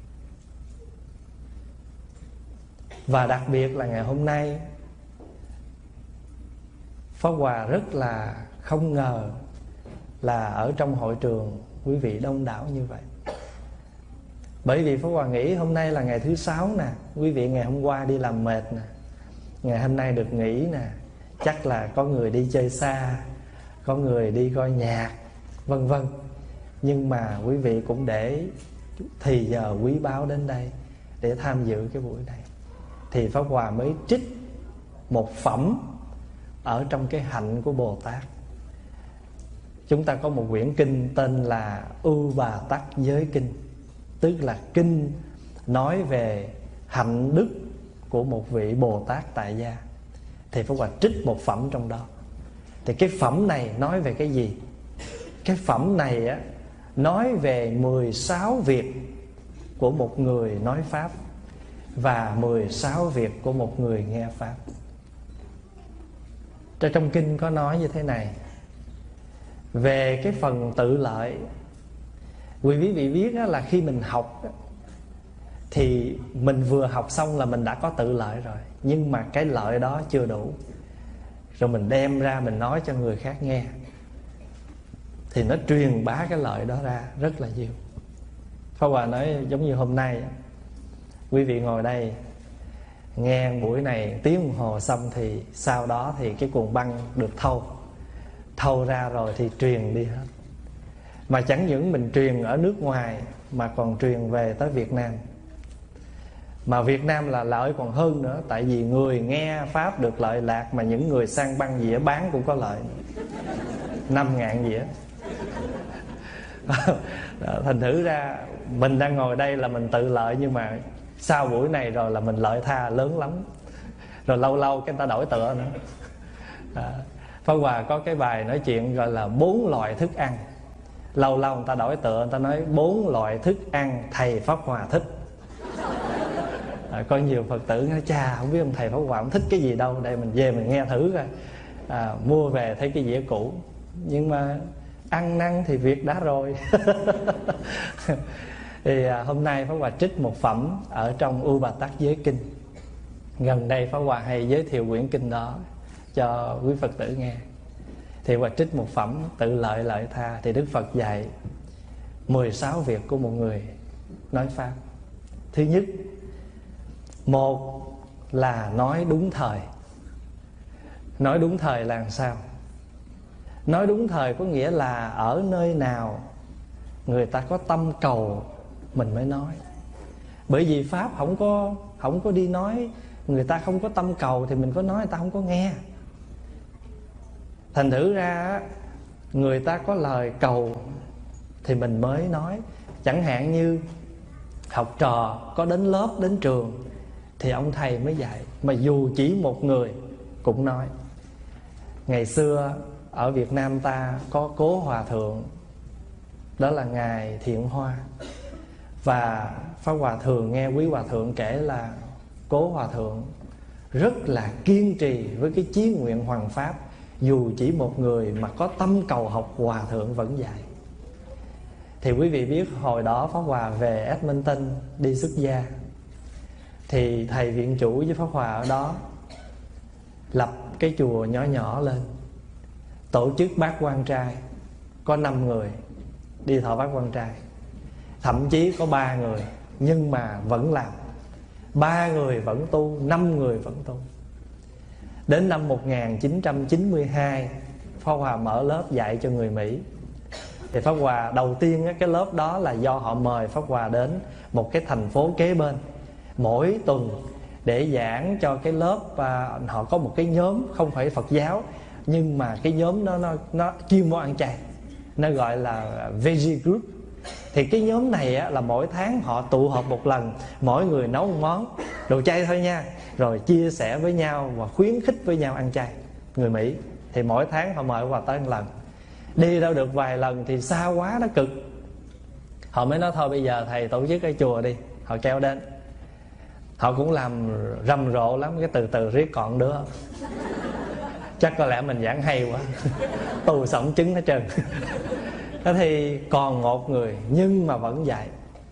và đặc biệt là ngày hôm nay, Pháp Hòa rất là không ngờ là ở trong hội trường quý vị đông đảo như vậy. Bởi vì Pháp Hòa nghĩ hôm nay là ngày thứ 6 nè, quý vị ngày hôm qua đi làm mệt nè, ngày hôm nay được nghỉ nè, chắc là có người đi chơi xa, có người đi coi nhạc, vân vân. Nhưng mà quý vị cũng để thì giờ quý báu đến đây để tham dự cái buổi này, thì Pháp Hòa mới trích một phẩm ở trong cái hạnh của Bồ Tát. Chúng ta có một quyển kinh tên là U Bà Tắc Giới Kinh, tức là kinh nói về hạnh đức của một vị Bồ Tát tại gia. Thì Pháp Hòa trích một phẩm trong đó. Thì cái phẩm này nói về cái gì? Cái phẩm này á, nói về 16 việc của một người nói Pháp và 16 việc của một người nghe Pháp. Trong kinh có nói như thế này: về cái phần tự lợi, quý vị biết là khi mình học thì mình vừa học xong là mình đã có tự lợi rồi, nhưng mà cái lợi đó chưa đủ. Rồi mình đem ra mình nói cho người khác nghe, thì nó truyền bá cái lợi đó ra rất là nhiều. Pháp Hòa nói giống như hôm nay quý vị ngồi đây nghe buổi này tiếng đồng hồ xong, thì sau đó thì cái cuộn băng được thâu ra rồi thì truyền đi hết. Mà chẳng những mình truyền ở nước ngoài mà còn truyền về tới Việt Nam. Mà Việt Nam là lợi còn hơn nữa, tại vì người nghe Pháp được lợi lạc, mà những người sang băng dĩa bán cũng có lợi 5.000 dĩa. Thành thử ra mình đang ngồi đây là mình tự lợi, nhưng mà sau buổi này rồi là mình lợi tha lớn lắm. Rồi lâu lâu cái người ta đổi tựa nữa. Pháp Hòa có cái bài nói chuyện gọi là 4 loại thức ăn. Lâu lâu người ta đổi tựa, người ta nói 4 loại thức ăn thầy Pháp Hòa thích. Có nhiều Phật tử nói chà, không biết ông thầy Pháp Hòa ông thích cái gì đâu, đây mình về mình nghe thử coi. Mua về thấy cái dĩa cũ, nhưng mà ăn năn thì việc đã rồi. Thì hôm nay Pháp Hòa trích một phẩm ở trong U Bà Tắc Giới Kinh. Gần đây Pháp Hòa hay giới thiệu quyển kinh đó cho quý Phật tử nghe. Thì Hòa trích một phẩm tự lợi lợi tha. Thì Đức Phật dạy 16 việc của một người nói Pháp. Thứ nhất, một là nói đúng thời. Nói đúng thời là làm sao? Nói đúng thời có nghĩa là ở nơi nào người ta có tâm cầu mình mới nói. Bởi vì Pháp không có đi nói, người ta không có tâm cầu thì mình có nói người ta không có nghe. Thành thử ra người ta có lời cầu thì mình mới nói. Chẳng hạn như học trò có đến lớp, đến trường thì ông thầy mới dạy. Mà dù chỉ một người cũng nói. Ngày xưa ở Việt Nam ta có Cố Hòa Thượng đó là ngài Thiện Hoa. Và Pháp Hòa thường nghe quý hòa thượng kể là Cố Hòa Thượng rất là kiên trì với cái chí nguyện hoằng pháp, dù chỉ một người mà có tâm cầu học Hòa Thượng vẫn dạy. Thì quý vị biết hồi đó Pháp Hòa về Edmonton đi xuất gia, thì thầy viện chủ với Pháp Hòa ở đó lập cái chùa nhỏ nhỏ lên, tổ chức bát quan trai, có 5 người đi thọ bát quan trai. Thậm chí có 3 người nhưng mà vẫn làm, 3 người vẫn tu, 5 người vẫn tu. Đến năm 1992 Pháp Hòa mở lớp dạy cho người Mỹ. Thì Pháp Hòa đầu tiên cái lớp đó là do họ mời Pháp Hòa đến một cái thành phố kế bên mỗi tuần để giảng cho cái lớp. Họ có một cái nhóm không phải Phật giáo, nhưng mà cái nhóm nó chuyên môn ăn chay, nó gọi là Veggie Group. Thì cái nhóm này là mỗi tháng họ tụ họp một lần, mỗi người nấu một món đồ chay thôi nha, rồi chia sẻ với nhau và khuyến khích với nhau ăn chay. Người Mỹ thì mỗi tháng họ mời Hòa tới một lần. Đi đâu được vài lần thì xa quá, nó cực. Họ mới nói thôi bây giờ thầy tổ chức cái chùa đi. Họ kéo đến, họ cũng làm rầm rộ lắm, cái từ từ riết còn đứa. Chắc có lẽ mình giảng hay quá, tù sống trứng hết trơn. Thế thì còn một người nhưng mà vẫn dạy.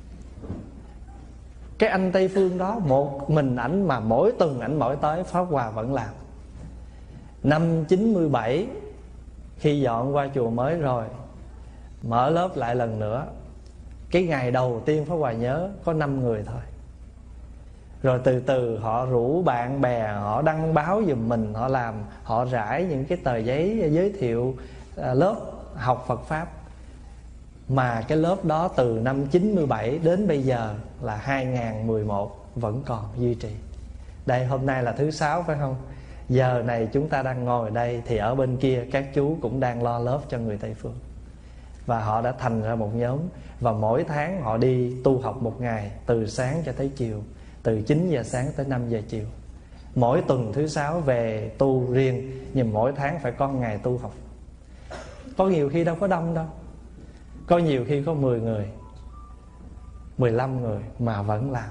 Cái anh Tây Phương đó, một mình ảnh mà mỗi tuần ảnh mỗi tới, Pháp Hòa vẫn làm. Năm 97 khi dọn qua chùa mới rồi, mở lớp lại lần nữa. Cái ngày đầu tiên Pháp Hòa nhớ có 5 người thôi. Rồi từ từ họ rủ bạn bè, họ đăng báo giùm mình, họ làm, họ rải những cái tờ giấy giới thiệu lớp học Phật Pháp. Mà cái lớp đó từ năm 97 đến bây giờ là 2011 vẫn còn duy trì. Đây hôm nay là thứ 6 phải không? Giờ này chúng ta đang ngồi đây, thì ở bên kia các chú cũng đang lo lớp cho người Tây Phương. Và họ đã thành ra một nhóm. Và mỗi tháng họ đi tu học một ngày, từ sáng cho tới chiều, từ 9 giờ sáng tới 5 giờ chiều. Mỗi tuần thứ 6 về tu riêng, nhưng mỗi tháng phải có ngày tu học. Có nhiều khi đâu có đông đâu, có nhiều khi có 10 người, 15 người mà vẫn làm.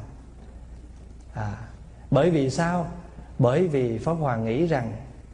Bởi vì sao? Bởi vì Pháp Hòa nghĩ rằng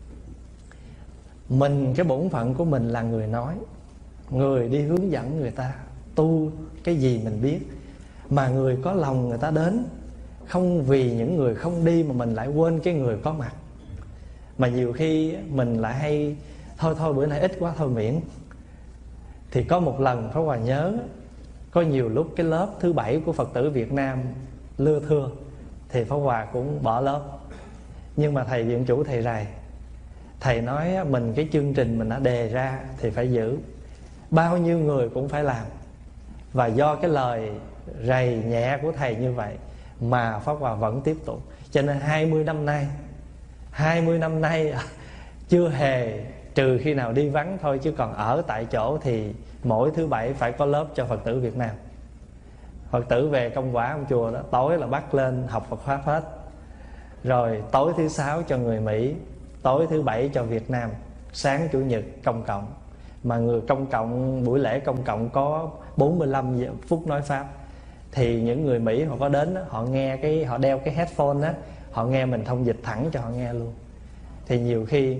mình, cái bổn phận của mình là người nói, người đi hướng dẫn người ta tu cái gì mình biết. Mà người có lòng người ta đến, không vì những người không đi mà mình lại quên cái người có mặt. Mà nhiều khi mình lại hay thôi bữa nay ít quá thôi miễn. Thì có một lần Pháp Hòa nhớ, có nhiều lúc cái lớp thứ 7 của Phật tử Việt Nam lưa thưa, thì Pháp Hòa cũng bỏ lớp. Nhưng mà thầy viện chủ thầy rầy, thầy nói mình cái chương trình mình đã đề ra thì phải giữ, bao nhiêu người cũng phải làm. Và do cái lời rầy nhẹ của thầy như vậy mà Pháp Hòa vẫn tiếp tục. Cho nên 20 năm nay chưa hề, trừ khi nào đi vắng thôi, chứ còn ở tại chỗ thì mỗi thứ 7 phải có lớp cho Phật tử Việt Nam. Phật tử về công quả ông chùa đó, tối là bắt lên học Phật Pháp hết. Rồi tối thứ 6 cho người Mỹ, tối thứ 7 cho Việt Nam, sáng Chủ nhật công cộng. Mà người công cộng, buổi lễ công cộng có 45 phút nói Pháp. Thì những người Mỹ họ có đến, họ nghe họ đeo cái headphone đó, họ nghe mình thông dịch thẳng cho họ nghe luôn. Thì nhiều khi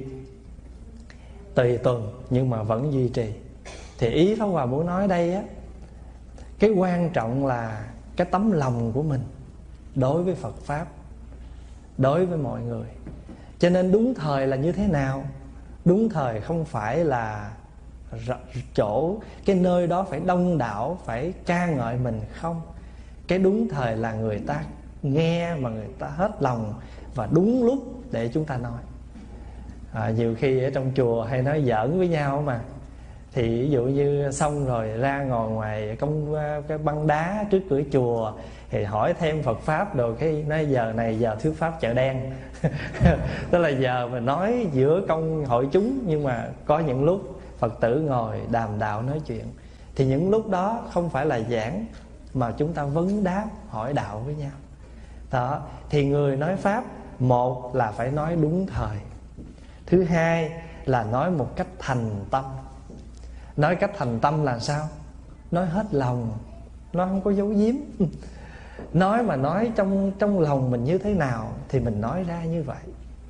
tùy tuần nhưng mà vẫn duy trì. Thì ý Pháp Hòa muốn nói đây á, cái quan trọng là cái tấm lòng của mình đối với Phật Pháp, đối với mọi người. Cho nên đúng thời là như thế nào? Đúng thời không phải là chỗ, cái nơi đó phải đông đảo, phải ca ngợi mình, không. Cái đúng thời là người ta nghe mà người ta hết lòng, và đúng lúc để chúng ta nói. Nhiều khi ở trong chùa hay nói giỡn với nhau mà. Thì ví dụ như xong rồi ra ngồi ngoài cái băng đá trước cửa chùa, thì hỏi thêm Phật Pháp rồi, cái nói giờ này giờ thuyết Pháp chợ đen. Tức là giờ mình nói giữa công hội chúng, nhưng mà có những lúc Phật tử ngồi đàm đạo nói chuyện. Thì những lúc đó không phải là giảng, mà chúng ta vấn đáp hỏi đạo với nhau đó. Thì người nói Pháp, một là phải nói đúng thời, thứ hai là nói một cách thành tâm. Nói cách thành tâm là sao? nói hết lòng, nó không có giấu giếm. Nói mà nói trong lòng mình như thế nào thì mình nói ra như vậy.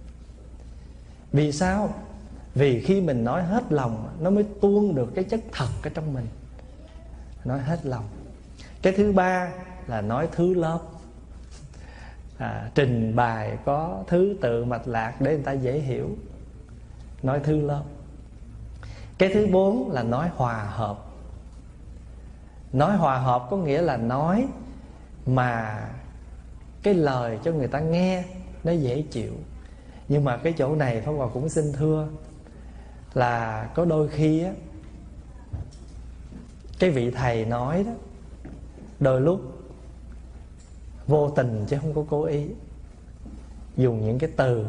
Vì sao? Vì khi mình nói hết lòng, nó mới tuôn được cái chất thật ở trong mình. Nói hết lòng. Cái thứ ba là nói thứ lớp, trình bày có thứ tự mạch lạc để người ta dễ hiểu. Nói thứ lớp. Cái thứ bốn là nói hòa hợp. Nói hòa hợp có nghĩa là nói mà cái lời cho người ta nghe nó dễ chịu. Nhưng mà cái chỗ này Pháp Hòa cũng xin thưa là có đôi khi á, cái vị thầy nói đó, đôi lúc vô tình chứ không có cố ý, dùng những cái từ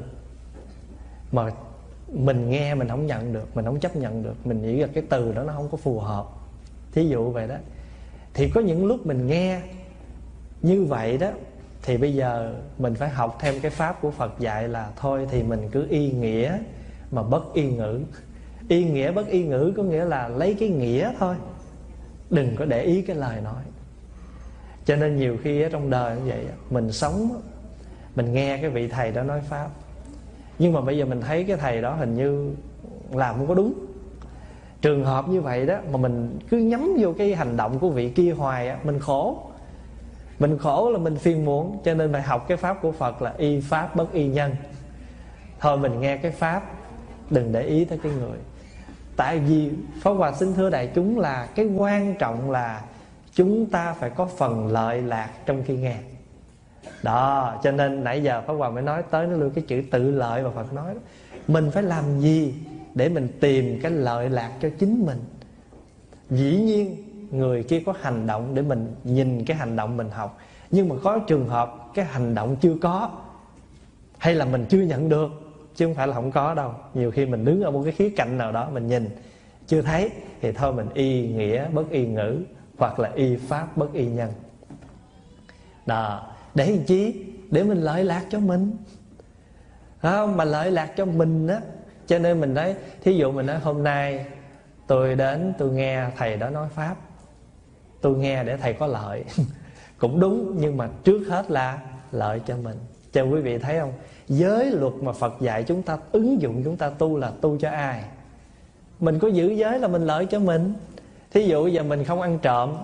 mà mình nghe mình không nhận được, mình không chấp nhận được, mình nghĩ là cái từ đó nó không có phù hợp. Thí dụ vậy đó. Thì có những lúc mình nghe như vậy đó, thì bây giờ mình phải học thêm cái pháp của Phật dạy là thôi thì mình cứ y nghĩa mà bất y ngữ. Y nghĩa bất y ngữ có nghĩa là lấy cái nghĩa thôi, đừng có để ý cái lời nói. Cho nên nhiều khi ở trong đời như vậy, mình sống, mình nghe cái vị thầy đó nói pháp, nhưng mà bây giờ mình thấy cái thầy đó hình như làm không có đúng. Trường hợp như vậy đó mà mình cứ nhắm vô cái hành động của vị kia hoài á, mình khổ. Mình khổ là mình phiền muộn. Cho nên phải học cái pháp của Phật là y pháp bất y nhân. Thôi mình nghe cái pháp, đừng để ý tới cái người. Tại vì Pháp Hòa xin thưa đại chúng là cái quan trọng là chúng ta phải có phần lợi lạc trong khi nghe. Đó, cho nên nãy giờ Pháp Hòa mới nói tới nó luôn cái chữ tự lợi mà Phật nói đó. Mình phải làm gì để mình tìm cái lợi lạc cho chính mình. Dĩ nhiên người kia có hành động để mình nhìn cái hành động mình học. Nhưng mà có trường hợp cái hành động chưa có, hay là mình chưa nhận được, chứ không phải là không có đâu. Nhiều khi mình đứng ở một cái khía cạnh nào đó mình nhìn chưa thấy, thì thôi mình y nghĩa bất y ngữ, hoặc là y pháp bất y nhân. Đó, để làm chi? Để mình lợi lạc cho mình. Không, mà lợi lạc cho mình á. Cho nên mình nói, thí dụ mình nói hôm nay tôi đến tôi nghe thầy đó nói pháp, tôi nghe để thầy có lợi. Cũng đúng, nhưng mà trước hết là lợi cho mình. Cho quý vị thấy không, giới luật mà Phật dạy chúng ta ứng dụng, chúng ta tu là tu cho ai? Mình có giữ giới là mình lợi cho mình. Thí dụ giờ mình không ăn trộm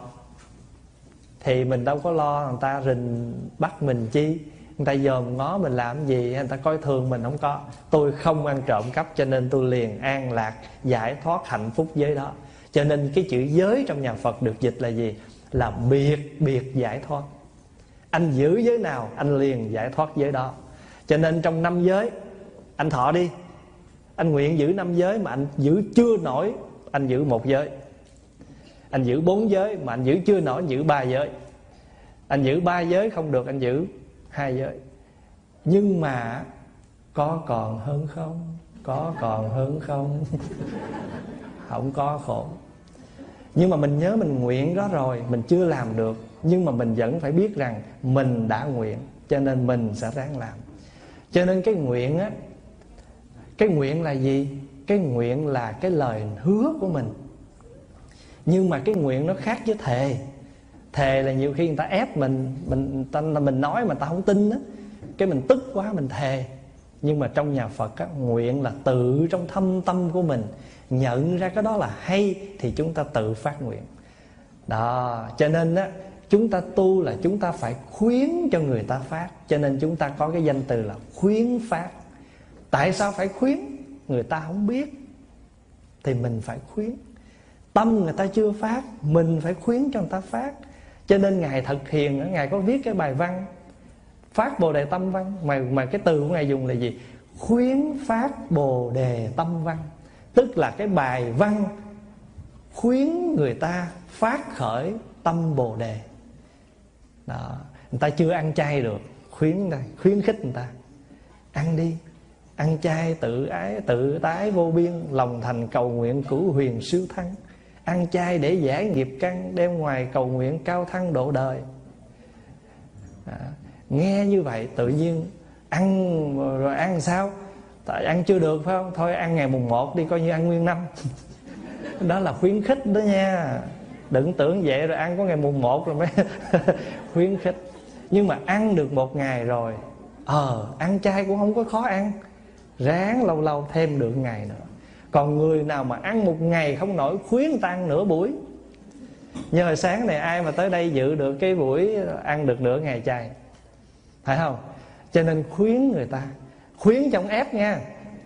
thì mình đâu có lo người ta rình bắt mình chi, người ta dòm ngó mình làm gì, người ta coi thường mình không có. Tôi không ăn trộm cắp cho nên tôi liền an lạc, giải thoát hạnh phúc giới đó. Cho nên cái chữ giới trong nhà Phật được dịch là gì? Là biệt giải thoát. Anh giữ giới nào anh liền giải thoát giới đó. Cho nên trong 5 giới, anh thọ đi, anh nguyện giữ 5 giới mà anh giữ chưa nổi, anh giữ 1 giới. Anh giữ 4 giới mà anh giữ chưa nổi, anh giữ 3 giới. Anh giữ 3 giới không được, anh giữ 2 giới. Nhưng mà có còn hơn không? Có còn hơn không? Không có, khổ. Nhưng mà mình nhớ mình nguyện đó rồi, mình chưa làm được, nhưng mà mình vẫn phải biết rằng mình đã nguyện, cho nên mình sẽ ráng làm. Cho nên cái nguyện á, cái nguyện là gì? Cái nguyện là cái lời hứa của mình. Nhưng mà cái nguyện nó khác với thề. Thề là nhiều khi người ta ép mình nói mà ta không tin á, cái mình tức quá mình thề. Nhưng mà trong nhà Phật á, nguyện là tự trong thâm tâm của mình nhận ra cái đó là hay thì chúng ta tự phát nguyện. Đó, cho nên á, chúng ta tu là chúng ta phải khuyến cho người ta phát. Cho nên chúng ta có cái danh từ là khuyến phát. Tại sao phải khuyến? Người ta không biết thì mình phải khuyến. Tâm người ta chưa phát, mình phải khuyến cho người ta phát. Cho nên Ngài Thật Hiền, Ngài có viết cái bài văn Phát Bồ Đề Tâm Văn. Mà cái từ của Ngài dùng là gì? Khuyến phát Bồ Đề Tâm Văn. Tức là cái bài văn khuyến người ta phát khởi tâm Bồ Đề. Đó. Người ta chưa ăn chay được, khuyến khích người ta ăn đi, ăn chay tự ái tự tái vô biên, lòng thành cầu nguyện cửu huyền siêu thăng. Ăn chay để giải nghiệp căn, đem ngoài cầu nguyện cao thăng độ đời. Đó. Nghe như vậy tự nhiên ăn rồi ăn sao? Tại ăn chưa được phải không? Thôi ăn ngày mùng 1 đi, coi như ăn nguyên năm. Đó là khuyến khích đó nha. Đừng tưởng vậy rồi ăn có ngày mùng 1 rồi mới khuyến khích. Nhưng mà ăn được 1 ngày rồi, ăn chay cũng không có khó ăn, ráng lâu lâu thêm được ngày nữa. Còn người nào mà ăn 1 ngày không nổi, khuyến ta ăn nửa buổi. Như hồi sáng này ai mà tới đây dự được cái buổi ăn được nửa ngày chay, phải không? Cho nên khuyến người ta, khuyến trong ép nha.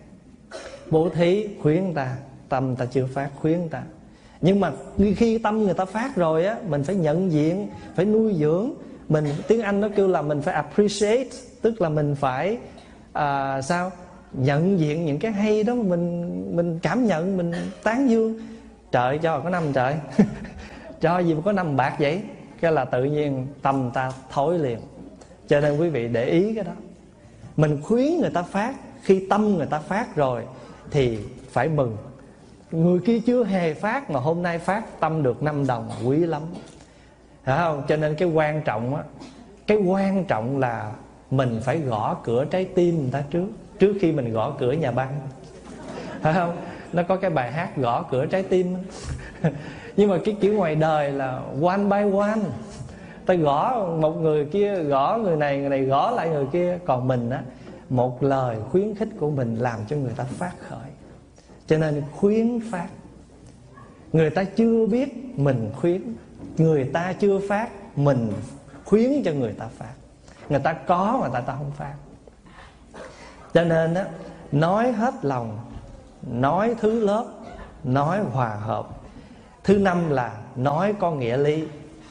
Bố thí khuyến người ta, tâm ta chưa phát khuyến người ta. Nhưng mà khi tâm người ta phát rồi á, mình phải nhận diện, phải nuôi dưỡng. Mình, tiếng Anh nó kêu là mình phải appreciate, tức là mình phải sao? Nhận diện những cái hay đó, mình cảm nhận, mình tán dương. Trời cho có 5 trời cho gì mà có 5 bạc vậy? Cái là tự nhiên tâm ta thối liền. Cho nên quý vị để ý cái đó. Mình khuyến người ta phát, khi tâm người ta phát rồi thì phải mừng. Người kia chưa hề phát mà hôm nay phát, tâm được 5 đồng, quý lắm, phải không? Cho nên cái quan trọng á, cái quan trọng là mình phải gõ cửa trái tim người ta trước khi mình gõ cửa nhà băng, phải không? Nó có cái bài hát gõ cửa trái tim nhưng mà cái kiểu ngoài đời là one by one, ta gõ một người kia, gõ người này gõ lại người kia. Còn mình á, một lời khuyến khích của mình làm cho người ta phát khởi. Cho nên khuyến phát. Người ta chưa biết mình khuyến, người ta chưa phát mình khuyến cho người ta phát. Người ta có mà ta không phát. Cho nên á, nói hết lòng, nói thứ lớp, nói hòa hợp. Thứ 5 là nói có nghĩa lý.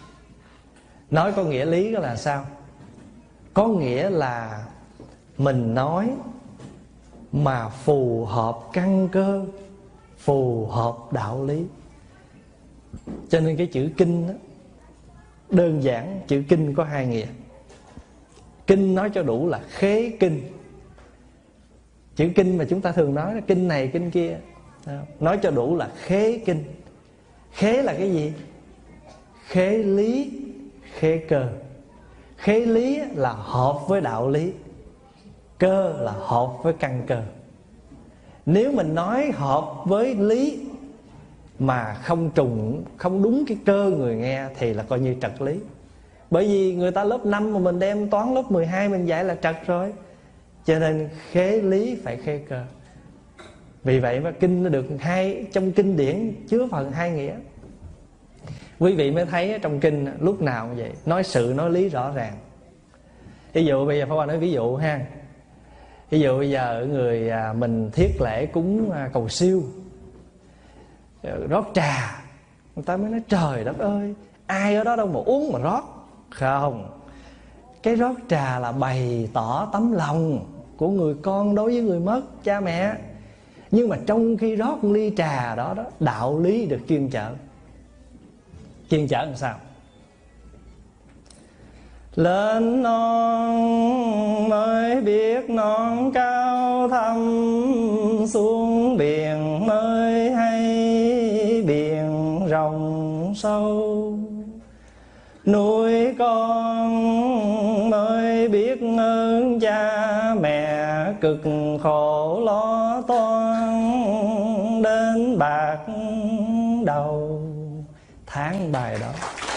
Nói có nghĩa lý là sao? Có nghĩa là mình nói mà phù hợp căn cơ, phù hợp đạo lý. Cho nên cái chữ kinh đó, đơn giản chữ kinh có 2 nghĩa. Kinh nói cho đủ là khế kinh. Chữ kinh mà chúng ta thường nói là kinh này kinh kia, nói cho đủ là khế kinh. Khế là cái gì? Khế lý, khế cơ. Khế lý là hợp với đạo lý, cơ là hợp với căn cơ. Nếu mình nói hợp với lý mà không trùng, không đúng cái cơ người nghe thì là coi như trật lý. Bởi vì người ta lớp 5 mà mình đem toán lớp 12 mình dạy là trật rồi. Cho nên khế lý phải khế cơ. Vì vậy mà kinh nó được trong kinh điển chứa phần 2 nghĩa. Quý vị mới thấy trong kinh lúc nào cũng vậy, nói sự nói lý rõ ràng. Ví dụ bây giờ Pháp Hòa nói ví dụ ha. Ví dụ bây giờ người mình thiết lễ cúng cầu siêu, rót trà, người ta mới nói trời đất ơi, ai ở đó đâu mà uống mà rót. Không, cái rót trà là bày tỏ tấm lòng của người con đối với người mất cha mẹ. Nhưng mà trong khi rót ly trà đó, đạo lý được chuyên chở. Chuyên chở làm sao? Lên non mới biết non cao thăm, xuống biển mới hay biển rộng sâu. Nuôi con mới biết ơn cha mẹ, cực khổ lo toan đến bạc đầu. Tháng bài đó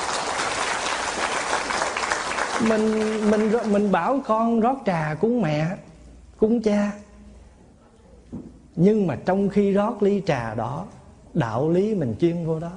mình bảo con rót trà cúng mẹ, cúng cha. Nhưng mà trong khi rót ly trà đó, đạo lý mình chuyên vô đó.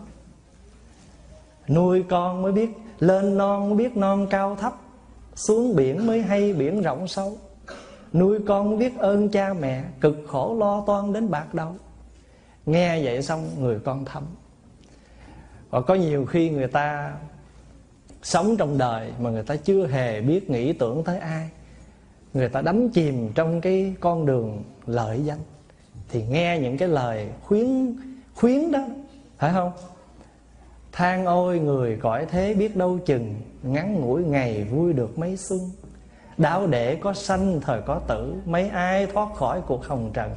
Nuôi con mới biết, lên non mới biết non cao thấp, xuống biển mới hay biển rộng sâu. Nuôi con mới biết ơn cha mẹ, cực khổ lo toan đến bạc đầu. Nghe vậy xong người con thấm. Và có nhiều khi người ta sống trong đời mà người ta chưa hề biết nghĩ tưởng tới ai, người ta đắm chìm trong cái con đường lợi danh, thì nghe những cái lời khuyến đó, phải không? Than ôi người cõi thế biết đâu chừng, ngắn ngủi ngày vui được mấy xuân. Đạo đệ có sanh thời có tử, mấy ai thoát khỏi cuộc hồng trần.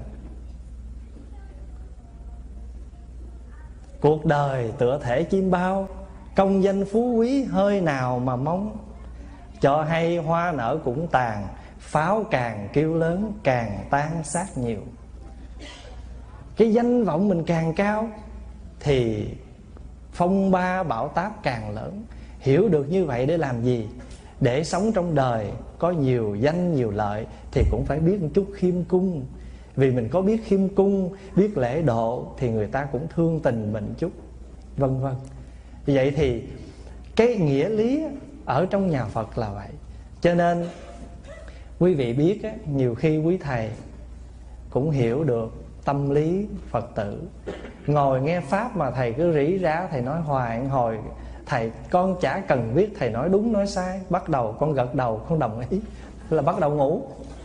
Cuộc đời tựa thể chim bao, công danh phú quý hơi nào mà mong. Cho hay hoa nở cũng tàn, pháo càng kêu lớn càng tan xác nhiều. Cái danh vọng mình càng cao thì phong ba bão táp càng lớn. Hiểu được như vậy để làm gì? Để sống trong đời có nhiều danh nhiều lợi thì cũng phải biết một chút khiêm cung. Vì mình có biết khiêm cung, biết lễ độ thì người ta cũng thương tình mình chút, vân vân. Vậy thì cái nghĩa lý ở trong nhà Phật là vậy. Cho nên quý vị biết á, nhiều khi quý thầy cũng hiểu được tâm lý Phật tử. Ngồi nghe Pháp mà thầy cứ rỉ rá, thầy nói hoài hồi thầy con chả cần biết thầy nói đúng nói sai. Bắt đầu con gật đầu không đồng ý là bắt đầu ngủ.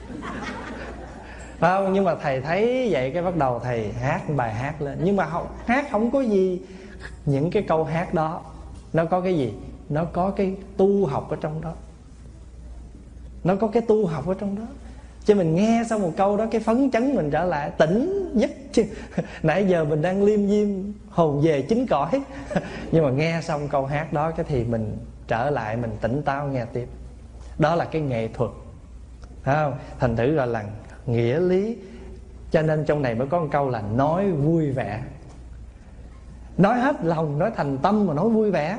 Không, nhưng mà thầy thấy vậy cái bắt đầu thầy hát bài hát lên. Nhưng mà hát không có gì. Những cái câu hát đó nó có cái gì? Nó có cái tu học ở trong đó. Nó có cái tu học ở trong đó. Chứ mình nghe xong một câu đó cái phấn chấn mình trở lại tỉnh giấc chứ. Nãy giờ mình đang liêm diêm hồn về chính cõi. Nhưng mà nghe xong câu hát đó cái thì mình trở lại, mình tỉnh táo nghe tiếp. Đó là cái nghệ thuật, phải không? Thành thử gọi là nghĩa lý. Cho nên trong này mới có một câu là nói vui vẻ. Nói hết lòng, nói thành tâm mà nói vui vẻ.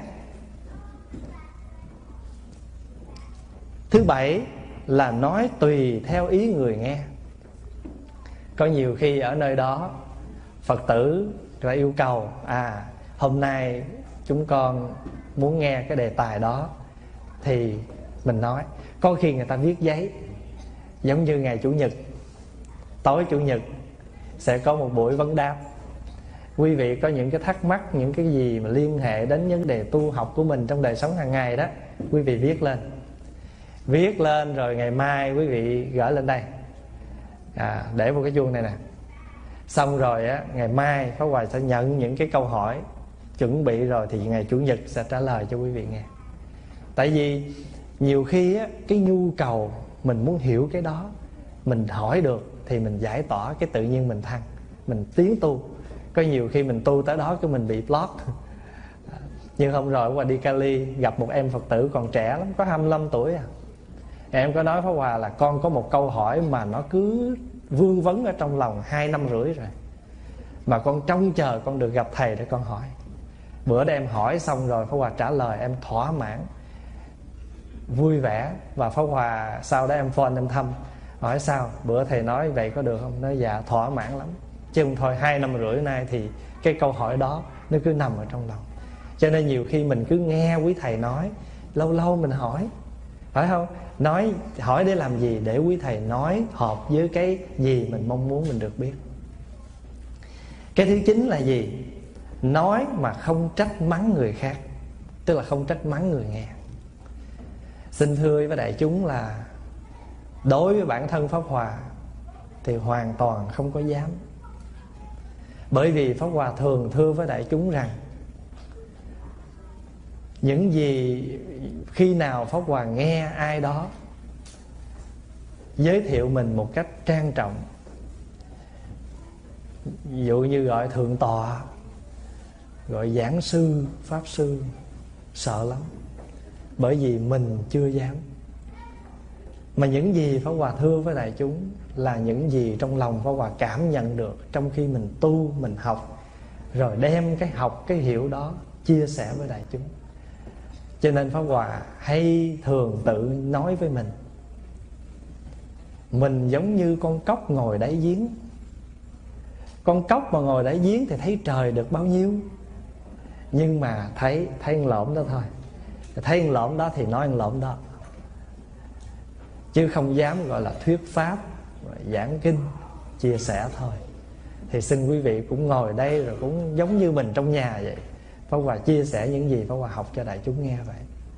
Thứ bảy là nói tùy theo ý người nghe. Có nhiều khi ở nơi đó Phật tử người ta yêu cầu hôm nay chúng con muốn nghe cái đề tài đó thì mình nói. Có khi người ta viết giấy. Giống như ngày Chủ nhật, tối Chủ nhật sẽ có một buổi vấn đáp. Quý vị có những cái thắc mắc, những cái gì mà liên hệ đến vấn đề tu học của mình trong đời sống hàng ngày đó, quý vị viết lên. Viết lên rồi ngày mai quý vị gửi lên đây, để vào cái chuông này nè. Xong rồi á, ngày mai Pháp Hòa sẽ nhận những cái câu hỏi chuẩn bị rồi thì ngày Chủ nhật sẽ trả lời cho quý vị nghe. Tại vì nhiều khi á, cái nhu cầu mình muốn hiểu cái đó, mình hỏi được thì mình giải tỏa, cái tự nhiên mình thăng, mình tiến tu. Có nhiều khi mình tu tới đó cái mình bị block. Nhưng hôm rồi qua đi Cali gặp một em Phật tử còn trẻ lắm, có 25 tuổi à. Em có nói Pháp Hòa là con có một câu hỏi mà nó cứ vương vấn ở trong lòng 2 năm rưỡi rồi, mà con trông chờ con được gặp thầy để con hỏi. Bữa đó em hỏi xong rồi Pháp Hòa trả lời, em thỏa mãn, vui vẻ. Và Pháp Hòa sau đó em phone em thăm, hỏi sao bữa thầy nói vậy có được không? Nói dạ thỏa mãn lắm. Chứ không thôi 2 năm rưỡi nay thì cái câu hỏi đó nó cứ nằm ở trong lòng. Cho nên nhiều khi mình cứ nghe quý thầy nói, lâu lâu mình hỏi, phải không? Nói hỏi để làm gì? Để quý thầy nói hợp với cái gì mình mong muốn mình được biết. Cái thứ 9 là gì? Nói mà không trách mắng người khác, tức là không trách mắng người nghe. Xin thưa với đại chúng là đối với bản thân Pháp Hòa thì hoàn toàn không có dám. Bởi vì Pháp Hòa thường thưa với đại chúng rằng những gì khi nào Pháp Hòa nghe ai đó giới thiệu mình một cách trang trọng, ví dụ như gọi thượng tọa, gọi giảng sư, pháp sư, sợ lắm. Bởi vì mình chưa dám. Mà những gì Pháp Hòa thưa với đại chúng là những gì trong lòng Pháp Hòa cảm nhận được trong khi mình tu, mình học, rồi đem cái học, cái hiểu đó chia sẻ với đại chúng. Cho nên Pháp Hòa hay thường tự nói với mình giống như con cóc ngồi đáy giếng. Con cóc mà ngồi đáy giếng thì thấy trời được bao nhiêu, nhưng mà thấy một lộm đó thôi. Thấy một lộm đó thì nói một lộm đó, chứ không dám gọi là thuyết pháp, giảng kinh, chia sẻ thôi. Thì xin quý vị cũng ngồi đây rồi cũng giống như mình trong nhà vậy. Pháp Hòa chia sẻ những gì Pháp Hòa học cho đại chúng nghe vậy.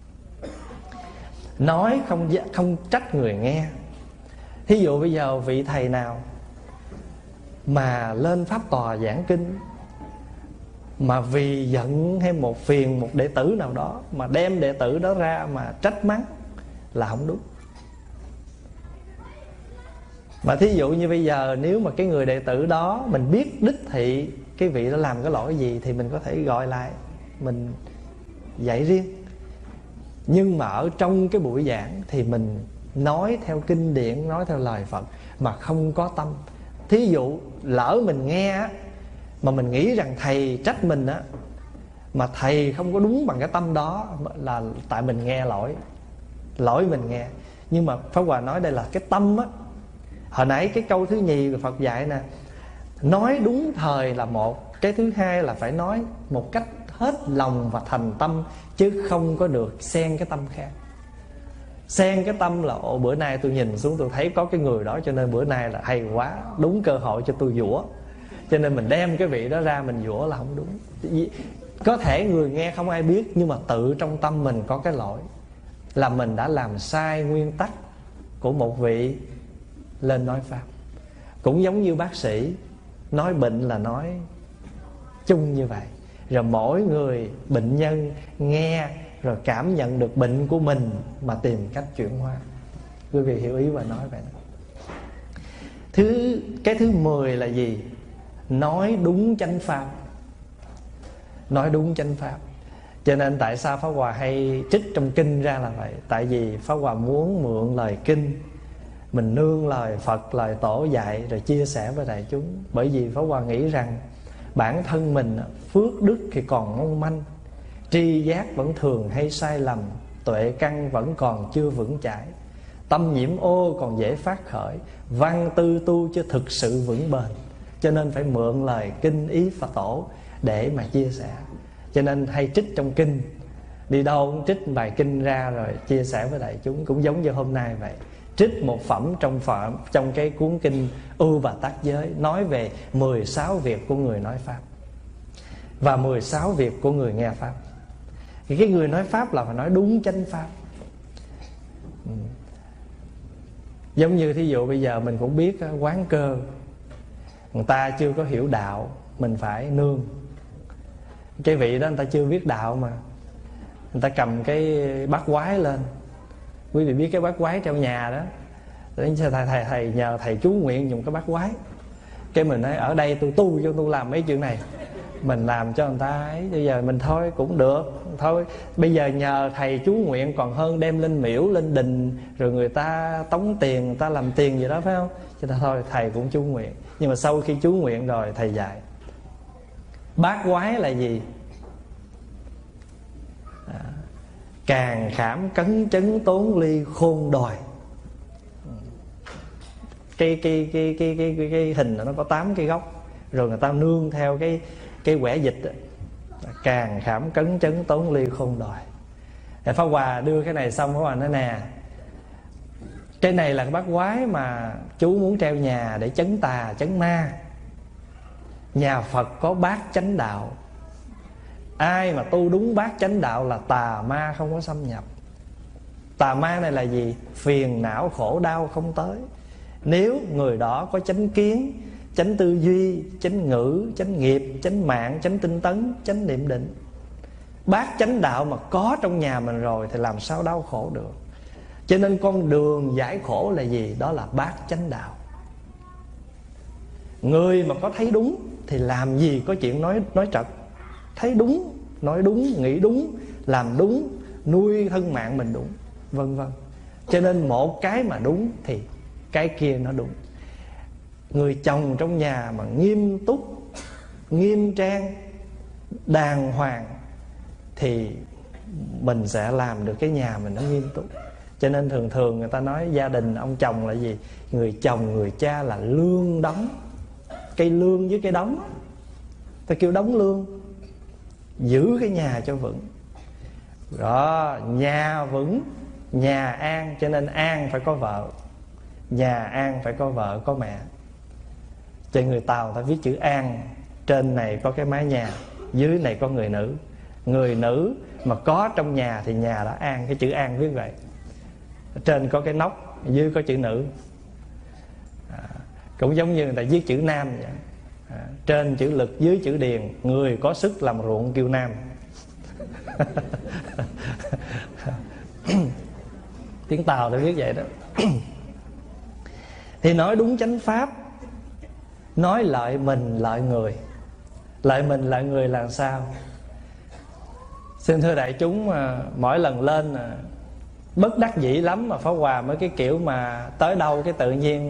Nói không trách người nghe. Thí dụ bây giờ vị thầy nào mà lên pháp tòa giảng kinh, mà vì giận hay một phiền một đệ tử nào đó mà đem đệ tử đó ra mà trách mắng là không đúng. Mà thí dụ như bây giờ nếu mà cái người đệ tử đó mình biết đích thị cái vị đó làm cái lỗi gì thì mình có thể gọi lại, mình dạy riêng. Nhưng mà ở trong cái buổi giảng thì mình nói theo kinh điển, nói theo lời Phật mà không có tâm. Thí dụ lỡ mình nghe mà mình nghĩ rằng thầy trách mình á, mà thầy không có đúng bằng cái tâm đó là tại mình nghe lỗi mình nghe. Nhưng mà Pháp Hòa nói đây là cái tâm á. Hồi nãy cái câu thứ nhì Phật dạy nè, nói đúng thời là một, cái thứ hai là phải nói một cách hết lòng và thành tâm, chứ không có được xen cái tâm khác. Xen cái tâm là bữa nay tôi nhìn xuống tôi thấy có cái người đó, cho nên bữa nay là hay quá, đúng cơ hội cho tôi giũa, cho nên mình đem cái vị đó ra mình giũa là không đúng. Có thể người nghe không ai biết, nhưng mà tự trong tâm mình có cái lỗi là mình đã làm sai nguyên tắc của một vị lên nói pháp. Cũng giống như bác sĩ nói bệnh là nói chung như vậy, rồi mỗi người bệnh nhân nghe rồi cảm nhận được bệnh của mình mà tìm cách chuyển hóa. Quý vị hiểu ý và nói vậy. Cái thứ 10 là gì? Nói đúng chánh pháp. Nói đúng chánh pháp. Cho nên tại sao Pháp Hòa hay trích trong kinh ra là vậy? Tại vì Pháp Hòa muốn mượn lời kinh, mình nương lời Phật, lời Tổ dạy rồi chia sẻ với đại chúng. Bởi vì Pháp Hòa nghĩ rằng bản thân mình phước đức thì còn mong manh, tri giác vẫn thường hay sai lầm, tuệ căn vẫn còn chưa vững chãi, tâm nhiễm ô còn dễ phát khởi, văn tư tu chưa thực sự vững bền. Cho nên phải mượn lời kinh ý Phật Tổ để mà chia sẻ. Cho nên hay trích trong kinh, đi đâu cũng trích bài kinh ra rồi chia sẻ với đại chúng. Cũng giống như hôm nay vậy, trích một phẩm trong cái cuốn kinh Ưu Bà Tát Giới, nói về 16 việc của người nói pháp và 16 việc của người nghe pháp. Thì cái người nói pháp là phải nói đúng chánh pháp. Giống như thí dụ bây giờ mình cũng biết quán cơ, người ta chưa có hiểu đạo, mình phải nương. Cái vị đó người ta chưa biết đạo mà người ta cầm cái bát quái lên. Quý vị biết cái bát quái trong nhà đó, thầy nhờ thầy chú nguyện dùng cái bát quái. Cái mình nói ở đây tôi tu cho tôi làm mấy chuyện này, mình làm cho người ta ấy. Bây giờ mình thôi cũng được, thôi bây giờ nhờ thầy chú nguyện còn hơn đem lên miễu lên đình rồi người ta tống tiền, người ta làm tiền gì đó, phải không? Cho nên thôi thầy cũng chú nguyện. Nhưng mà sau khi chú nguyện rồi thầy dạy bát quái là gì? Càng khảm cấn chấn tốn ly khôn đòi. Cái hình nó có 8 cái góc, rồi người ta nương theo cái quẻ dịch đó. Càng khảm cấn chấn tốn ly khôn đòi. Pháp Hòa đưa cái này xong, Pháp Hòa nói nè, cái này là cái bát quái mà chú muốn treo nhà để chấn tà chấn ma. Nhà Phật có bát chánh đạo, ai mà tu đúng bát chánh đạo là tà ma không có xâm nhập. Tà ma này là gì? Phiền não khổ đau không tới. Nếu người đó có chánh kiến, chánh tư duy, chánh ngữ, chánh nghiệp, chánh mạng, chánh tinh tấn, chánh niệm định, bát chánh đạo mà có trong nhà mình rồi thì làm sao đau khổ được. Cho nên con đường giải khổ là gì? Đó là bát chánh đạo. Người mà có thấy đúng thì làm gì có chuyện nói trật. Thấy đúng, nói đúng, nghĩ đúng, làm đúng, nuôi thân mạng mình đúng, vân vân. Cho nên một cái mà đúng thì cái kia nó đúng. Người chồng trong nhà mà nghiêm túc, nghiêm trang, đàng hoàng thì mình sẽ làm được cái nhà mình nó nghiêm túc. Cho nên thường thường người ta nói gia đình ông chồng là gì? Người chồng, người cha là lương đóng. Cây lương với cây đóng, ta kêu đóng lương. Giữ cái nhà cho vững. Đó, nhà vững, nhà an. Cho nên an phải có vợ, nhà an phải có vợ, có mẹ. Cho người Tàu ta viết chữ an, trên này có cái mái nhà, dưới này có người nữ. Người nữ mà có trong nhà thì nhà đã an. Cái chữ an viết vậy. Trên có cái nóc, dưới có chữ nữ. Cũng giống như người ta viết chữ nam vậy. Trên chữ lực, dưới chữ điền. Người có sức làm ruộng kêu nam. Tiếng Tàu ta viết vậy đó. Thì nói đúng chánh pháp, nói lợi mình lợi người. Lợi mình lợi người là sao? Xin thưa đại chúng, mỗi lần lên bất đắc dĩ lắm mà Pháp Hòa mới cái kiểu mà tới đâu cái tự nhiên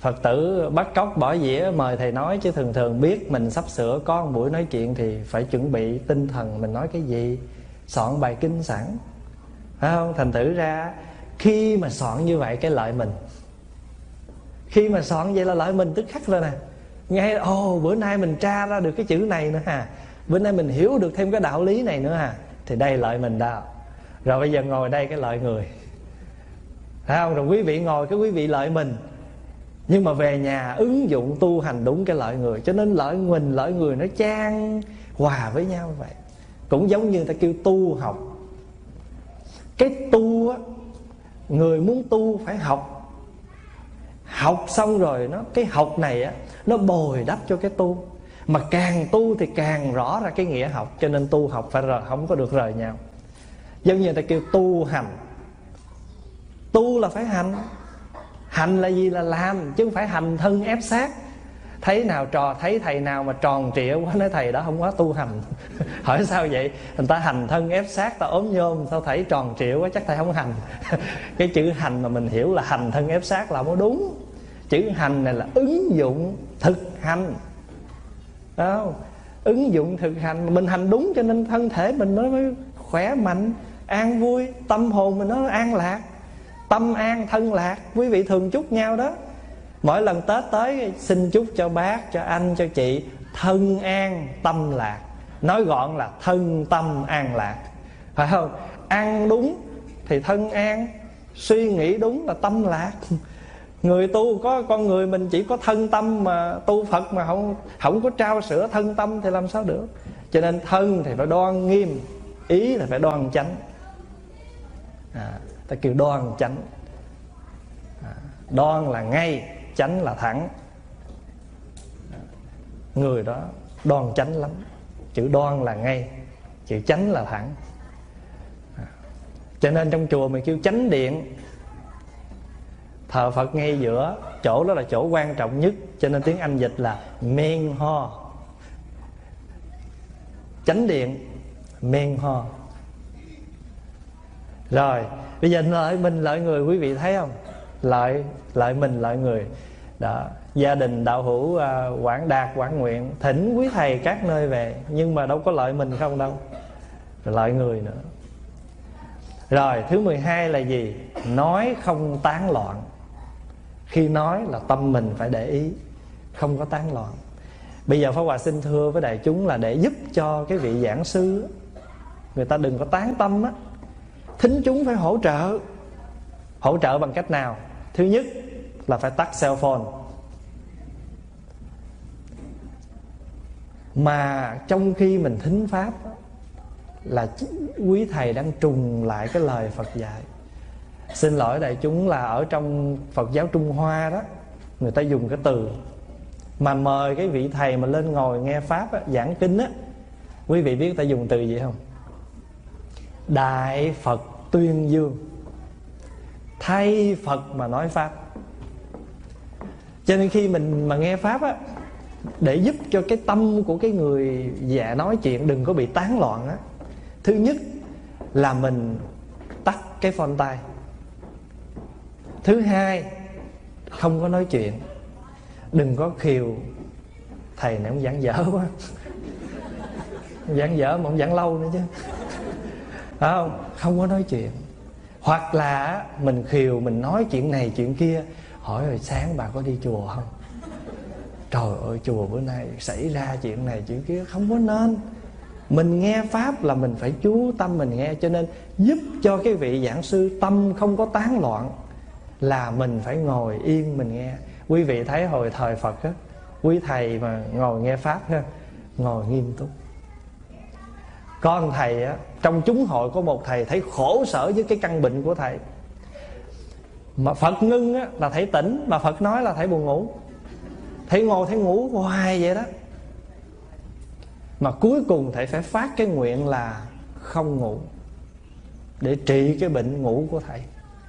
Phật tử bắt cóc bỏ dĩa mời thầy nói, chứ thường thường biết mình sắp sửa có một buổi nói chuyện thì phải chuẩn bị tinh thần mình nói cái gì, soạn bài kinh sẵn, phải không? Thành thử ra khi mà soạn như vậy cái lợi mình, khi mà soạn vậy là lợi mình tức khắc rồi nè. Nghe bữa nay mình tra ra được cái chữ này nữa ha, bữa nay mình hiểu được thêm cái đạo lý này nữa ha, thì đây lợi mình đó. Rồi bây giờ ngồi đây cái lợi người, phải không? Rồi quý vị ngồi cái quý vị lợi mình, nhưng mà về nhà ứng dụng tu hành đúng cái lợi người. Cho nên lợi mình lợi người nó chan hòa với nhau vậy. Cũng giống như ta kêu tu học. Cái tu á, người muốn tu phải học. Học xong rồi cái học này á, nó bồi đắp cho cái tu. Mà càng tu thì càng rõ ra cái nghĩa học. Cho nên tu học phải không có được rời nhau. Giống như ta kêu tu hành. Tu là phải hành. Hành là gì? Là làm, chứ không phải hành thân ép sát. Thấy thầy nào mà tròn trịa quá nói thầy đó không có tu hành. Hỏi sao vậy? Người ta hành thân ép sát, ta ốm nhôm, sao thầy tròn trịa quá, chắc thầy không hành. Cái chữ hành mà mình hiểu là hành thân ép sát là không đúng. Chữ hành này là ứng dụng thực hành đó, ứng dụng thực hành. Mình hành đúng cho nên thân thể mình nó mới khỏe mạnh, an vui, tâm hồn mình nó an lạc. Tâm an thân lạc. Quý vị thường chúc nhau đó. Mỗi lần Tết tới xin chúc cho bác, cho anh, cho chị thân an tâm lạc. Nói gọn là thân tâm an lạc, phải không? Ăn đúng thì thân an, suy nghĩ đúng là tâm lạc. Người tu có con người mình chỉ có thân tâm mà tu Phật mà không có trao sữa thân tâm thì làm sao được. Cho nên thân thì phải đoan nghiêm, ý là phải đoan chánh. Ta kêu đoan chánh. Đoan là ngay, chánh là thẳng. Người đó đoan chánh lắm. Chữ đoan là ngay, chữ chánh là thẳng. Cho nên trong chùa mình kêu chánh điện. Thờ Phật ngay giữa, chỗ đó là chỗ quan trọng nhất. Cho nên tiếng Anh dịch là main hall. Chánh điện, main hall. Rồi, bây giờ lợi mình lợi người, quý vị thấy không? Lợi mình lợi người đó. Gia đình đạo hữu Quảng Đạt, Quảng Nguyện thỉnh quý thầy các nơi về, nhưng mà đâu có lợi mình không đâu, lợi người nữa. Rồi thứ 12 là gì? Nói không tán loạn. Khi nói là tâm mình phải để ý, không có tán loạn. Bây giờ Pháp Hòa xin thưa với đại chúng là để giúp cho cái vị giảng sư người ta đừng có tán tâm á, thính chúng phải hỗ trợ. Hỗ trợ bằng cách nào? Thứ nhất là phải tắt cell phone. Mà trong khi mình thính pháp là quý thầy đang trùng lại cái lời Phật dạy. Xin lỗi đại chúng là ở trong Phật giáo Trung Hoa đó, người ta dùng cái từ mà mời cái vị thầy mà lên ngồi nghe pháp á, giảng kinh á, quý vị biết ta dùng từ gì không? Đại Phật tuyên dương, thay Phật mà nói pháp. Cho nên khi mình mà nghe pháp á, để giúp cho cái tâm của cái người già nói chuyện đừng có bị tán loạn á, thứ nhất là mình tắt cái phone tay. Thứ hai, không có nói chuyện. Đừng có khiều thầy này ông giảng dở quá, giảng dở mà ông giảng lâu nữa chứ, phải không? Không có nói chuyện. Hoặc là mình khiều, mình nói chuyện này chuyện kia. Hỏi rồi sáng bà có đi chùa không? Trời ơi chùa bữa nay xảy ra chuyện này chuyện kia. Không có nên. Mình nghe pháp là mình phải chú tâm mình nghe. Cho nên giúp cho cái vị giảng sư tâm không có tán loạn là mình phải ngồi yên mình nghe. Quý vị thấy hồi thời Phật á, quý thầy mà ngồi nghe pháp ha, ngồi nghiêm túc. Con thầy á, trong chúng hội có một thầy thấy khổ sở với cái căn bệnh của thầy. Mà Phật ngưng á, là thầy tỉnh. Mà Phật nói là thầy buồn ngủ. Thầy ngồi thầy ngủ hoài vậy đó. Mà cuối cùng thầy phải phát cái nguyện là không ngủ, để trị cái bệnh ngủ của thầy.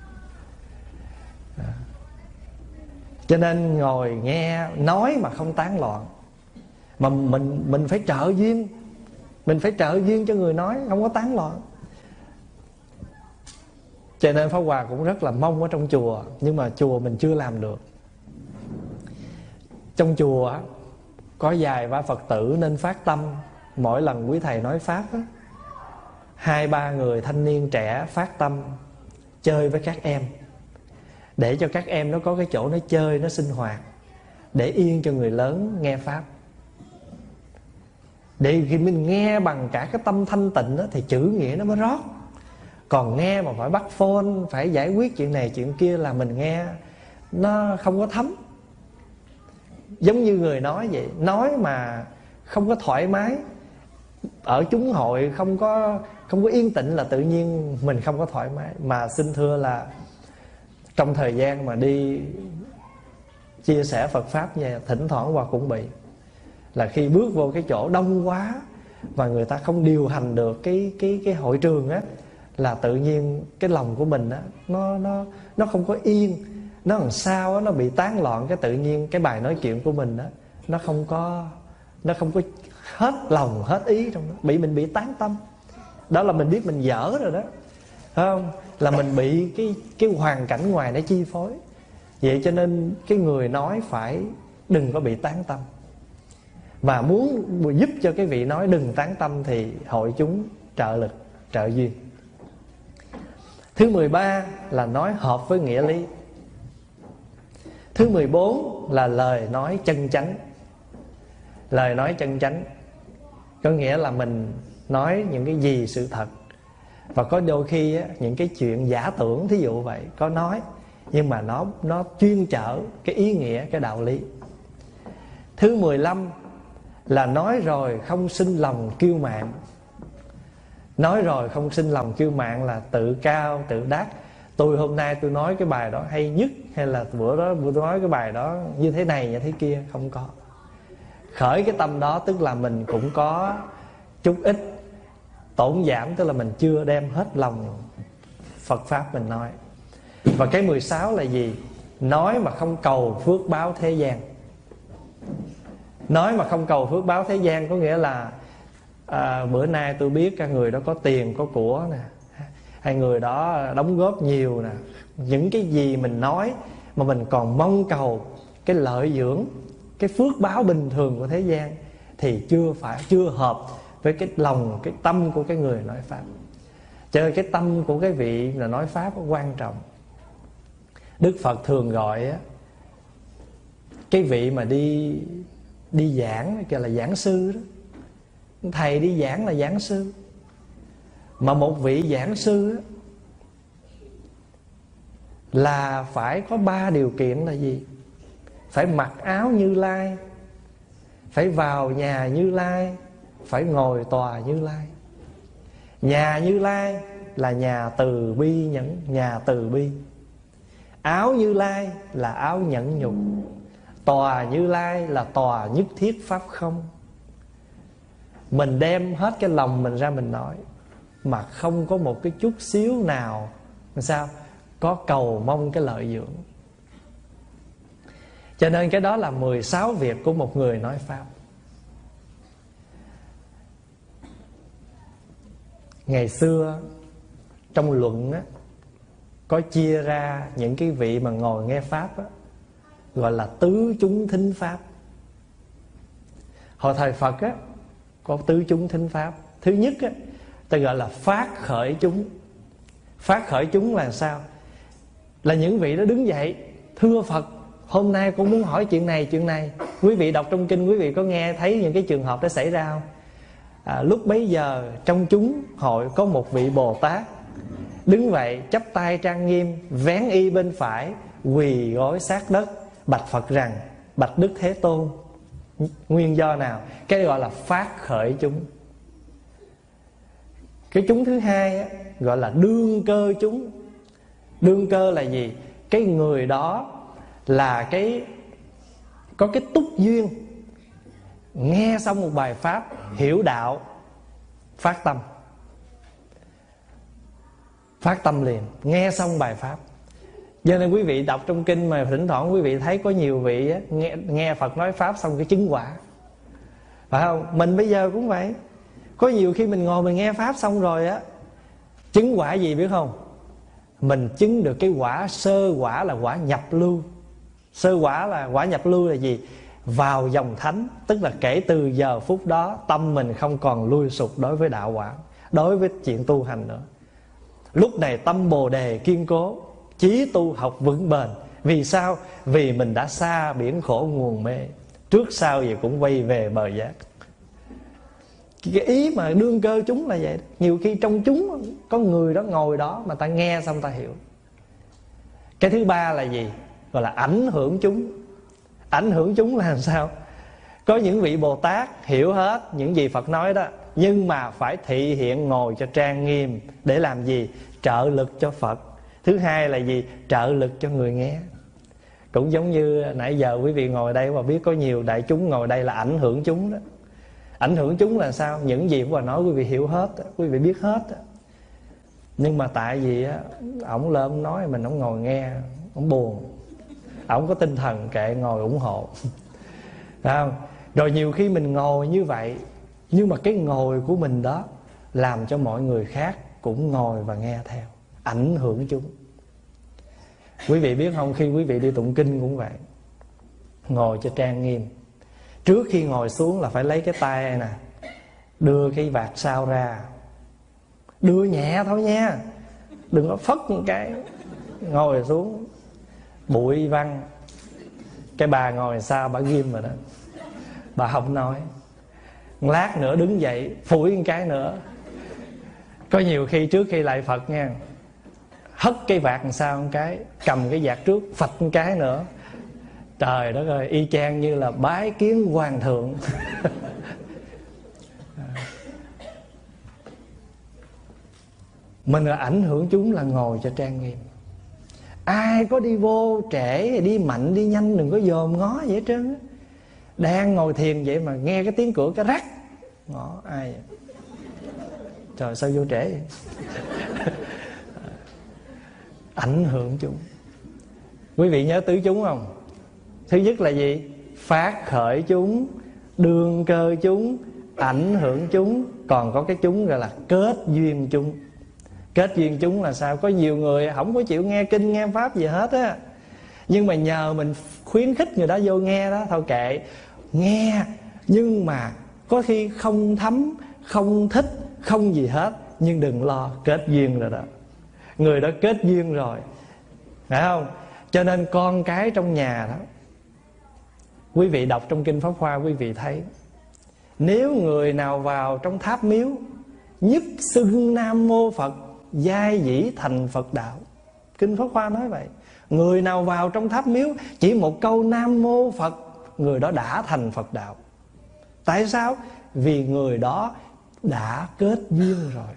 Cho nên ngồi nghe nói mà không tán loạn. Mà mình phải trợ duyên. Mình phải trợ duyên cho người nói, không có tán loạn. Cho nên Pháp Hòa cũng rất là mong ở trong chùa, nhưng mà chùa mình chưa làm được. Trong chùa có vài ba Phật tử nên phát tâm, mỗi lần quý thầy nói pháp á, 2-3 người thanh niên trẻ phát tâm chơi với các em, để cho các em nó có cái chỗ nó chơi, nó sinh hoạt, để yên cho người lớn nghe pháp. Để khi mình nghe bằng cả cái tâm thanh tịnh đó, thì chữ nghĩa nó mới rót. Còn nghe mà phải bắt phone, phải giải quyết chuyện này chuyện kia là mình nghe nó không có thấm. Giống như người nói vậy, nói mà không có thoải mái, ở chúng hội không có yên tĩnh là tự nhiên mình không có thoải mái. Mà xin thưa là trong thời gian mà đi chia sẻ Phật Pháp nha, thỉnh thoảng Hòa cũng bị là khi bước vô cái chỗ đông quá và người ta không điều hành được cái hội trường á, là tự nhiên cái lòng của mình á, nó không có yên, nó làm sao á, nó bị tán loạn. Cái tự nhiên cái bài nói chuyện của mình á, nó không có hết lòng hết ý trong đó, mình bị tán tâm. Đó là mình biết mình dở rồi đó, phải không? Là mình bị cái hoàn cảnh ngoài nó chi phối. Vậy cho nên cái người nói phải đừng có bị tán tâm. Và muốn giúp cho cái vị nói đừng tán tâm thì hội chúng trợ lực, trợ duyên. Thứ 13 là nói hợp với nghĩa lý. Thứ 14 là lời nói chân chánh. Lời nói chân chánh có nghĩa là mình nói những cái gì sự thật. Và có đôi khi á, những cái chuyện giả tưởng, thí dụ vậy, có nói nhưng mà nó chuyên chở cái ý nghĩa, cái đạo lý. Thứ 15 là nói rồi không sinh lòng kiêu mạn. Nói rồi không sinh lòng kiêu mạn là tự cao, tự đắc. Tôi hôm nay tôi nói cái bài đó hay nhất, hay là bữa đó tôi nói cái bài đó như thế này như thế kia. Không có. Khởi cái tâm đó tức là mình cũng có chút ít tổn giảm, tức là mình chưa đem hết lòng Phật Pháp mình nói. Và cái 16 là gì? Nói mà không cầu phước báo thế gian. Nói mà không cầu phước báo thế gian có nghĩa là bữa nay tôi biết các người đó có tiền có của nè, hay người đó đóng góp nhiều nè. Những cái gì mình nói mà mình còn mong cầu cái lợi dưỡng, cái phước báo bình thường của thế gian thì chưa hợp với cái lòng, cái tâm của cái người nói Pháp. Cho nên cái tâm của cái vị là nói Pháp quan trọng. Đức Phật thường gọi á, cái vị mà đi giảng kêu là giảng sư đó. Thầy đi giảng là giảng sư. Mà một vị giảng sư á, là phải có 3 điều kiện là gì? Phải mặc áo Như Lai, phải vào nhà Như Lai, phải ngồi tòa Như Lai. Nhà Như Lai là nhà từ bi nhẫn, nhà từ bi. Áo Như Lai là áo nhẫn nhục. Tòa Như Lai là tòa nhất thiết pháp không. Mình đem hết cái lòng mình ra mình nói, mà không có một cái chút xíu nào sao có cầu mong cái lợi dưỡng. Cho nên cái đó là 16 việc của một người nói Pháp. Ngày xưa trong luận á, có chia ra những cái vị mà ngồi nghe Pháp á, gọi là tứ chúng thính Pháp. Hồi thời Phật á, có tứ chúng thính Pháp. Thứ nhất á, ta gọi là phát khởi chúng. Phát khởi chúng là sao? Là những vị đó đứng dậy: thưa Phật, hôm nay con muốn hỏi chuyện này chuyện này. Quý vị đọc trong kinh, quý vị có nghe thấy những cái trường hợp đó xảy ra không? Lúc bấy giờ trong chúng hội có một vị Bồ Tát đứng vậy, chắp tay trang nghiêm, vén y bên phải, quỳ gối sát đất, bạch Phật rằng: bạch Đức Thế Tôn, nguyên do nào? Cái gọi là phát khởi chúng. Cái chúng thứ hai á, gọi là đương cơ chúng. Đương cơ là gì? Cái người đó là có cái túc duyên, nghe xong một bài Pháp, hiểu đạo, phát tâm. Phát tâm liền, nghe xong bài Pháp. Cho nên quý vị đọc trong kinh mà thỉnh thoảng quý vị thấy có nhiều vị á, nghe Phật nói Pháp xong cái chứng quả. Phải không? Mình bây giờ cũng vậy. Có nhiều khi mình ngồi mình nghe Pháp xong rồi á, chứng quả gì biết không? Mình chứng được cái quả sơ quả là quả nhập lưu. Sơ quả là quả nhập lưu là gì? vào dòng thánh, tức là kể từ giờ phút đó tâm mình không còn lui sụp đối với đạo quả, đối với chuyện tu hành nữa. Lúc này tâm Bồ Đề kiên cố, chí tu học vững bền. Vì sao? Vì mình đã xa biển khổ nguồn mê, trước sau gì cũng quay về bờ giác. Cái ý mà đương cơ chúng là vậy đó. Nhiều khi trong chúng có người đó ngồi đó mà ta nghe xong ta hiểu. Cái thứ ba là gì? Gọi là ảnh hưởng chúng. Ảnh hưởng chúng là làm sao? Có những vị Bồ Tát hiểu hết những gì Phật nói đó, nhưng mà phải thị hiện ngồi cho trang nghiêm. Để làm gì? Trợ lực cho Phật. Thứ hai là gì? Trợ lực cho người nghe. Cũng giống như nãy giờ quý vị ngồi đây và biết có nhiều đại chúng ngồi đây là ảnh hưởng chúng đó. Ảnh hưởng chúng là sao? Những gì Pháp Hòa nói quý vị hiểu hết, quý vị biết hết. Nhưng mà tại vì á, ổng lên ổng nói mình ổng ngồi nghe, ổng buồn, ổng có tinh thần kệ ngồi ủng hộ. Phải không? Rồi nhiều khi mình ngồi như vậy, nhưng mà cái ngồi của mình đó làm cho mọi người khác cũng ngồi và nghe theo, ảnh hưởng chúng. Quý vị biết không, khi quý vị đi tụng kinh cũng vậy, ngồi cho trang nghiêm. Trước khi ngồi xuống là phải lấy cái tay nè, đưa cái vạt sau ra, đưa nhẹ thôi nha, đừng có phất một cái. Ngồi xuống bụi văng. Cái bà ngồi sau bà ghim rồi đó, bà không nói. Lát nữa đứng dậy phủi một cái nữa. Có nhiều khi trước khi lại Phật nha, hất cái vạt làm sao một cái, cầm cái vạt trước phạch một cái nữa. Trời đất ơi, y chang như là bái kiến hoàng thượng. Mình là ảnh hưởng chúng là ngồi cho trang nghiêm. Ai có đi vô trễ, đi mạnh, đi nhanh đừng có dòm ngó vậy hết trơn. Đang ngồi thiền vậy mà nghe cái tiếng cửa cái rắc, ngó ai vậy? Trời sao vô trễ vậy? Ảnh hưởng chúng. Quý vị nhớ tứ chúng không? Thứ nhất là gì? Phát khởi chúng, đương cơ chúng, ảnh hưởng chúng. Còn có cái chúng gọi là kết duyên chúng. Kết duyên chúng là sao? Có nhiều người không có chịu nghe kinh nghe pháp gì hết á, nhưng mà nhờ mình khuyến khích người đó vô nghe đó, thôi kệ, nghe. Nhưng mà có khi không thấm, không thích, không gì hết. Nhưng đừng lo, kết duyên rồi đó. Người đó kết duyên rồi, phải không? Cho nên con cái trong nhà đó, quý vị đọc trong Kinh Pháp Hoa, quý vị thấy nếu người nào vào trong tháp miếu nhất xưng Nam Mô Phật, giai dĩ thành Phật đạo. Kinh Pháp Hoa nói vậy. Người nào vào trong tháp miếu chỉ một câu Nam Mô Phật, người đó đã thành Phật đạo. Tại sao? Vì người đó đã kết duyên rồi.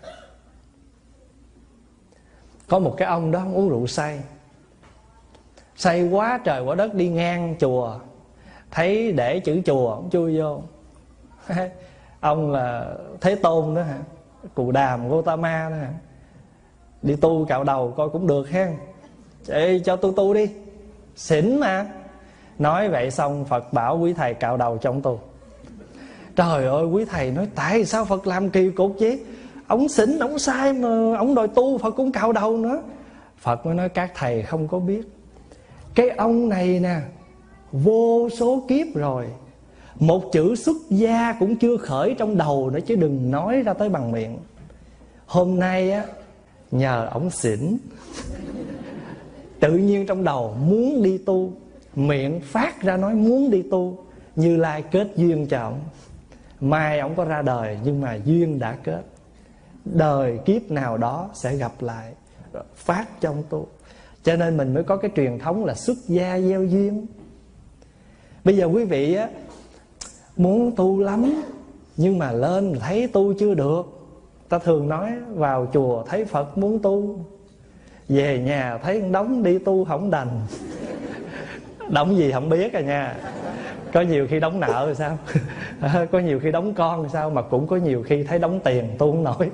Có một cái ông đó uống rượu say, say quá trời quá đất, đi ngang chùa, thấy để chữ chùa ông chui vô. Ông là Thế Tôn đó hả, Cù Đàm Gotama đó hả, đi tu cạo đầu coi cũng được ha. Ê, cho tôi tu đi, xỉn mà. Nói vậy xong Phật bảo quý thầy cạo đầu cho ông tu. Trời ơi, quý thầy nói tại sao Phật làm kỳ cục chứ? Ông xỉn, ông sai mà ông đòi tu, Phật cũng cạo đầu nữa. Phật mới nói các thầy không có biết, cái ông này nè, vô số kiếp rồi, một chữ xuất gia cũng chưa khởi trong đầu nữa, chứ đừng nói ra tới bằng miệng. Hôm nay á, nhờ ổng xỉn, tự nhiên trong đầu muốn đi tu, miệng phát ra nói muốn đi tu. Như Lai kết duyên cho ổng. Mai ổng có ra đời, nhưng mà duyên đã kết, đời kiếp nào đó sẽ gặp lại, phát trong tu. Cho nên mình mới có cái truyền thống là xuất gia gieo duyên. Bây giờ quý vị á, muốn tu lắm, nhưng mà lên thấy tu chưa được. Ta thường nói vào chùa thấy Phật muốn tu, về nhà thấy đống đi tu không đành. Đóng gì không biết à nha. Có nhiều khi đóng nợ rồi sao. Có nhiều khi đóng con rồi sao. Mà cũng có nhiều khi thấy đóng tiền tu không nổi.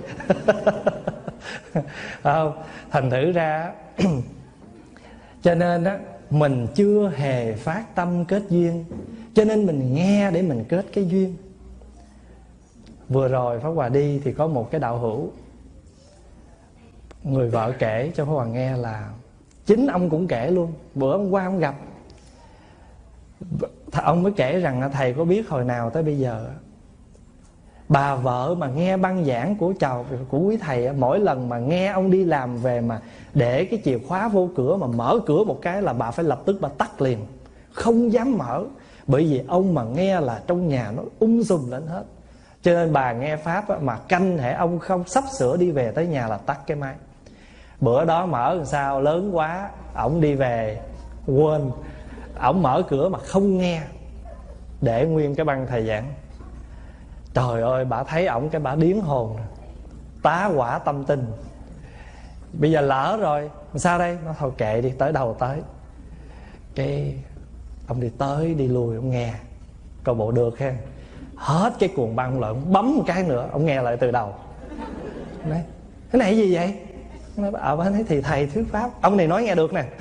Không? Thành thử ra cho nên á, mình chưa hề phát tâm kết duyên, cho nên mình nghe để mình kết cái duyên. Vừa rồi Pháp Hòa đi thì có một cái đạo hữu, người vợ kể cho Pháp Hòa nghe là chính ông cũng kể luôn. Bữa hôm qua ông gặp, Ông mới kể rằng thầy có biết hồi nào tới bây giờ, bà vợ mà nghe băng giảng của quý thầy, mỗi lần mà nghe ông đi làm về mà để cái chìa khóa vô cửa, mà mở cửa một cái là bà phải lập tức bà tắt liền, không dám mở. Bởi vì ông mà nghe là trong nhà nó sùm lên hết. Cho nên bà nghe pháp mà canh hễ ông không sắp sửa đi về tới nhà là tắt cái máy. Bữa đó mở làm sao lớn quá, ổng đi về quên, ổng mở cửa mà không nghe, để nguyên cái băng thầy giảng. Trời ơi, bà thấy ổng cái bà điếng hồn, tá hỏa tâm tình. Bây giờ lỡ rồi, sao đây? Nó thôi kệ đi, tới đầu tới. Cái ông đi tới đi lui, ông nghe coi bộ được ha. Hết cái cuồng băng lại, ông bấm một cái nữa, ông nghe lại từ đầu. Nói, cái này gì vậy? Nói, bà nói thì thầy thuyết pháp. Ông này nói nghe được nè.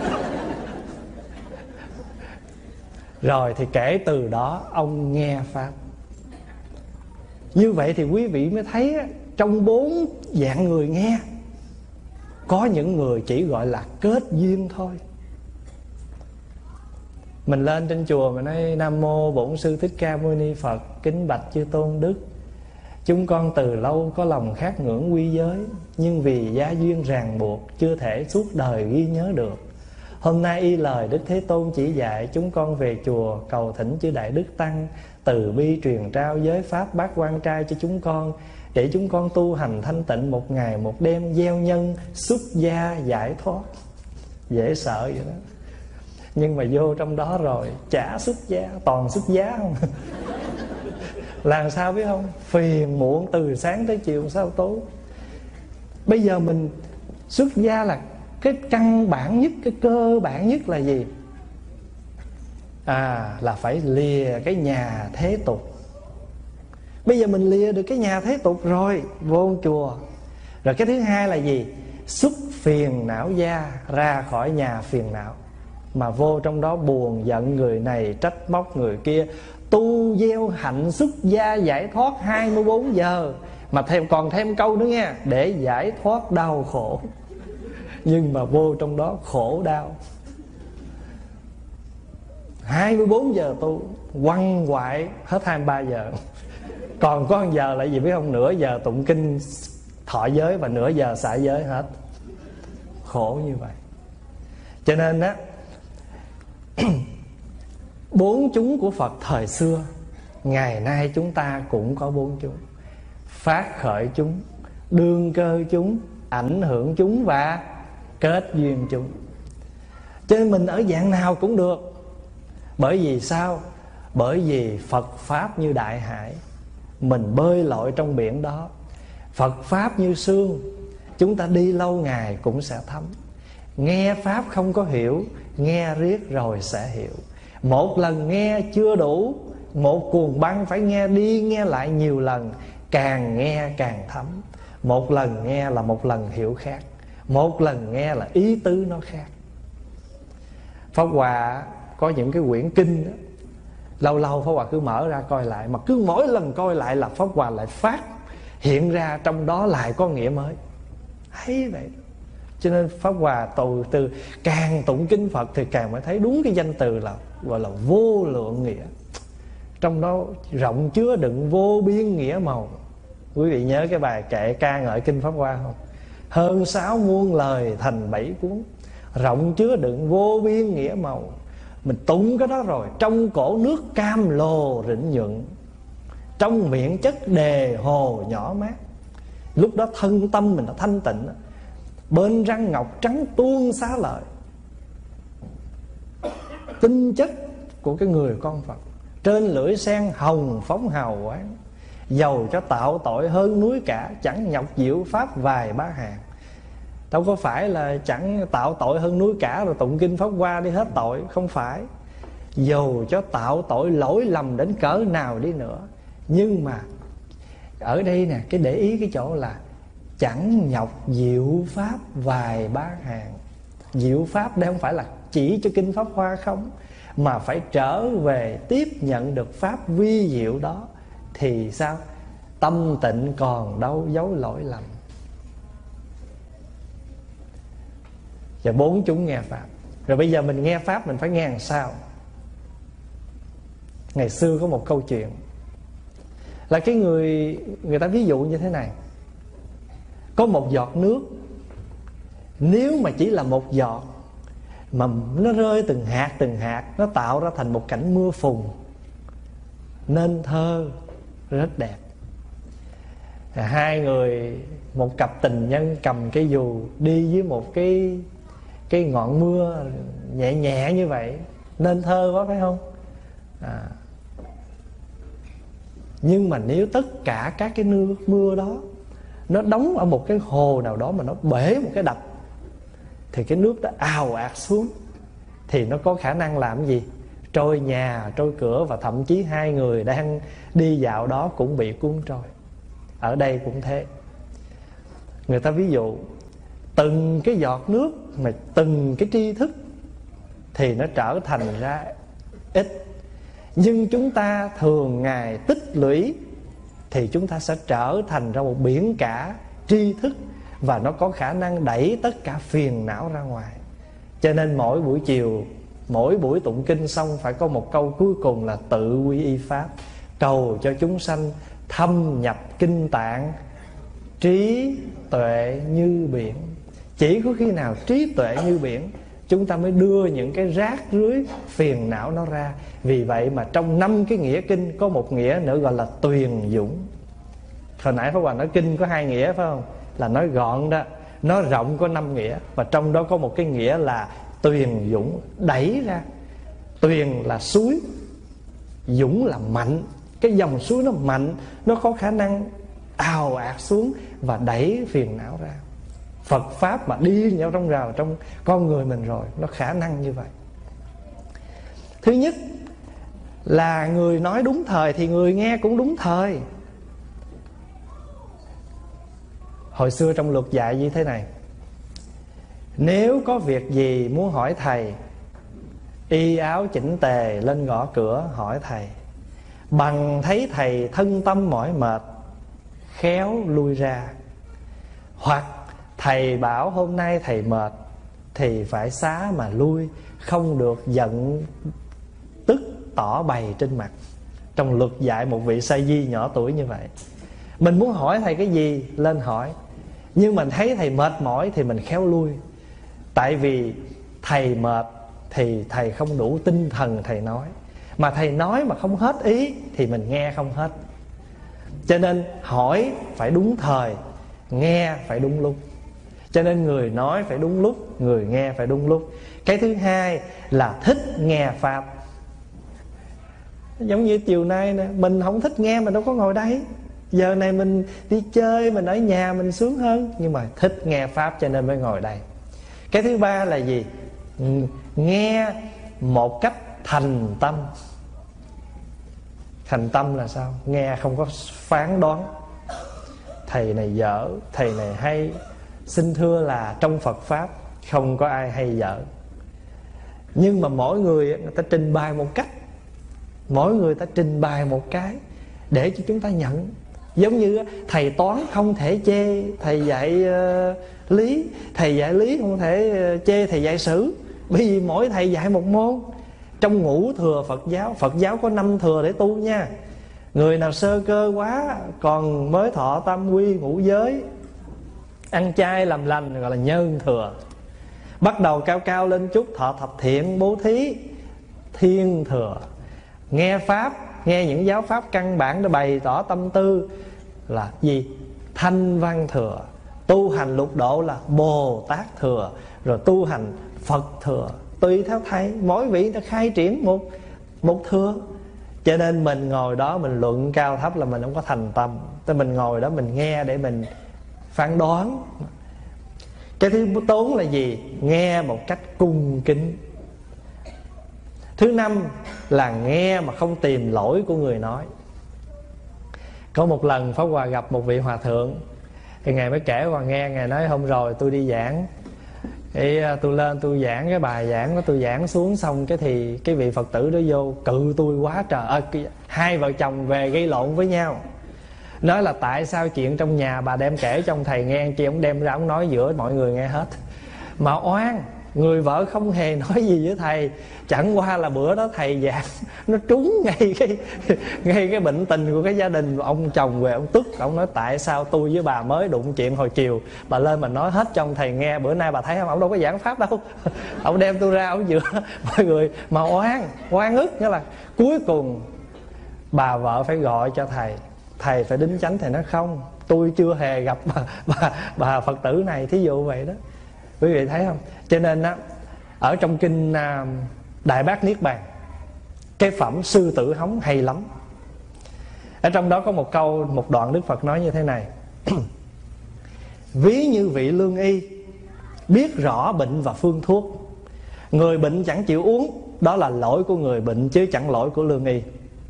Rồi thì kể từ đó ông nghe pháp. Như vậy thì quý vị mới thấy trong 4 dạng người nghe, có những người chỉ gọi là kết duyên thôi. Mình lên trên chùa mà nói Nam Mô Bổn Sư Thích Ca Mâu Ni Phật, kính bạch chư tôn đức, chúng con từ lâu có lòng khát ngưỡng quy giới, nhưng vì gia duyên ràng buộc chưa thể suốt đời ghi nhớ được. Hôm nay y lời Đức Thế Tôn chỉ dạy, chúng con về chùa cầu thỉnh chư Đại Đức Tăng từ bi truyền trao giới pháp bát quan trai cho chúng con, để chúng con tu hành thanh tịnh một ngày một đêm, gieo nhân xuất gia giải thoát. Dễ sợ vậy đó. Nhưng mà vô trong đó rồi chả xuất gia, toàn xuất giá không. Làm sao biết không? Phiền muộn từ sáng tới chiều sao tối. Bây giờ mình xuất gia là cái căn bản nhất, cái cơ bản nhất là gì? Là phải lìa cái nhà thế tục. Bây giờ mình lìa được cái nhà thế tục rồi, vô chùa. Rồi cái thứ hai là gì? Xuất phiền não gia, ra khỏi nhà phiền não. Mà vô trong đó buồn giận người này, trách móc người kia, tu gieo hạnh xuất gia giải thoát 24 giờ. Mà còn thêm câu nữa nha, để giải thoát đau khổ. Nhưng mà vô trong đó khổ đau. 24 giờ tu, quăng quại hết 23 giờ. Còn có 1 giờ là gì biết không? Nửa giờ tụng kinh thọ giới và nửa giờ xả giới hết. Khổ như vậy. Cho nên á, 4 chúng của Phật thời xưa, ngày nay chúng ta cũng có 4 chúng: phát khởi chúng, đương cơ chúng, ảnh hưởng chúng và kết duyên chúng. Cho nên mình ở dạng nào cũng được. Bởi vì sao? Bởi vì Phật Pháp như đại hải, mình bơi lội trong biển đó. Phật Pháp như sương, chúng ta đi lâu ngày cũng sẽ thấm. Nghe Pháp không có hiểu, nghe riết rồi sẽ hiểu. Một lần nghe chưa đủ, một cuồng băng phải nghe đi nghe lại nhiều lần, càng nghe càng thấm. Một lần nghe là một lần hiểu khác, một lần nghe là ý tứ nó khác. Pháp Hòa có những cái quyển kinh đó, lâu lâu Pháp Hòa cứ mở ra coi lại, mà cứ mỗi lần coi lại là Pháp Hòa lại phát hiện ra trong đó lại có nghĩa mới. Hay vậy. Cho nên Pháp Hòa từ càng tụng kinh Phật thì càng mới thấy đúng cái danh từ là gọi là vô lượng nghĩa. Trong đó rộng chứa đựng vô biên nghĩa màu. Quý vị nhớ cái bài kệ ca ngợi kinh Pháp Hoa không? Hơn 6 muôn lời thành 7 cuốn, rộng chứa đựng vô biên nghĩa màu. Mình tụng cái đó rồi, trong cổ nước cam lồ rịnh nhuận, trong miệng chất đề hồ nhỏ mát. Lúc đó thân tâm mình nó thanh tịnh, bên răng ngọc trắng tuôn xá lợi. Tinh chất của cái người con Phật, trên lưỡi sen hồng phóng hào quang. Dầu cho tạo tội hơn núi cả, chẳng nhọc diệu pháp vài ba hàng. Đâu có phải là chẳng tạo tội hơn núi cả rồi tụng kinh Pháp Hoa đi hết tội. Không phải. Dầu cho tạo tội lỗi lầm đến cỡ nào đi nữa, nhưng mà ở đây nè, cái để ý cái chỗ là chẳng nhọc diệu pháp vài ba hàng. Diệu pháp đây không phải là chỉ cho kinh Pháp Hoa không, mà phải trở về tiếp nhận được pháp vi diệu đó. Thì sao? Tâm tịnh còn đâu dấu lỗi lầm. Và 4 chúng nghe pháp. Rồi bây giờ mình nghe pháp mình phải nghe làm sao? Ngày xưa có một câu chuyện là cái người ta ví dụ như thế này: có một giọt nước, nếu mà chỉ là một giọt mà nó rơi từng hạt, nó tạo ra thành một cảnh mưa phùn nên thơ rất đẹp. Hai người, một cặp tình nhân cầm cái dù đi dưới một cái ngọn mưa nhẹ nhẹ như vậy, nên thơ quá phải không? Nhưng mà nếu tất cả các cái nước mưa đó nó đóng ở một cái hồ nào đó mà nó bể một cái đập, thì cái nước đó ào ạt xuống, thì nó có khả năng làm gì? Trôi nhà, trôi cửa, và thậm chí hai người đang đi dạo đó cũng bị cuốn trôi. Ở đây cũng thế. Người ta ví dụ từng cái giọt nước mà từng cái tri thức thì nó trở thành ra ít, nhưng chúng ta thường ngày tích lũy thì chúng ta sẽ trở thành ra một biển cả tri thức, và nó có khả năng đẩy tất cả phiền não ra ngoài. Cho nên mỗi buổi chiều, mỗi buổi tụng kinh xong phải có một câu cuối cùng là tự quy y pháp, cầu cho chúng sanh thâm nhập kinh tạng, trí tuệ như biển. Chỉ có khi nào trí tuệ như biển, chúng ta mới đưa những cái rác rưới phiền não nó ra. Vì vậy mà trong 5 cái nghĩa kinh có một nghĩa nữa gọi là tuyền dũng. Hồi nãy Pháp Hòa nói kinh có 2 nghĩa phải không? Là nói gọn đó. Nó rộng có 5 nghĩa, và trong đó có một cái nghĩa là tuyền dũng, đẩy ra. Tuyền là suối, dũng là mạnh. Cái dòng suối nó mạnh, nó có khả năng ào ạt xuống và đẩy phiền não ra. Phật Pháp mà đi vào trong con người mình rồi, nó khả năng như vậy. Thứ nhất là người nói đúng thời thì người nghe cũng đúng thời. Hồi xưa trong luật dạy như thế này: nếu có việc gì muốn hỏi thầy, y áo chỉnh tề lên gõ cửa hỏi thầy. Bằng thấy thầy thân tâm mỏi mệt, khéo lui ra. Hoặc thầy bảo hôm nay thầy mệt thì phải xá mà lui, không được giận tức tỏ bày trên mặt. Trong luật dạy một vị sa di nhỏ tuổi như vậy. Mình muốn hỏi thầy cái gì lên hỏi, nhưng mình thấy thầy mệt mỏi thì mình khéo lui. Tại vì thầy mệt thì thầy không đủ tinh thần thầy nói, mà thầy nói mà không hết ý thì mình nghe không hết. Cho nên hỏi phải đúng thời, nghe phải đúng lúc. Cho nên người nói phải đúng lúc, người nghe phải đúng lúc. Cái thứ hai là thích nghe Pháp. Giống như chiều nay nè, mình không thích nghe mình đâu có ngồi đây. Giờ này mình đi chơi, mình ở nhà mình sướng hơn. Nhưng mà thích nghe Pháp cho nên mới ngồi đây. Cái thứ ba là gì? Nghe một cách thành tâm. Thành tâm là sao? Nghe không có phán đoán. Thầy này dở, thầy này hay. Xin thưa là trong Phật Pháp không có ai hay dở. Nhưng mà mỗi người ta trình bày một cách, mỗi người ta trình bày một cái để cho chúng ta nhận. Giống như thầy toán không thể chê thầy dạy lý, thầy dạy lý không thể chê thầy dạy sử. Bởi vì mỗi thầy dạy một môn. Trong ngũ thừa Phật giáo có 5 thừa để tu nha. Người nào sơ cơ quá còn mới thọ tam quy ngũ giới, ăn chay làm lành gọi là nhân thừa. Bắt đầu cao cao lên chút, thọ thập thiện bố thí, thiên thừa. Nghe Pháp, nghe những giáo pháp căn bản để bày tỏ tâm tư là gì? Thanh văn thừa. Tu hành lục độ là Bồ Tát thừa. Rồi tu hành Phật thừa. Tùy theo thầy, mỗi vị ta khai triển một thừa. Cho nên mình ngồi đó mình luận cao thấp là mình không có thành tâm. Nên mình ngồi đó mình nghe để mình phán đoán. Cái thứ tốn là gì? Nghe một cách cung kính. Thứ 5 là nghe mà không tìm lỗi của người nói. Có một lần Pháp Hòa gặp một vị hòa thượng, thì Ngài mới kể Hòa nghe. Ngài nói hôm rồi tôi đi giảng, thì tôi lên tôi giảng cái bài giảng của tôi giảng xuống xong thì cái vị Phật tử đó vô cự tôi quá trời. Hai vợ chồng về gây lộn với nhau. Nói là tại sao chuyện trong nhà bà đem kể cho ông thầy nghe, chị ông đem ra ông nói giữa mọi người nghe hết. Mà oan, Người vợ không hề nói gì với thầy. Chẳng qua là bữa đó thầy giảng nó trúng ngay cái bệnh tình của cái gia đình. Ông chồng về ông tức, ông nói tại sao tôi với bà mới đụng chuyện hồi chiều, bà lên mà nói hết cho ông thầy nghe. Bữa nay bà thấy không, ông đâu có giảng pháp đâu. Ông đem tôi ra, ông dựa mọi người mà oan ức. Nghĩa là cuối cùng bà vợ phải gọi cho thầy, thầy phải đính chánh. Thầy nói không, tôi chưa hề gặp bà Phật tử này. Thí dụ vậy đó, quý vị thấy không? Cho nên á, ở trong kinh Đại Bát Niết Bàn, cái phẩm Sư Tử Hống hay lắm. Ở trong đó có một đoạn Đức Phật nói như thế này: ví như vị lương y biết rõ bệnh và phương thuốc, người bệnh chẳng chịu uống, đó là lỗi của người bệnh chứ chẳng lỗi của lương y.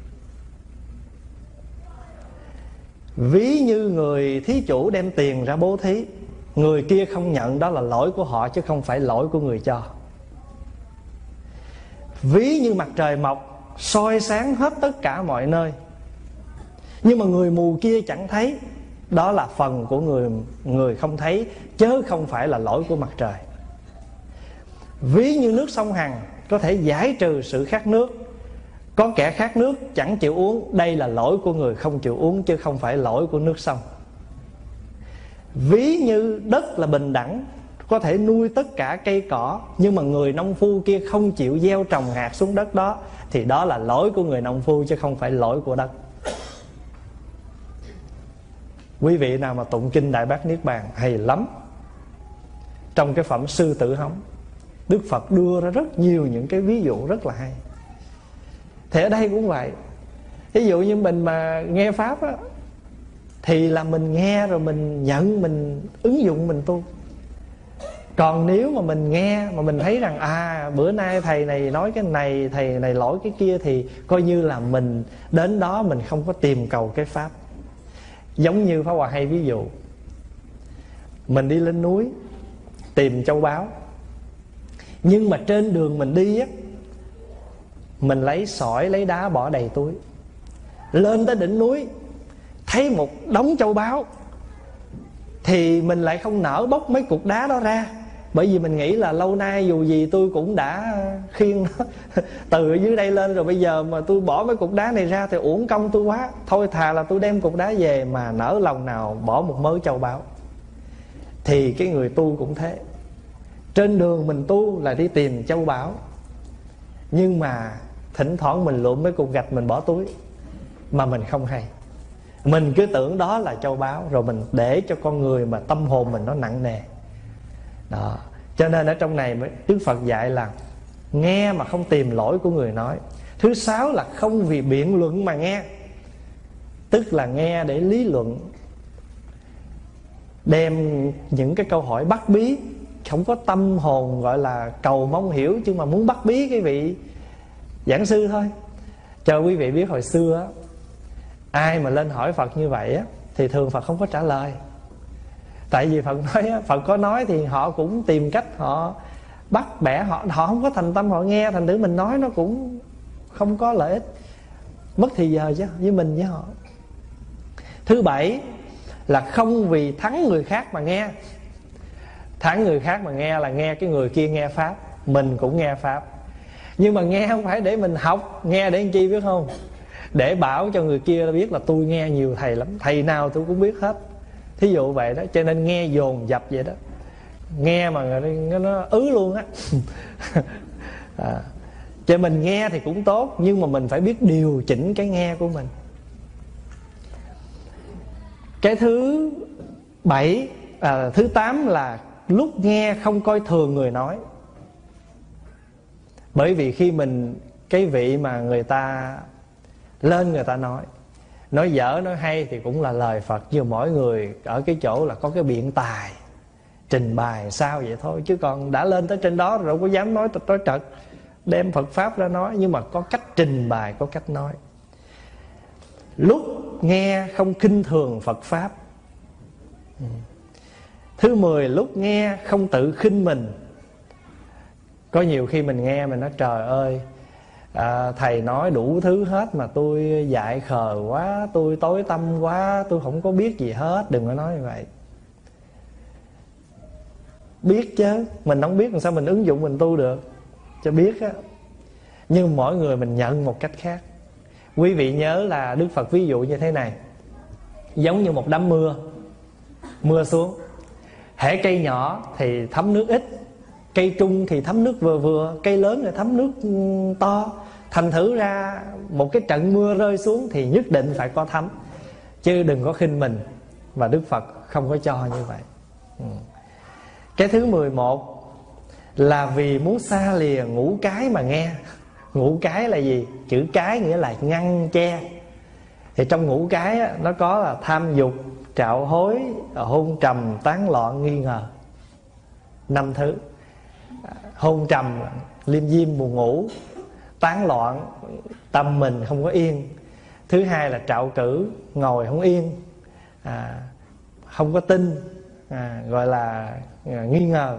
Ví như người thí chủ đem tiền ra bố thí, người kia không nhận, đó là lỗi của họ chứ không phải lỗi của người cho. Ví như mặt trời mọc soi sáng hết tất cả mọi nơi, nhưng mà người mù kia chẳng thấy, đó là phần của người không thấy chớ không phải là lỗi của mặt trời. Ví như nước sông Hằng có thể giải trừ sự khát nước, có kẻ khát nước chẳng chịu uống, đây là lỗi của người không chịu uống chứ không phải lỗi của nước sông. Ví như đất là bình đẳng, có thể nuôi tất cả cây cỏ, nhưng mà người nông phu kia không chịu gieo trồng hạt xuống đất đó, thì đó là lỗi của người nông phu chứ không phải lỗi của đất. Quý vị nào mà tụng kinh Đại Bát Niết Bàn hay lắm. Trong cái phẩm Sư Tử Hống, Đức Phật đưa ra rất nhiều những cái ví dụ rất là hay. Thì ở đây cũng vậy. Ví dụ như mình mà nghe Pháp á, thì là mình nghe rồi mình nhận, mình ứng dụng, mình tu. Còn nếu mà mình nghe mà mình thấy rằng bữa nay thầy này nói cái này, thầy này lỗi cái kia, thì coi như là mình đến đó mình không có tìm cầu cái Pháp. Giống như Pháp Hòa hay ví dụ, mình đi lên núi tìm châu báu, nhưng mà trên đường mình đi á, mình lấy sỏi lấy đá bỏ đầy túi. Lên tới đỉnh núi thấy một đống châu báu, thì mình lại không nỡ bóc mấy cục đá đó ra, bởi vì mình nghĩ là lâu nay dù gì tôi cũng đã khiêng nó từ ở dưới đây lên rồi, bây giờ mà tôi bỏ mấy cục đá này ra thì uổng công tôi quá. Thôi thà là tôi đem cục đá về, mà nỡ lòng nào bỏ một mớ châu báu. Thì cái người tu cũng thế. Trên đường mình tu là đi tìm châu báu, nhưng mà thỉnh thoảng mình lượm mấy cục gạch mình bỏ túi, mà mình không hay. Mình cứ tưởng đó là châu báu, rồi mình để cho con người mà tâm hồn mình nó nặng nề đó. Cho nên ở trong này Đức Phật dạy là nghe mà không tìm lỗi của người nói. Thứ sáu là không vì biện luận mà nghe, tức là nghe để lý luận, đem những cái câu hỏi bắt bí, không có tâm hồn gọi là cầu mong hiểu, chứ mà muốn bắt bí cái vị giảng sư thôi. Cho quý vị biết hồi xưa á, ai mà lên hỏi Phật như vậy á, thì thường Phật không có trả lời. Tại vì Phật nói á, Phật có nói thì họ cũng tìm cách họ bắt bẻ, họ không có thành tâm họ nghe, thành thử mình nói nó cũng không có lợi ích, mất thì giờ chứ với mình với họ. Thứ bảy là không vì thắng người khác mà nghe. Thắng người khác mà nghe là nghe cái người kia nghe Pháp, mình cũng nghe Pháp, nhưng mà nghe không phải để mình học. Nghe để làm chi biết không? Để bảo cho người kia biết là tôi nghe nhiều thầy lắm, thầy nào tôi cũng biết hết. Thí dụ vậy đó. Cho nên nghe dồn dập vậy đó, nghe mà nó luôn á. Cho mình nghe thì cũng tốt, nhưng mà mình phải biết điều chỉnh cái nghe của mình. Cái thứ bảy, thứ 8 là lúc nghe không coi thường người nói. Bởi vì khi mình, cái vị mà người ta lên người ta nói dở nói hay thì cũng là lời Phật, nhưng mỗi người ở cái chỗ là có cái biện tài trình bày sao vậy thôi. Chứ còn đã lên tới trên đó rồi đâu có dám nói trật, đem Phật Pháp ra nói, nhưng mà có cách trình bày, có cách nói. Lúc nghe không khinh thường Phật Pháp. Thứ 10, lúc nghe không tự khinh mình. Có nhiều khi mình nghe mình nói trời ơi, thầy nói đủ thứ hết mà tôi dại khờ quá, tôi tối tâm quá, tôi không có biết gì hết. Đừng có nói như vậy. Biết chứ, mình không biết làm sao mình ứng dụng mình tu được. Cho biết á. Nhưng mỗi người mình nhận một cách khác. Quý vị nhớ là Đức Phật ví dụ như thế này. Giống như một đám mưa, mưa xuống, hễ cây nhỏ thì thấm nước ít, cây trung thì thấm nước vừa vừa, cây lớn thì thấm nước to. Thành thử ra một cái trận mưa rơi xuống thì nhất định phải có thấm. Chứ đừng có khinh mình. Và Đức Phật không có cho như vậy. Cái thứ 11 là vì muốn xa lìa ngũ cái mà nghe. Ngũ cái là gì? Chữ cái nghĩa là ngăn che. Thì trong ngũ cái á, nó có là tham dục, trạo hối, hôn trầm, tán loạn, nghi ngờ. 5 thứ. Hôn trầm, liêm diêm buồn ngủ. Tán loạn, tâm mình không có yên. Thứ hai là trạo cử, ngồi không yên, không có tin, gọi là nghi ngờ.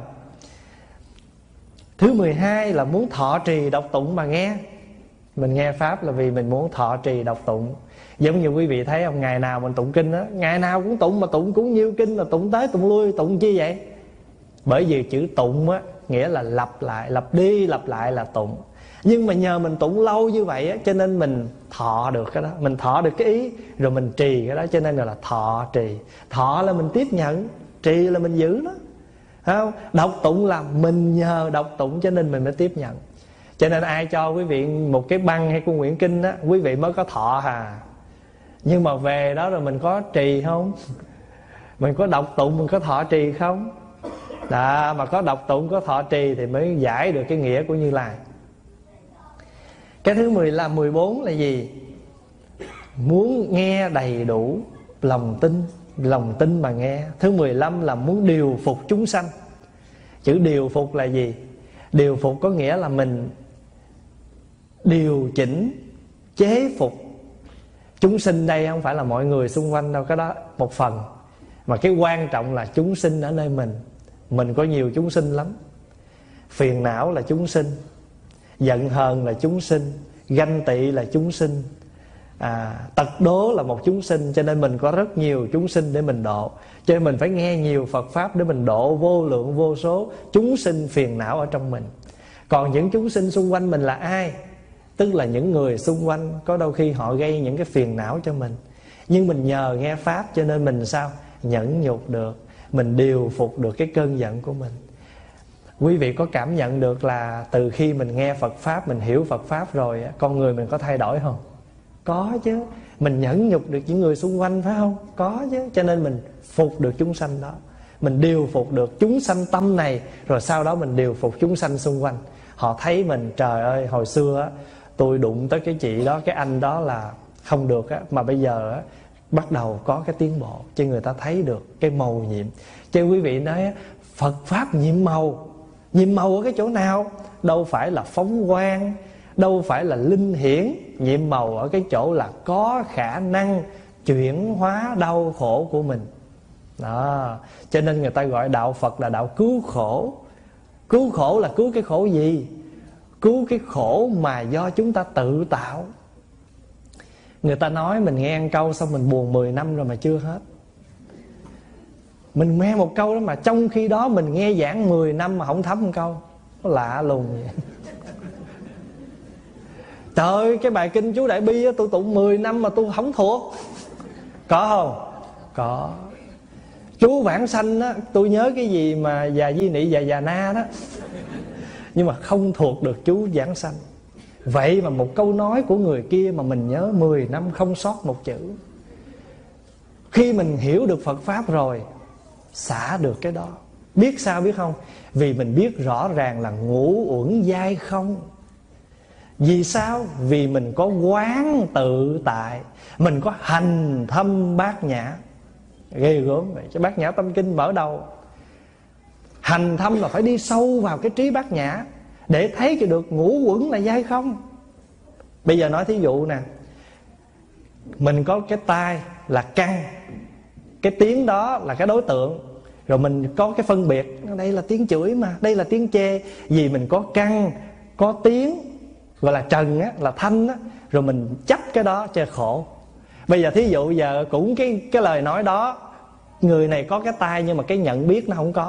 Thứ 12 là muốn thọ trì đọc tụng mà nghe. Mình nghe Pháp là vì mình muốn thọ trì đọc tụng. Giống như quý vị thấy không, ngày nào mình tụng kinh á, ngày nào cũng tụng, mà tụng cũng nhiêu kinh là tụng tới tụng lui. Tụng chi vậy? Bởi vì chữ tụng á nghĩa là lặp lại, lặp đi lặp lại là tụng. Nhưng mà nhờ mình tụng lâu như vậy á, cho nên mình thọ được cái đó. Mình thọ được cái ý, rồi mình trì cái đó. Cho nên gọi là thọ trì. Thọ là mình tiếp nhận, trì là mình giữ nó, không? Đọc tụng là mình nhờ đọc tụng cho nên mình mới tiếp nhận. Cho nên ai cho quý vị một cái băng hay cuốn quyển kinh á, quý vị mới có thọ hà. Nhưng mà về đó rồi mình có trì không? Mình có đọc tụng, mình có thọ trì không? Đó, mà có đọc tụng, có thọ trì thì mới giải được cái nghĩa của Như Lai. Cái thứ 14 là gì? Muốn nghe đầy đủ lòng tin. Lòng tin mà nghe. Thứ 15 là muốn điều phục chúng sanh. Chữ điều phục là gì? Điều phục có nghĩa là mình điều chỉnh, chế phục. Chúng sinh đây không phải là mọi người xung quanh đâu, cái đó một phần. Mà cái quan trọng là chúng sinh ở nơi mình. Mình có nhiều chúng sinh lắm. Phiền não là chúng sinh, giận hờn là chúng sinh, ganh tị là chúng sinh, tật đố là một chúng sinh. Cho nên mình có rất nhiều chúng sinh để mình độ. Cho nên mình phải nghe nhiều Phật Pháp để mình độ vô lượng vô số chúng sinh phiền não ở trong mình. Còn những chúng sinh xung quanh mình là ai? Tức là những người xung quanh. Có đôi khi họ gây những cái phiền não cho mình, nhưng mình nhờ nghe Pháp cho nên mình sao? Nhẫn nhục được. Mình điều phục được cái cơn giận của mình. Quý vị có cảm nhận được là từ khi mình nghe Phật Pháp, mình hiểu Phật Pháp rồi, con người mình có thay đổi không? Có chứ. Mình nhẫn nhục được những người xung quanh phải không? Có chứ. Cho nên mình phục được chúng sanh đó. Mình điều phục được chúng sanh tâm này, rồi sau đó mình điều phục chúng sanh xung quanh. Họ thấy mình, trời ơi, hồi xưa á, tôi đụng tới cái chị đó, cái anh đó là không được á, mà bây giờ á, bắt đầu có cái tiến bộ. Cho người ta thấy được cái màu nhiệm. Cho quý vị nói Phật Pháp nhiệm màu. Nhiệm màu ở cái chỗ nào? Đâu phải là phóng quang, đâu phải là linh hiển. Nhiệm màu ở cái chỗ là có khả năng chuyển hóa đau khổ của mình đó. Cho nên người ta gọi đạo Phật là đạo cứu khổ. Cứu khổ là cứu cái khổ gì? Cứu cái khổ mà do chúng ta tự tạo. Người ta nói mình nghe một câu xong mình buồn 10 năm rồi mà chưa hết. Mình nghe một câu đó mà trong khi đó mình nghe giảng 10 năm mà không thấm một câu. Nó lạ lùng vậy. Trời ơi, cái bài kinh chú Đại Bi á, tôi tụng 10 năm mà tôi không thuộc. Có không? Có. Chú Vãng Sanh á, tôi nhớ cái gì mà già Di Nị, già Na đó, nhưng mà không thuộc được chú Vãng Sanh. Vậy mà một câu nói của người kia mà mình nhớ 10 năm không sót một chữ. Khi mình hiểu được Phật Pháp rồi, xả được cái đó. Biết sao biết không? Vì mình biết rõ ràng là ngũ uẩn giai không. Vì sao? Vì mình có quán tự tại, mình có hành thâm bát nhã. Ghê gớm vậy. Chứ bát nhã tâm kinh mở đầu. Hành thâm là phải đi sâu vào cái trí bát nhã để thấy cái được ngũ uẩn là giai không. Bây giờ nói thí dụ nè, mình có cái tai là căn, cái tiếng đó là cái đối tượng, rồi mình có cái phân biệt. Đây là tiếng chửi mà, đây là tiếng chê. Vì mình có căn, có tiếng, gọi là trần á, là thanh á, rồi mình chấp cái đó cho khổ. Bây giờ thí dụ giờ cũng cái lời nói đó, người này có cái tai nhưng mà cái nhận biết nó không có,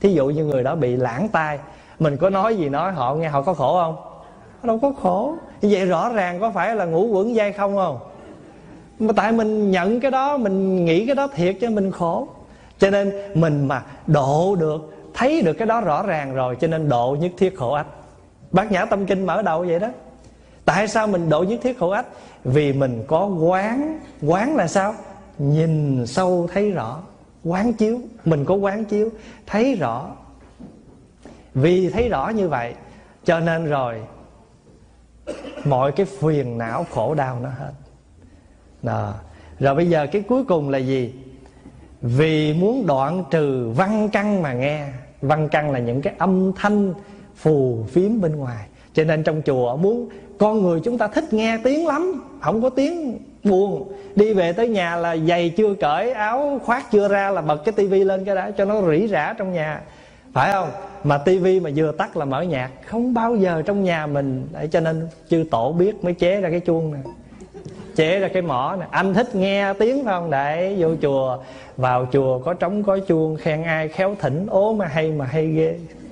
Thí dụ như người đó bị lãng tai, mình có nói gì nói họ nghe, họ có khổ không? Họ đâu có khổ. Như vậy rõ ràng có phải là ngũ uẩn dai không không? Mà tại mình nhận cái đó, mình nghĩ cái đó thiệt cho mình khổ. Cho nên mình mà độ được, thấy được cái đó rõ ràng rồi, cho nên độ nhất thiết khổ ách. Bát Nhã Tâm Kinh mở đầu vậy đó. Tại sao mình độ nhất thiết khổ ách? Vì mình có quán. Quán là sao? Nhìn sâu thấy rõ. Quán chiếu. Mình có quán chiếu, thấy rõ. Vì thấy rõ như vậy cho nên rồi mọi cái phiền não khổ đau nó hết. Đó. Rồi bây giờ cái cuối cùng là gì? Vì muốn đoạn trừ văn căn mà nghe. Văn căn là những cái âm thanh phù phiếm bên ngoài. Cho nên trong chùa muốn, con người chúng ta thích nghe tiếng lắm, không có tiếng buồn. Đi về tới nhà là giày chưa cởi, áo khoác chưa ra là bật cái tivi lên cái đã, cho nó rỉ rả trong nhà, phải không? Mà tivi mà vừa tắt là mở nhạc, không bao giờ trong nhà mình. Cho nên chư tổ biết mới chế ra cái chuông nè, chế ra cái mỏ nè. Anh thích nghe tiếng phải không? Để vô chùa, vào chùa có trống có chuông, khen ai khéo thỉnh, ố mà hay ghê.